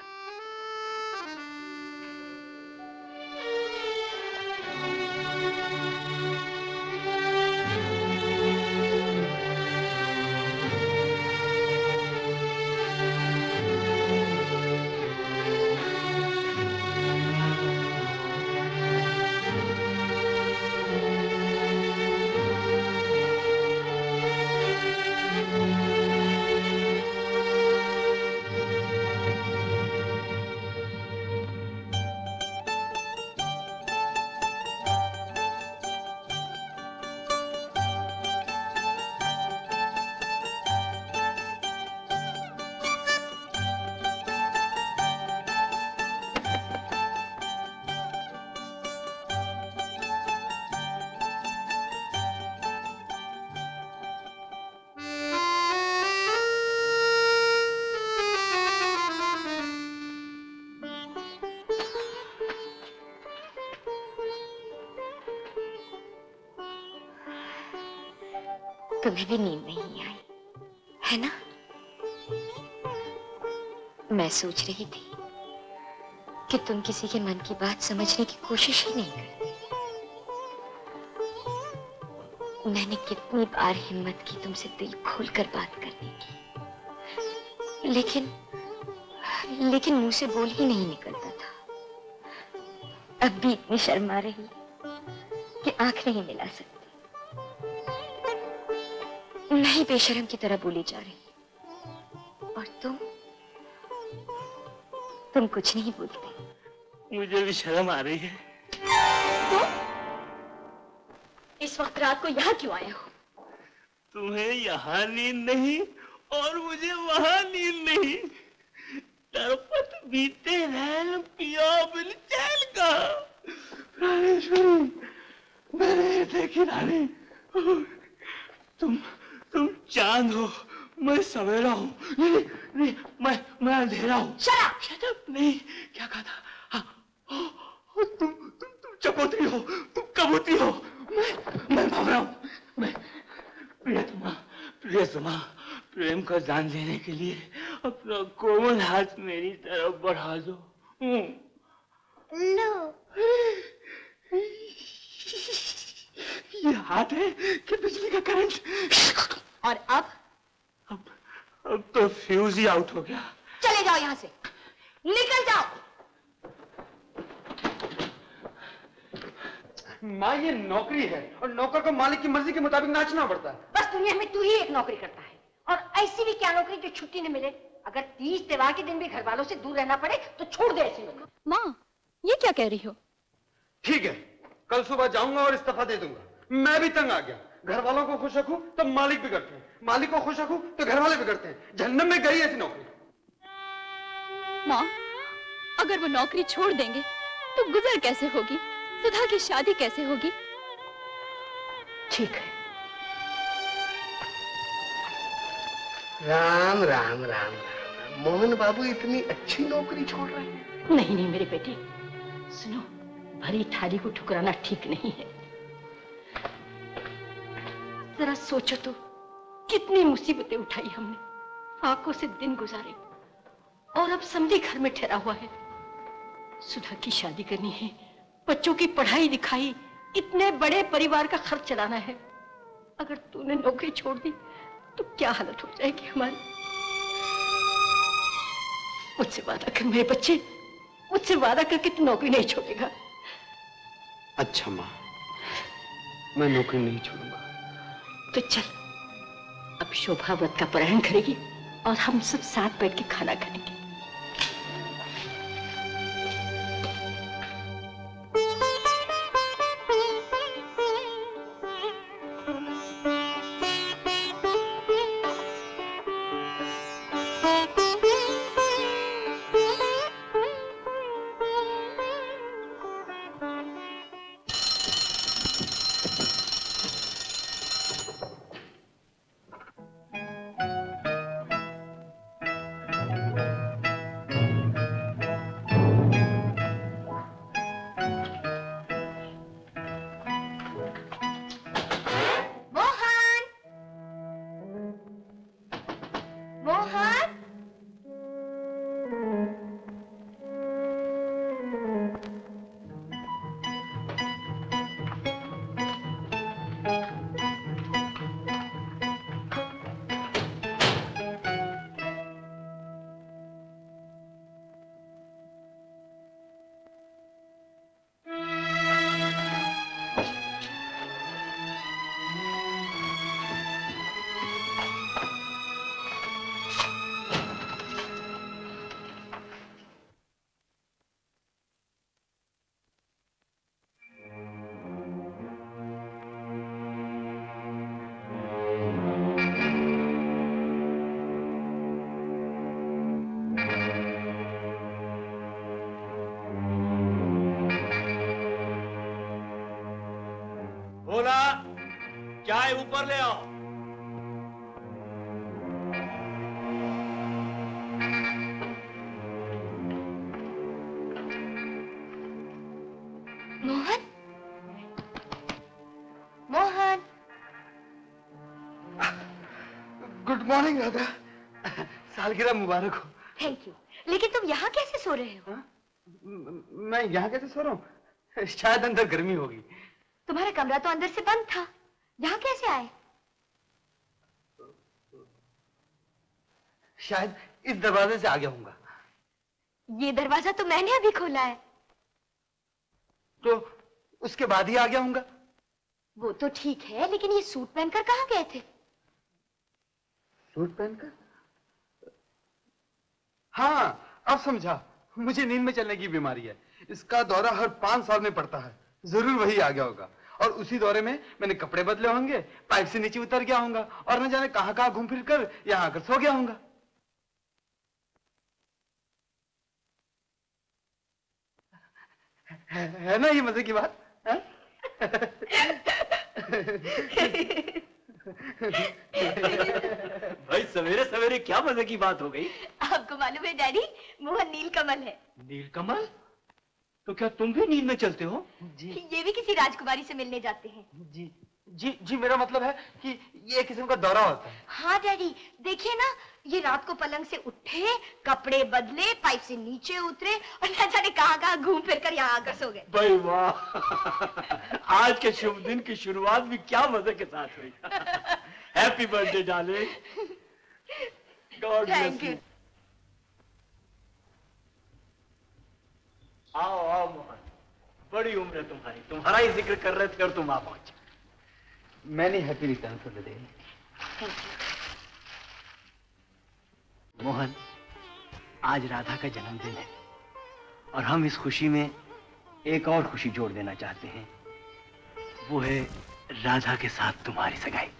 तुम्हें भी नींद नहीं आई है ना? मैं सोच रही थी कि तुम किसी के मन की बात समझने की कोशिश ही नहीं करती। मैंने कितनी बार हिम्मत की तुमसे दिल खोलकर बात करने की, लेकिन मुंह से बोल ही नहीं निकलता था। अब भी इतनी शर्म आ रही कि आंख नहीं मिला सकती। मैं ही बेशर्म की तरह बोली जा रही और तुम कुछ नहीं बोलते। मुझे भी शर्म आ रही है। तो इस वक्त रात को यहाँ क्यों आए हो? तुम्हें यहाँ नींद नहीं और मुझे वहाँ नींद नहीं। तड़पत बीते रैन पिया बिन चैन का। रामेश्वरी, मैंने देखी रानी, तुम चांद हो, मैं सवेरा हूँ। नहीं, मैं अंधेरा हूँ। Shut up! नहीं, क्या कहा था? हाँ, तुम चकोतरी हो, तुम कबूतरी हो। मैं भंवरा हूँ। मैं प्रियतमा, प्रेम का दान देने के लिए अपना कोमल हाथ मेरी तरफ बढ़ा दो। लो। ये हाथ है कि बिजली का करंट? और अब तो फ्यूज ही आउट हो गया। चले जाओ यहाँ से, निकल जाओ। माँ ये नौकरी है और नौकर को मालिक की मर्जी के मुताबिक नाचना पड़ता है। बस दुनिया में तू ही एक नौकरी करता है, और ऐसी भी क्या नौकरी जो छुट्टी न मिले। अगर तीज त्योहार के दिन भी घर वालों से दूर रहना पड़े तो छोड़ दे ऐसी नौकरी। माँ ये क्या कह रही हो? ठीक है, कल सुबह जाऊंगा और इस्तीफा दे दूंगा। मैं भी तंग आ गया। घर वालों को खुश रखूं तो मालिक बिगड़ते हैं, मालिक को खुश रखूं तो घर वाले बिगड़ते हैं। जहन्नम में गई ऐसी नौकरी। माँ अगर वो नौकरी छोड़ देंगे तो गुजर कैसे होगी? सुधा की शादी कैसे होगी? ठीक है। राम राम राम राम। मोहन बाबू इतनी अच्छी नौकरी छोड़ रहे हैं? नहीं नहीं मेरे बेटे, सुनो, भरी थाली को ठुकराना ठीक नहीं है। जरा सोचो तो, कितनी मुसीबतें उठाई हमने, आंखों से दिन गुजारे, और अब समझी घर में ठहरा हुआ है। सुधा की शादी करनी है, बच्चों की पढ़ाई लिखाई, इतने बड़े परिवार का खर्च चलाना है। अगर तूने नौकरी छोड़ दी तो क्या हालत हो जाएगी हमारी। मुझसे वादा कर मेरे बच्चे, मुझसे वादा करके तू नौकरी नहीं छोड़ेगा। अच्छा माँ, मैं नौकरी नहीं छोड़ूंगा। तो चल, अब शोभा व्रत का पारायण करेगी और हम सब साथ बैठ के खाना खाएंगे। चाय ऊपर ले आओ। मोहन, मोहन। गुड मॉर्निंग राधा, सालगिरह मुबारक हो। Thank you. लेकिन तुम यहाँ कैसे सो रहे हो? मैं यहाँ कैसे सो रहा हूँ? शायद अंदर गर्मी होगी। तुम्हारा कमरा तो अंदर से बंद था, यहाँ कैसे आए? शायद इस दरवाजे से आ गया हूँगा। ये दरवाजा तो मैंने अभी खोला है। तो उसके बाद ही आ गया हूँगा। वो तो ठीक है, लेकिन ये सूट पहनकर कहाँ गए थे? सूट पहनकर? हाँ, अब समझा। मुझे नींद में चलने की बीमारी है। इसका दौरा हर 5 साल में पड़ता है। जरूर वही आ गया होगा, और उसी दौरे में मैंने कपड़े बदले होंगे, पाइप से नीचे उतर गया होऊंगा, और न जाने कहां कहां घूम फिर कर यहाँ आकर सो गया होऊंगा। है ना ये मजे की बात? भाई सवेरे सवेरे क्या मजे की बात हो गई? आपको मालूम है डैडी, मोहन नीलकमल है। नीलकमल? तो क्या तुम भी नींद में चलते हो? जी। ये भी किसी राजकुमारी से मिलने जाते हैं। जी। जी मेरा मतलब है कि ये किस्म का दौरा होता है। हाँ डैडी, देखिए ना, ये रात को पलंग से उठे, कपड़े बदले, पाइप से नीचे उतरे और न जाने कहाँ घूम फिर कर यहाँ आकर सो गए। भाई वाह, आज के शुभ दिन की शुरुआत भी क्या मजे के साथ हुई। Happy birthday darling. God bless you. आओ आओ मोहन, बड़ी उम्र है तुम्हारी, तुम्हारा ही जिक्र कर रहे थे और तुम आ पहुंचे। Many happy return for the day. Mohan, आज राधा का जन्मदिन है और हम इस खुशी में एक और खुशी जोड़ देना चाहते हैं। वो है राधा के साथ तुम्हारी सगाई।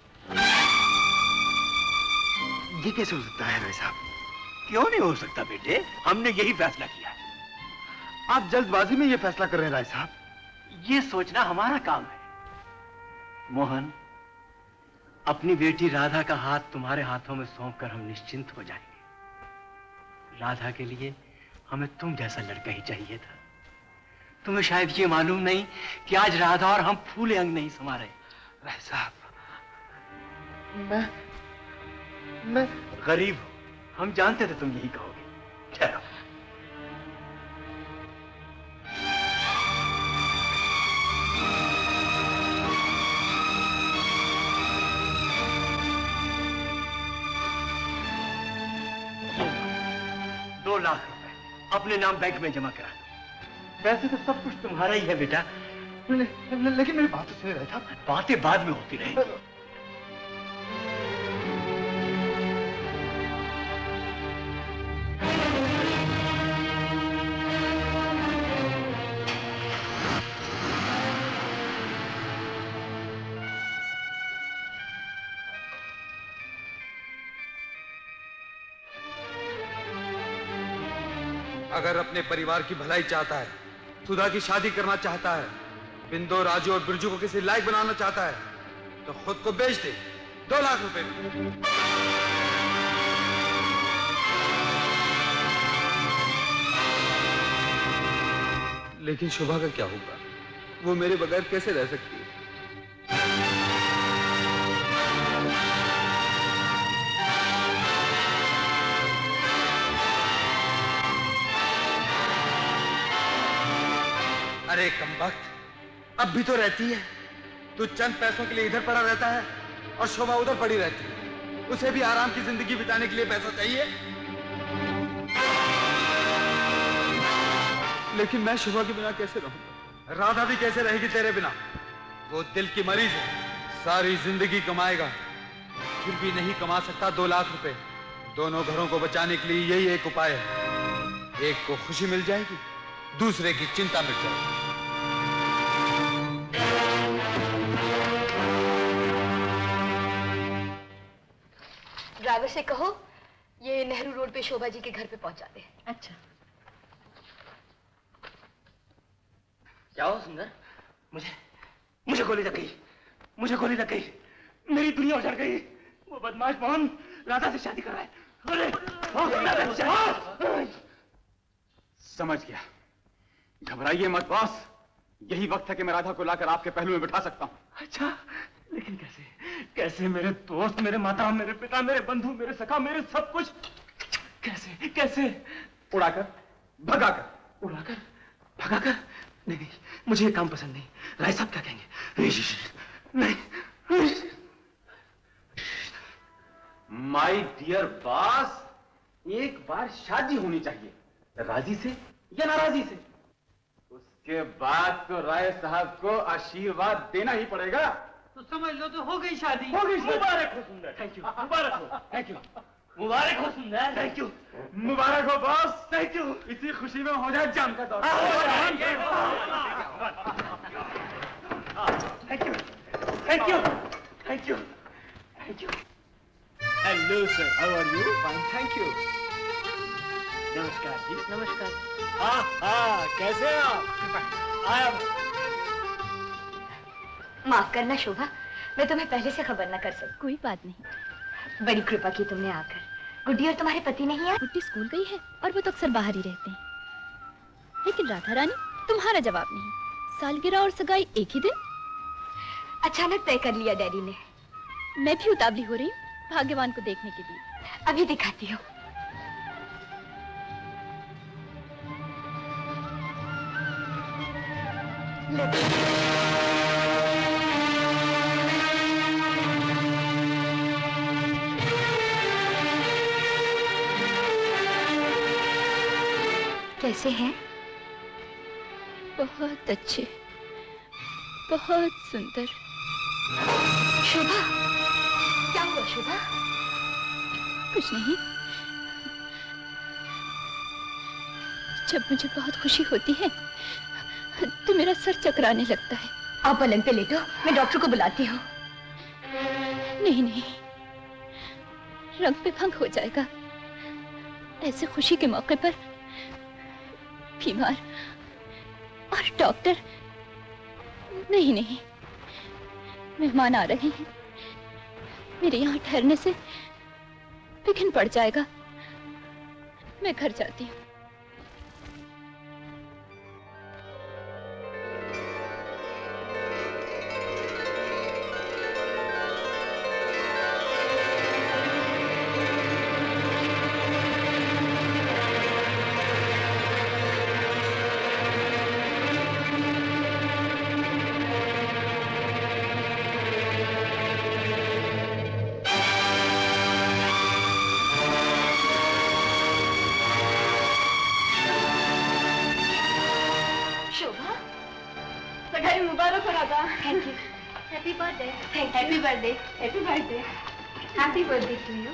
ये कैसे हो सकता है राय साहब? क्यों नहीं हो सकता बेटे, हमने यही फैसला किया है। आप जल्दबाजी में ये फैसला कर रहे हैं राय साहब? ये सोचना हमारा काम है। मोहन, अपनी बेटी राधा का हाथ तुम्हारे हाथों में सौंपकर हम निश्चिंत हो जाएंगे। राधा के लिए हमें तुम जैसा लड़का ही चाहिए था। तुम्हें शायद ये मालूम नहीं कि आज राधा और हम फूले अंग नहीं समा रहे। राय साहब, मैं गरीब हूं, हम जानते थे तुम यही कहोगे। ठहरो। $2 लाख अपने नाम बैंक में जमा करा दो। वैसे तो सब कुछ तुम्हारा ही है बेटा। लेकिन मेरी बात तो सुन रहा था। बातें बाद में होती रहेंगी। अगर अपने परिवार की भलाई चाहता है, सुधा की शादी करना चाहता है, बिंदो, राजू और बिरजू को किसी लायक बनाना चाहता है, तो खुद को बेच दे 2 लाख रुपए में। लेकिन शोभा का क्या होगा? वो मेरे बगैर कैसे रह सकती है? अरे कमबख्त, अब भी तो रहती है। तू चंद पैसों के लिए इधर पड़ा रहता है और शोभा उधर पड़ी रहती है। उसे भी आराम की जिंदगी बिताने के लिए पैसा चाहिए। लेकिन मैं शोभा के बिना कैसे रहूंगा? राधा भी कैसे रहेगी तेरे बिना? वो दिल की मरीज है, सारी जिंदगी कमाएगा, फिर भी नहीं कमा सकता 2 लाख रुपए। दोनों घरों को बचाने के लिए यही एक उपाय है। एक को खुशी मिल जाएगी, दूसरे की चिंता मिट जाएगी। ड्राइवर से कहो ये नेहरू रोड पे शोभा जी के घर पे पहुंचा दे। अच्छा। क्या हो सुंदर? मुझे गोली लग गई, मुझे गोली लग गई, मेरी दुनिया उजड़ गई। वो बदमाश मोहन राधा से शादी कर रहा है। अरे समझ गया, घबराइए मत बॉस, यही वक्त है कि मैं राधा को लाकर आपके पहलू में बिठा सकता हूँ। अच्छा, लेकिन कैसे? कैसे मेरे दोस्त, मेरे माता, मेरे पिता, मेरे बंधु, मेरे सखा, मेरे सब कुछ कैसे कैसे? उड़ाकर, भगाकर। उड़ाकर, भगाकर? नहीं, मुझे ये काम पसंद नहीं। राय साहब क्या कहेंगे? नहीं। माय डियर बॉस, एक बार शादी होनी चाहिए, राजी से या नाराजी से। उसके बाद तो राय साहब को आशीर्वाद देना ही पड़ेगा। तो समझ लो तो हो गई शादी। हो गई शादी। मुबारक हो सुंदर। Thank you. मुबारक हो। Thank you. मुबारक हो सुंदर। Thank you. मुबारक हो बॉस। Thank you. इसी खुशी में हो जाए जाम का दौर। Thank you. Thank you. Thank you. Thank you. Hello sir, how are you? Fine, thank you. नमस्कार जी। नमस्कार। हाँ, कैसे हैं आप? आया। माफ करना शोभा, मैं तुम्हें पहले से खबर न कर सकती। कोई बात नहीं। बड़ी कृपा की तुमने आकर। गुड्डी और तुम्हारे पति नहीं आए? गुड्डी स्कूल गई है और वो तो अक्सर बाहर ही रहते हैं। लेकिन राधा रानी, तुम्हारा जवाब नहीं। सालगिरह और सगाई एक ही दिन? अचानक तय कर लिया डैडी ने। मैं भी उतावली हो रही हूँ भाग्यवान को देखने के लिए। अभी दिखाती हूँ। कैसे हैं? बहुत अच्छे, बहुत सुंदर। शोभा, क्या हुआ शोभा? कुछ नहीं। जब मुझे बहुत खुशी होती है तो मेरा सर चकराने लगता है। आप पलंग पे लेटो, मैं डॉक्टर को बुलाती हूँ। नहीं नहीं, रंग पे भंग हो जाएगा। ऐसे खुशी के मौके पर बीमार और डॉक्टर। नहीं नहीं, मेहमान आ रहे हैं, मेरे यहाँ ठहरने से विघ्न पड़ जाएगा। मैं घर जाती हूँ। Happy birthday to you.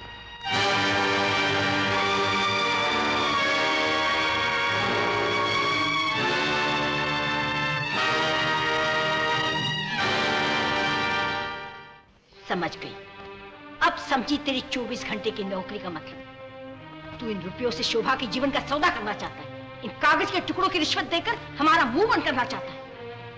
समझ गई। अब समझी तेरी 24 घंटे की नौकरी का मतलब। तू इन रुपयों से शोभा के जीवन का सौदा करना चाहता है। इन कागज के टुकड़ों की रिश्वत देकर हमारा मुंह बंद करना चाहता है।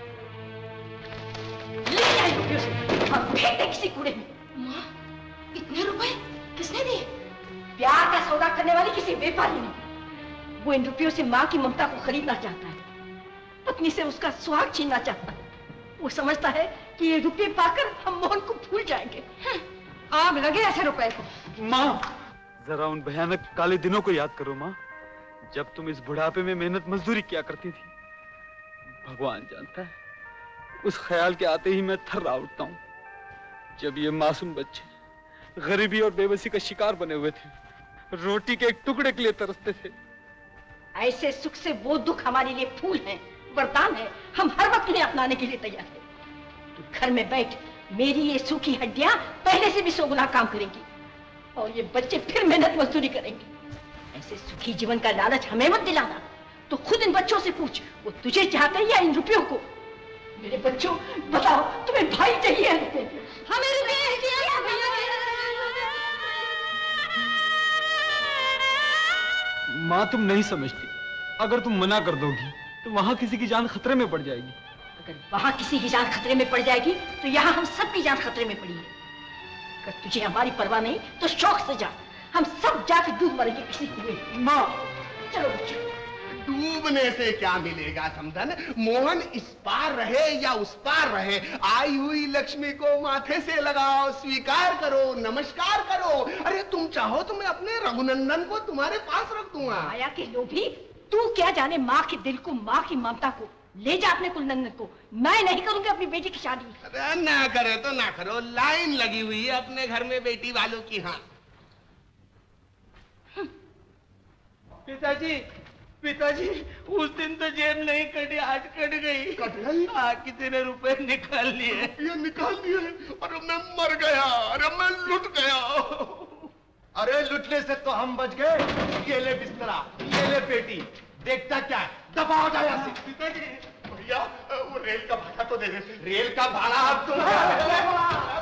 ले जाए रुपयों से और फेंक दे किसी कूड़े में। माँ, इतने रुपए किसने दिए? प्यार का सौदा करने वाली किसी व्यापारी ने। वो इन रुपयों से माँ की ममता को खरीदना चाहता है, पत्नी से उसका सुहाग छीनना चाहता है। वो समझता है कि ये रुपये पाकर हम मोहन को भूल जाएंगे। आग लगे ऐसे रुपए को। माँ, जरा उन भयानक काले दिनों को याद करो माँ, जब तुम इस बुढ़ापे में मेहनत मजदूरी किया करती थी। भगवान जानता है, उस ख्याल के आते ही मैं थर्रा उठता हूँ, जब ये मासूम बच्चे गरीबी और बेबसी का शिकार बने हुए थे, रोटी के एक टुकड़े के लिए तरसते थे। ऐसे सुख से वो दुख हमारे लिए फूल है, वरदान है। हम हर वक्त इन्हें अपनाने के लिए तैयार हैं। तू घर में बैठ, मेरी ये सूखी हड्डियां पहले से भी 100 गुना काम करेंगी और ये बच्चे फिर मेहनत मजदूरी करेंगे। ऐसे सुखी जीवन का लालच हमें मत दिलाना। तो खुद इन बच्चों से पूछ, वो तुझे चाहते हैं या इन रुपयों को? मेरे बच्चों, बताओ, तुम्हें भाई चाहिए? हमें माँ, तुम नहीं समझती। अगर तुम मना कर दोगी तो वहां किसी की जान खतरे में पड़ जाएगी। अगर वहां किसी की जान खतरे में पड़ जाएगी तो यहाँ हम सबकी जान खतरे में पड़ी है। अगर तुझे हमारी परवाह नहीं तो शौक से जा, हम सब जाके डूब मरेंगे किसी कुएं। माँ, चलो बच्चों। डूबने से क्या मिलेगा समधन? मोहन इस पार रहे या उस पार रहे, आई हुई लक्ष्मी को माथे से लगाओ, स्वीकार करो, नमस्कार करो। अरे तुम चाहो तो मैं अपने रघुनंदन को तुम्हारे पास रख दूंगा। माया के लोभी, तू क्या जाने माँ के दिल को, माँ की ममता को। ले जा अपने कुलनंदन को। मैं नहीं करूंगी अपनी बेटी की शादी। अरे ना करे तो ना करो, लाइन लगी हुई है अपने घर में बेटी वालों की। हाँ पिताजी, पिताजी, उस दिन तो जेब नहीं कटी, आज कट गई। कट गई? हाँ, किसी ने रुपए निकाल लिए। ये निकाल लिए? अरे मैं मर गया, अरे मैं लुट गया। अरे लुटने से तो हम बच गए। ये ले बिस्तरा, ये ले पेटी, देखता क्या है? दफा हो जाए यहाँ से। पिताजी, भैया वो रेल का भाड़ा तो दे दे। रेल का भाड़ा अब तुम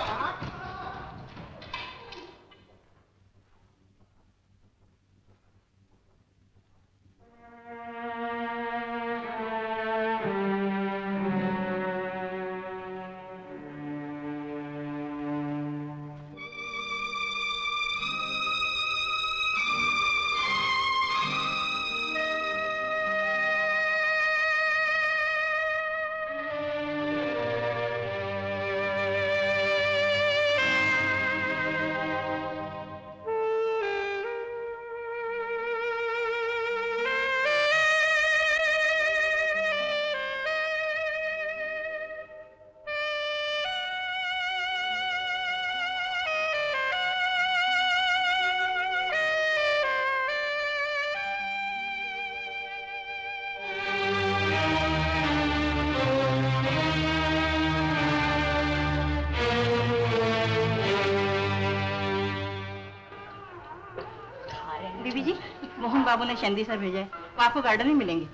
बीबी जी, मोहन बाबू ने शंदी सर भेजा है, वो आपको गार्डन में मिलेंगे।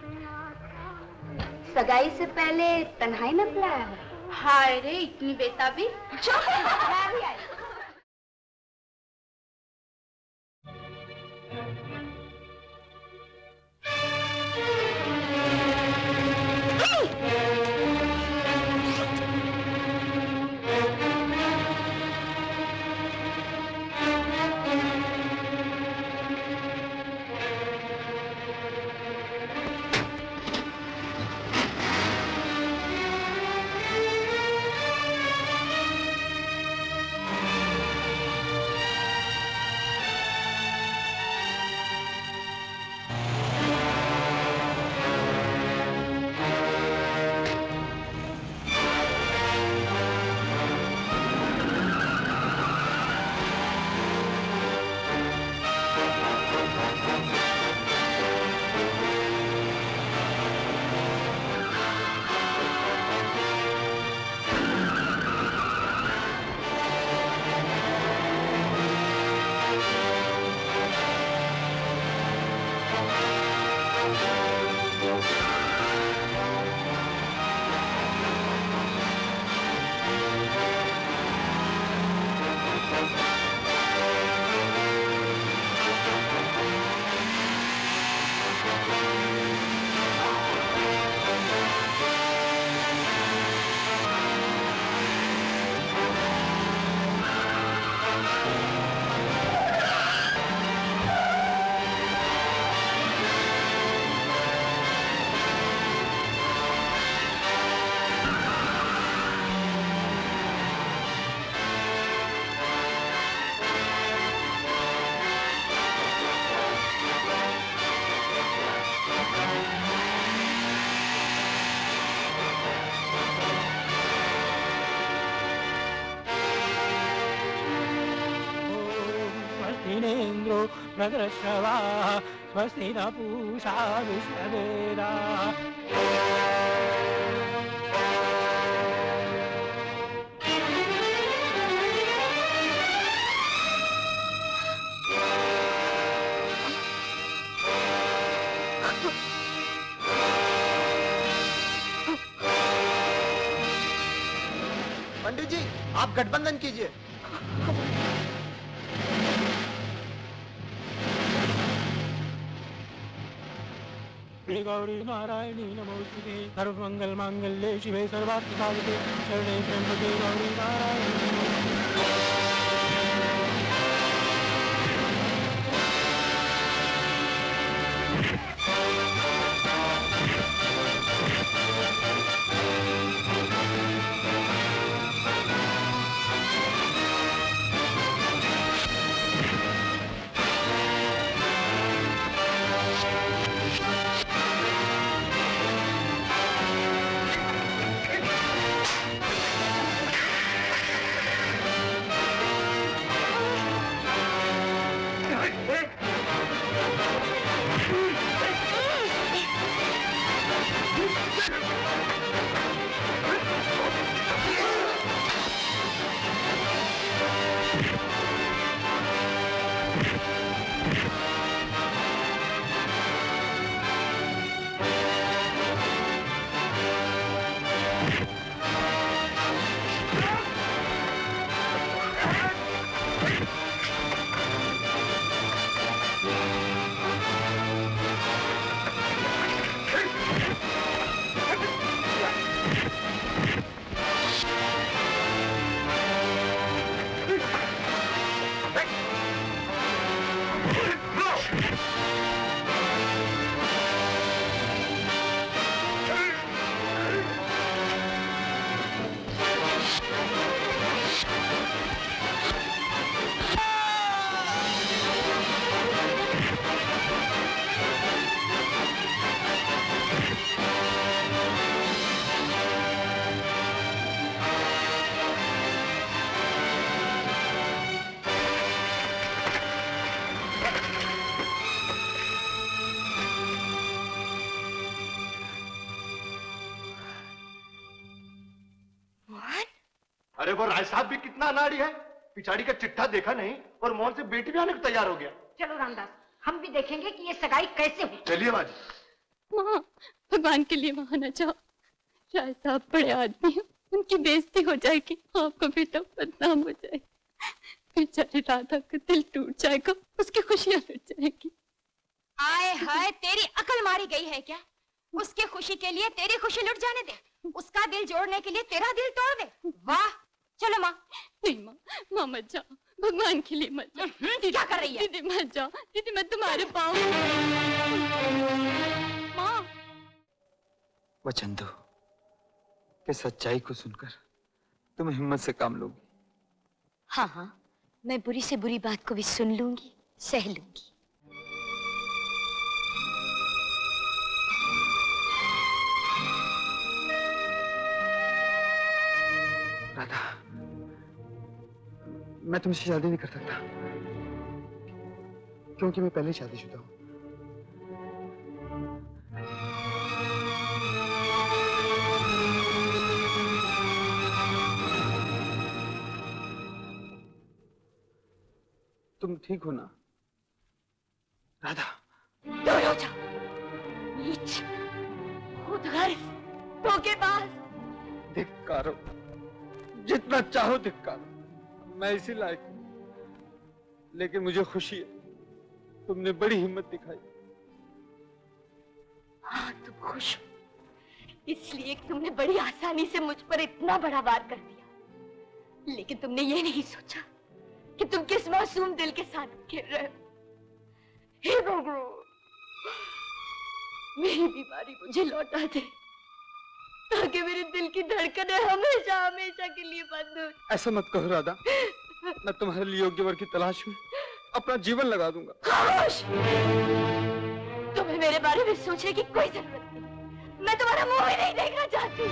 सगाई से पहले तन्हाई न बुलाया है? हाय रे, इतनी बेताबी। स्वस्तिनेन्द्रो प्रदर्शवा स्वस्ति न पूषा विश्ववेदा। पंडित जी, आप गठबंधन कीजिए। श्री गौरी नारायणी नमोस्तुते, सर्वमंगल मांगल्ये शिवे सर्वार्थ साधिके, शरणे त्र्यंबके गौरी नारायणी नमोस्तुते। अरे वो राय साहब भी कितना अनाड़ी है, पिछाड़ी का चिट्ठा देखा नहीं और मोहन से बेटी भी आने को तैयार हो गया। चलो रामदास, हम भी देखेंगे कि ये सगाई कैसे हुई। चलिए माँ। माँ, भगवान के लिए वहां न जाओ। राय साहब बड़े आदमी हैं, उनकी बेइज्जती हो जाएगी, आपका बेटा बदनाम हो जाएगा। बेचारी राधा का दिल टूट जाएगा, उसकी खुशियां लुट जाएगी। आए हाय, तेरी अकल मारी गई है क्या? उसकी खुशी के लिए तेरी खुशी लुट जाने दे, उसका दिल जोड़ने के लिए तेरा दिल तोड़ दे। वाह, चलो माँ। नहीं माँ, माँ मत जाओ, भगवान के लिए मत जाओ। क्या कर रही है? दीदी मत जाओ, दीदी मैं तुम्हारे पाँव। माँ, वचन दो कि सच्चाई को सुनकर तुम हिम्मत से काम लोगी। हाँ हाँ, मैं बुरी से बुरी बात को भी सुन लूंगी, सह लूंगी। राधा, मैं तुमसे शादी नहीं कर सकता क्योंकि मैं पहले शादीशुदा हूं। तुम ठीक हो ना राधा? दूर हो जाओ, नीच, खुदगर्ज, धोखेबाज। धिक्कारो, जितना चाहो धिक्कारो, मैं इसी लायक हूं। लेकिन मुझे खुशी है, तुमने बड़ी हिम्मत दिखाई। हाँ, तुम खुश हो इसलिए कि तुमने बड़ी आसानी से मुझ पर इतना बड़ा वार कर दिया, लेकिन तुमने ये नहीं सोचा कि तुम किस मासूम दिल के साथ खेल रहे हो। हे भगवान, मेरी बीमारी मुझे लौटा दे ताकि मेरे दिल की धड़कनें हमेशा हमेशा के लिए बंद हो। ऐसा मत कहो राधा, मैं तुम्हारे लिए योग्य वर की तलाश में अपना जीवन लगा दूंगा। खामोश! तुम्हें मेरे बारे में सोचने की कोई जरूरत नहीं। मैं तुम्हारा मुंह ही नहीं देखना चाहती।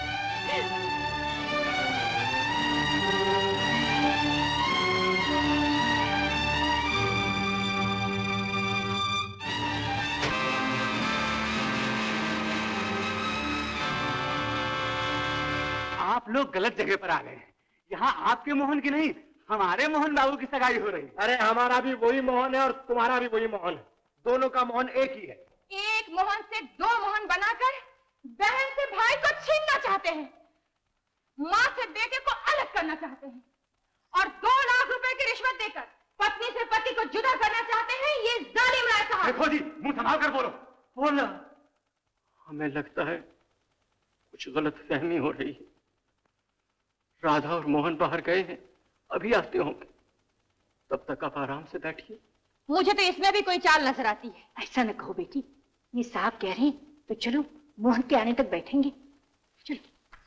आप लोग गलत जगह पर आ गए हैं। यहाँ आपके मोहन की नहीं, हमारे मोहन बाबू की सगाई हो रही। अरे हमारा भी वही मोहन है और तुम्हारा भी वही मोहन है, दोनों का मोहन एक ही है। एक मोहन से दो मोहन बनाकर बहन से भाई को छीनना चाहते हैं, माँ से बेटे को अलग करना चाहते हैं और 2 लाख रुपए की रिश्वत देकर पत्नी से पति को जुदा करना चाहते हैं। ये जालिम राय साहब। देखो जी, मुंह संभाल कर बोलो। बोला, हमें लगता है कुछ गलत फहमी हो रही है। राधा और मोहन बाहर गए हैं, अभी आते होंगे। तब तक आप आराम से बैठिए। मुझे तो इसमें भी कोई चाल नजर आती है। ऐसा न कहो बेटी, ये साहब कह रहे हैं तो चलो मोहन के आने तक बैठेंगे। चलो।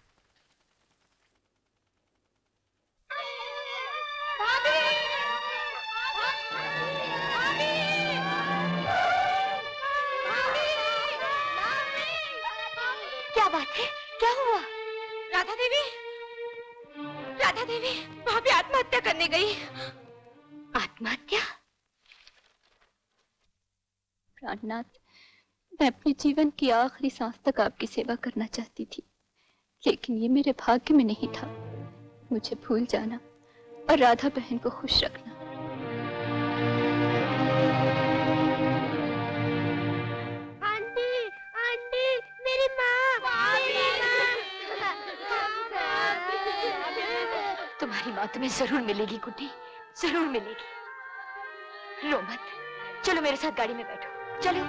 क्या बात है, क्या हुआ? राधा देवी, राधा देवी, भाभी आत्महत्या करने गई। आत्महत्या? प्राणनाथ, मैं अपने जीवन की आखिरी सांस तक आपकी सेवा करना चाहती थी, लेकिन ये मेरे भाग्य में नहीं था। मुझे भूल जाना और राधा बहन को खुश रखना। आंटी, आंटी, मेरी माँ, तुम्हारी माँ तुम्हें जरूर मिलेगी गुड्डी, जरूर मिलेगी। रो मत, चलो मेरे साथ गाड़ी में बैठो, चलो।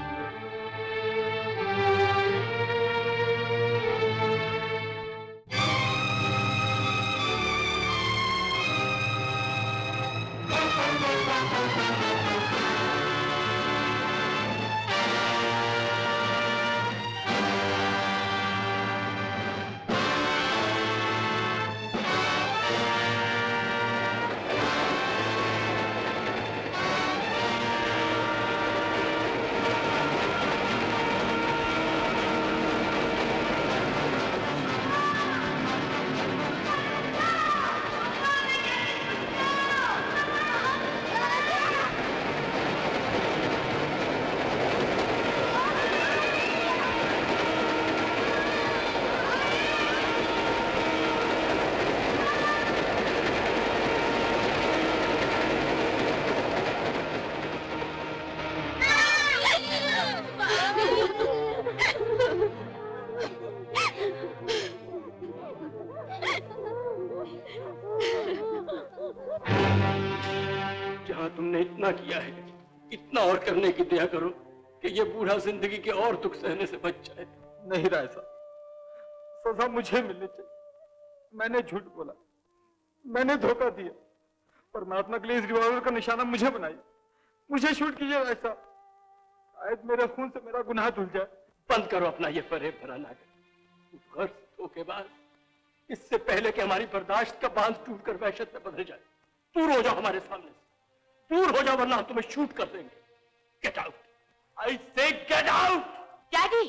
माँ तुमने इतना किया है, इतना और करने की दया करो कि ये बूढ़ा जिंदगी के और दुख सहने से बच जाए। नहीं राय साहब, सजा मुझे मिलनी चाहिए। मैंने झूठ बोला, मैंने धोखा दिया, परमात्मा के लिए इस रिवॉल्वर का निशाना मुझे बनाइए, मुझे शूट कीजिए राय साहब। शायद मेरे खून से मेरा गुनाह धुल जाए। बंद करो अपना ये फरेब भरा नाटक। गर्ज धोखेबाज, इससे पहले कि हमारी बर्दाश्त का बांध टूटकर वहशत में बदल जाए, दूर हो जाओ हमारे सामने से, दूर हो जाओ वरना हम तुम्हें शूट कर देंगे। गेट आउट, आई से गेट आउट। डैडी,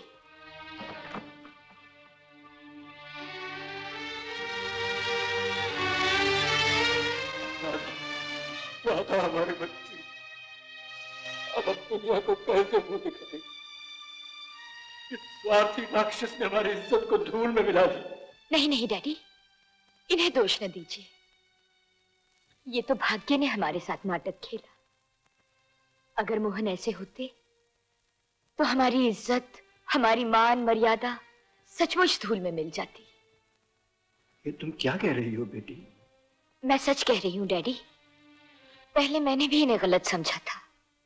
राधा हमारे बच्चे, अब दुनिया को कैसे मुंह दिखाएंगे? इस स्वार्थी राक्षस ने हमारी इज्जत को धूल में मिला दी। नहीं नहीं डैडी, इन्हें दोष न दीजिए। ये तो भाग्य ने हमारे साथ नाटक खेला। अगर मोहन ऐसे होते तो हमारी इज्जत, हमारी मान मर्यादा सचमुच धूल में मिल जाती। ये तुम क्या कह रही हो बेटी? मैं सच कह रही हूँ डैडी। पहले मैंने भी इन्हें गलत समझा था।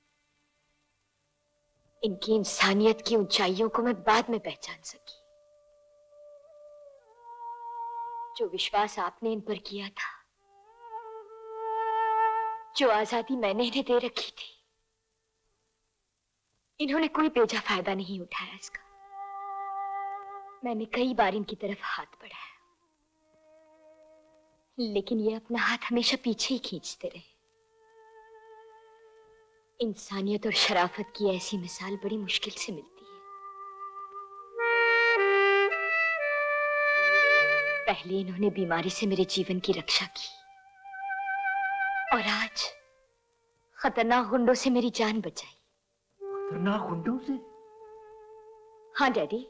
इनकी इंसानियत की ऊंचाइयों को मैं बाद में पहचान सकी। जो विश्वास आपने इन पर किया था, जो आजादी मैंने इन्हें दे रखी थी, इन्होंने कोई बेजा फायदा नहीं उठाया इसका। मैंने कई बार इनकी तरफ हाथ बढ़ाया, लेकिन ये अपना हाथ हमेशा पीछे ही खींचते रहे। इंसानियत और शराफत की ऐसी मिसाल बड़ी मुश्किल से मिलती है। पहले इन्होंने बीमारी से मेरे जीवन की रक्षा की, और आज खतरनाक गुंडों से मेरी जान बचाई। खतरनाक गुंडों से? हाँ डैडी,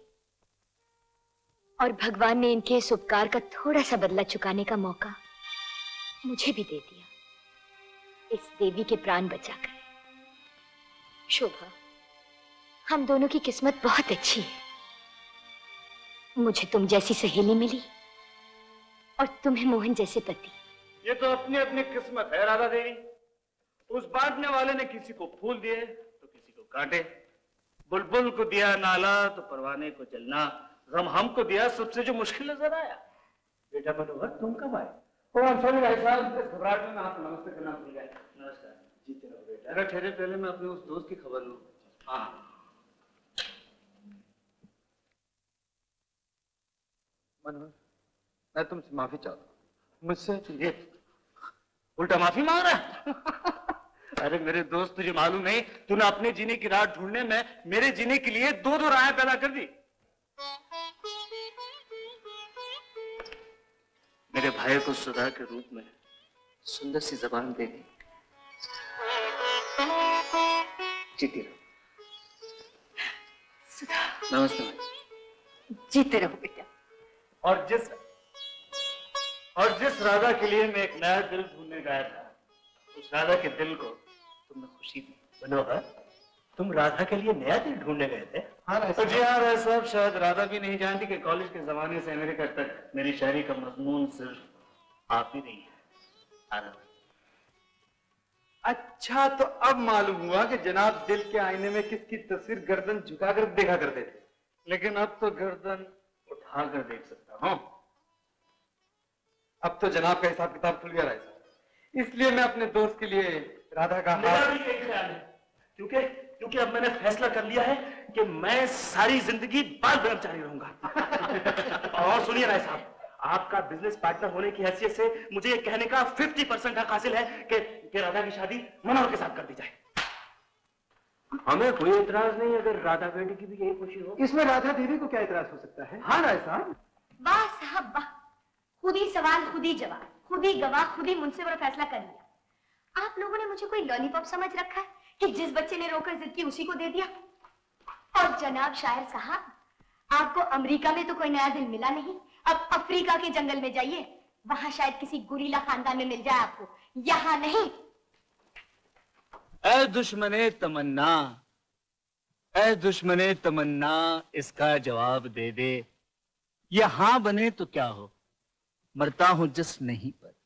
और भगवान ने इनके इस उपकार का थोड़ा सा बदला चुकाने का मौका मुझे भी दे दिया, इस देवी के प्राण बचाकर। शोभा, हम दोनों की किस्मत बहुत अच्छी है। मुझे तुम जैसी सहेली मिली और तुम्हें मोहन जैसे पति। ये तो अपनी अपनी किस्मत है राधा देवी। उस बांटने वाले ने किसी को फूल दिए तो किसी को कांटे। बुलबुल को दिया नाला तो परवाने को जलना। गम हमको दिया सबसे जो मुश्किल नजर आया। बेटा मनोहर, तुम कब आए? सॉरी भाई साहब, इस घबराहट में मैं आपको नमस्ते करना भूल गया। नमस्कार। जीते रहो बेटा। अगर ठहरे, पहले मैं अपने उस दोस्त की खबर लूं। हाँ मनोहर, मैं तुमसे माफी चाहता हूँ। मुझसे ये उल्टा माफी मांग रहा है? अरे मेरे दोस्त, तुझे मालूम नहीं, तूने अपने जीने की राह ढूंढने में मेरे जीने के लिए दो दो राहें पैदा कर दी। मेरे भाई को सुधा के रूप में सुंदर सी जबान दे दी। जीती रहो। सुधा। नमस्ते। जीते रहो बेटा। और जिस राधा के लिए मैं एक नया दिल ढूंढने गया था, उस राधा के दिल को तुमने खुशी दी। मनोहर, तुम राधा के लिए नया दिल ढूंढने गए थे? हाँ जी हाँ भाई साहब, शायद राधा भी नहीं जानती कि कॉलेज के जमाने से अमेरिका तक मेरी शायरी का मजमून सिर्फ आप ही नहीं है। अच्छा, तो अब मालूम हुआ कि जनाब दिल के आईने में किसकी तस्वीर गर्दन झुकाकर देखा करते थे, लेकिन अब तो गर्दन उठाकर देख सकता हूँ। अब तो जनाब का हिसाब किताब खुल गया राय साहब, इसलिए मैं अपने दोस्त के लिए राधा का मेरा भी यही ख्याल है, क्योंकि अब मैंने फैसला कर लिया है कि मैं सारी जिंदगी बाल ब्रह्मचारी रहूंगा। और सुनिए राय साहब, आपका बिजनेस पार्टनर होने की हैसियत से मुझे ये कहने का 50% हक हासिल है कि राधा की शादी मनोहर के साथ कर दी जाए। हमें कोई एतराज नहीं अगर राधा बेटी की भी यही खुशी हो। इसमें राधा देवी को क्या एतराज हो सकता है? हाँ राय साहब। वाह साहब वाह, खुद ही सवाल, खुद ही जवाब, खुद ही गवाह, खुद ही मुंसिफ और फैसला कर लिया। आप लोगों ने मुझे कोई लॉलीपॉप समझ रखा है कि जिस बच्चे ने रोकर जिद की उसी को दे दिया? और जनाब शायर साहब, आपको अमेरिका में तो कोई नया दिल मिला नहीं, अब अफ्रीका के जंगल में जाइए, वहां शायद किसी गुरीला खानदान में मिल जाए आपको, यहाँ नहीं। ऐ दुश्मने तमन्ना, ऐ दुश्मने तमन्ना, इसका जवाब दे दे। ये हाँ बने तो क्या हो, मरता हूं जिस नहीं पर।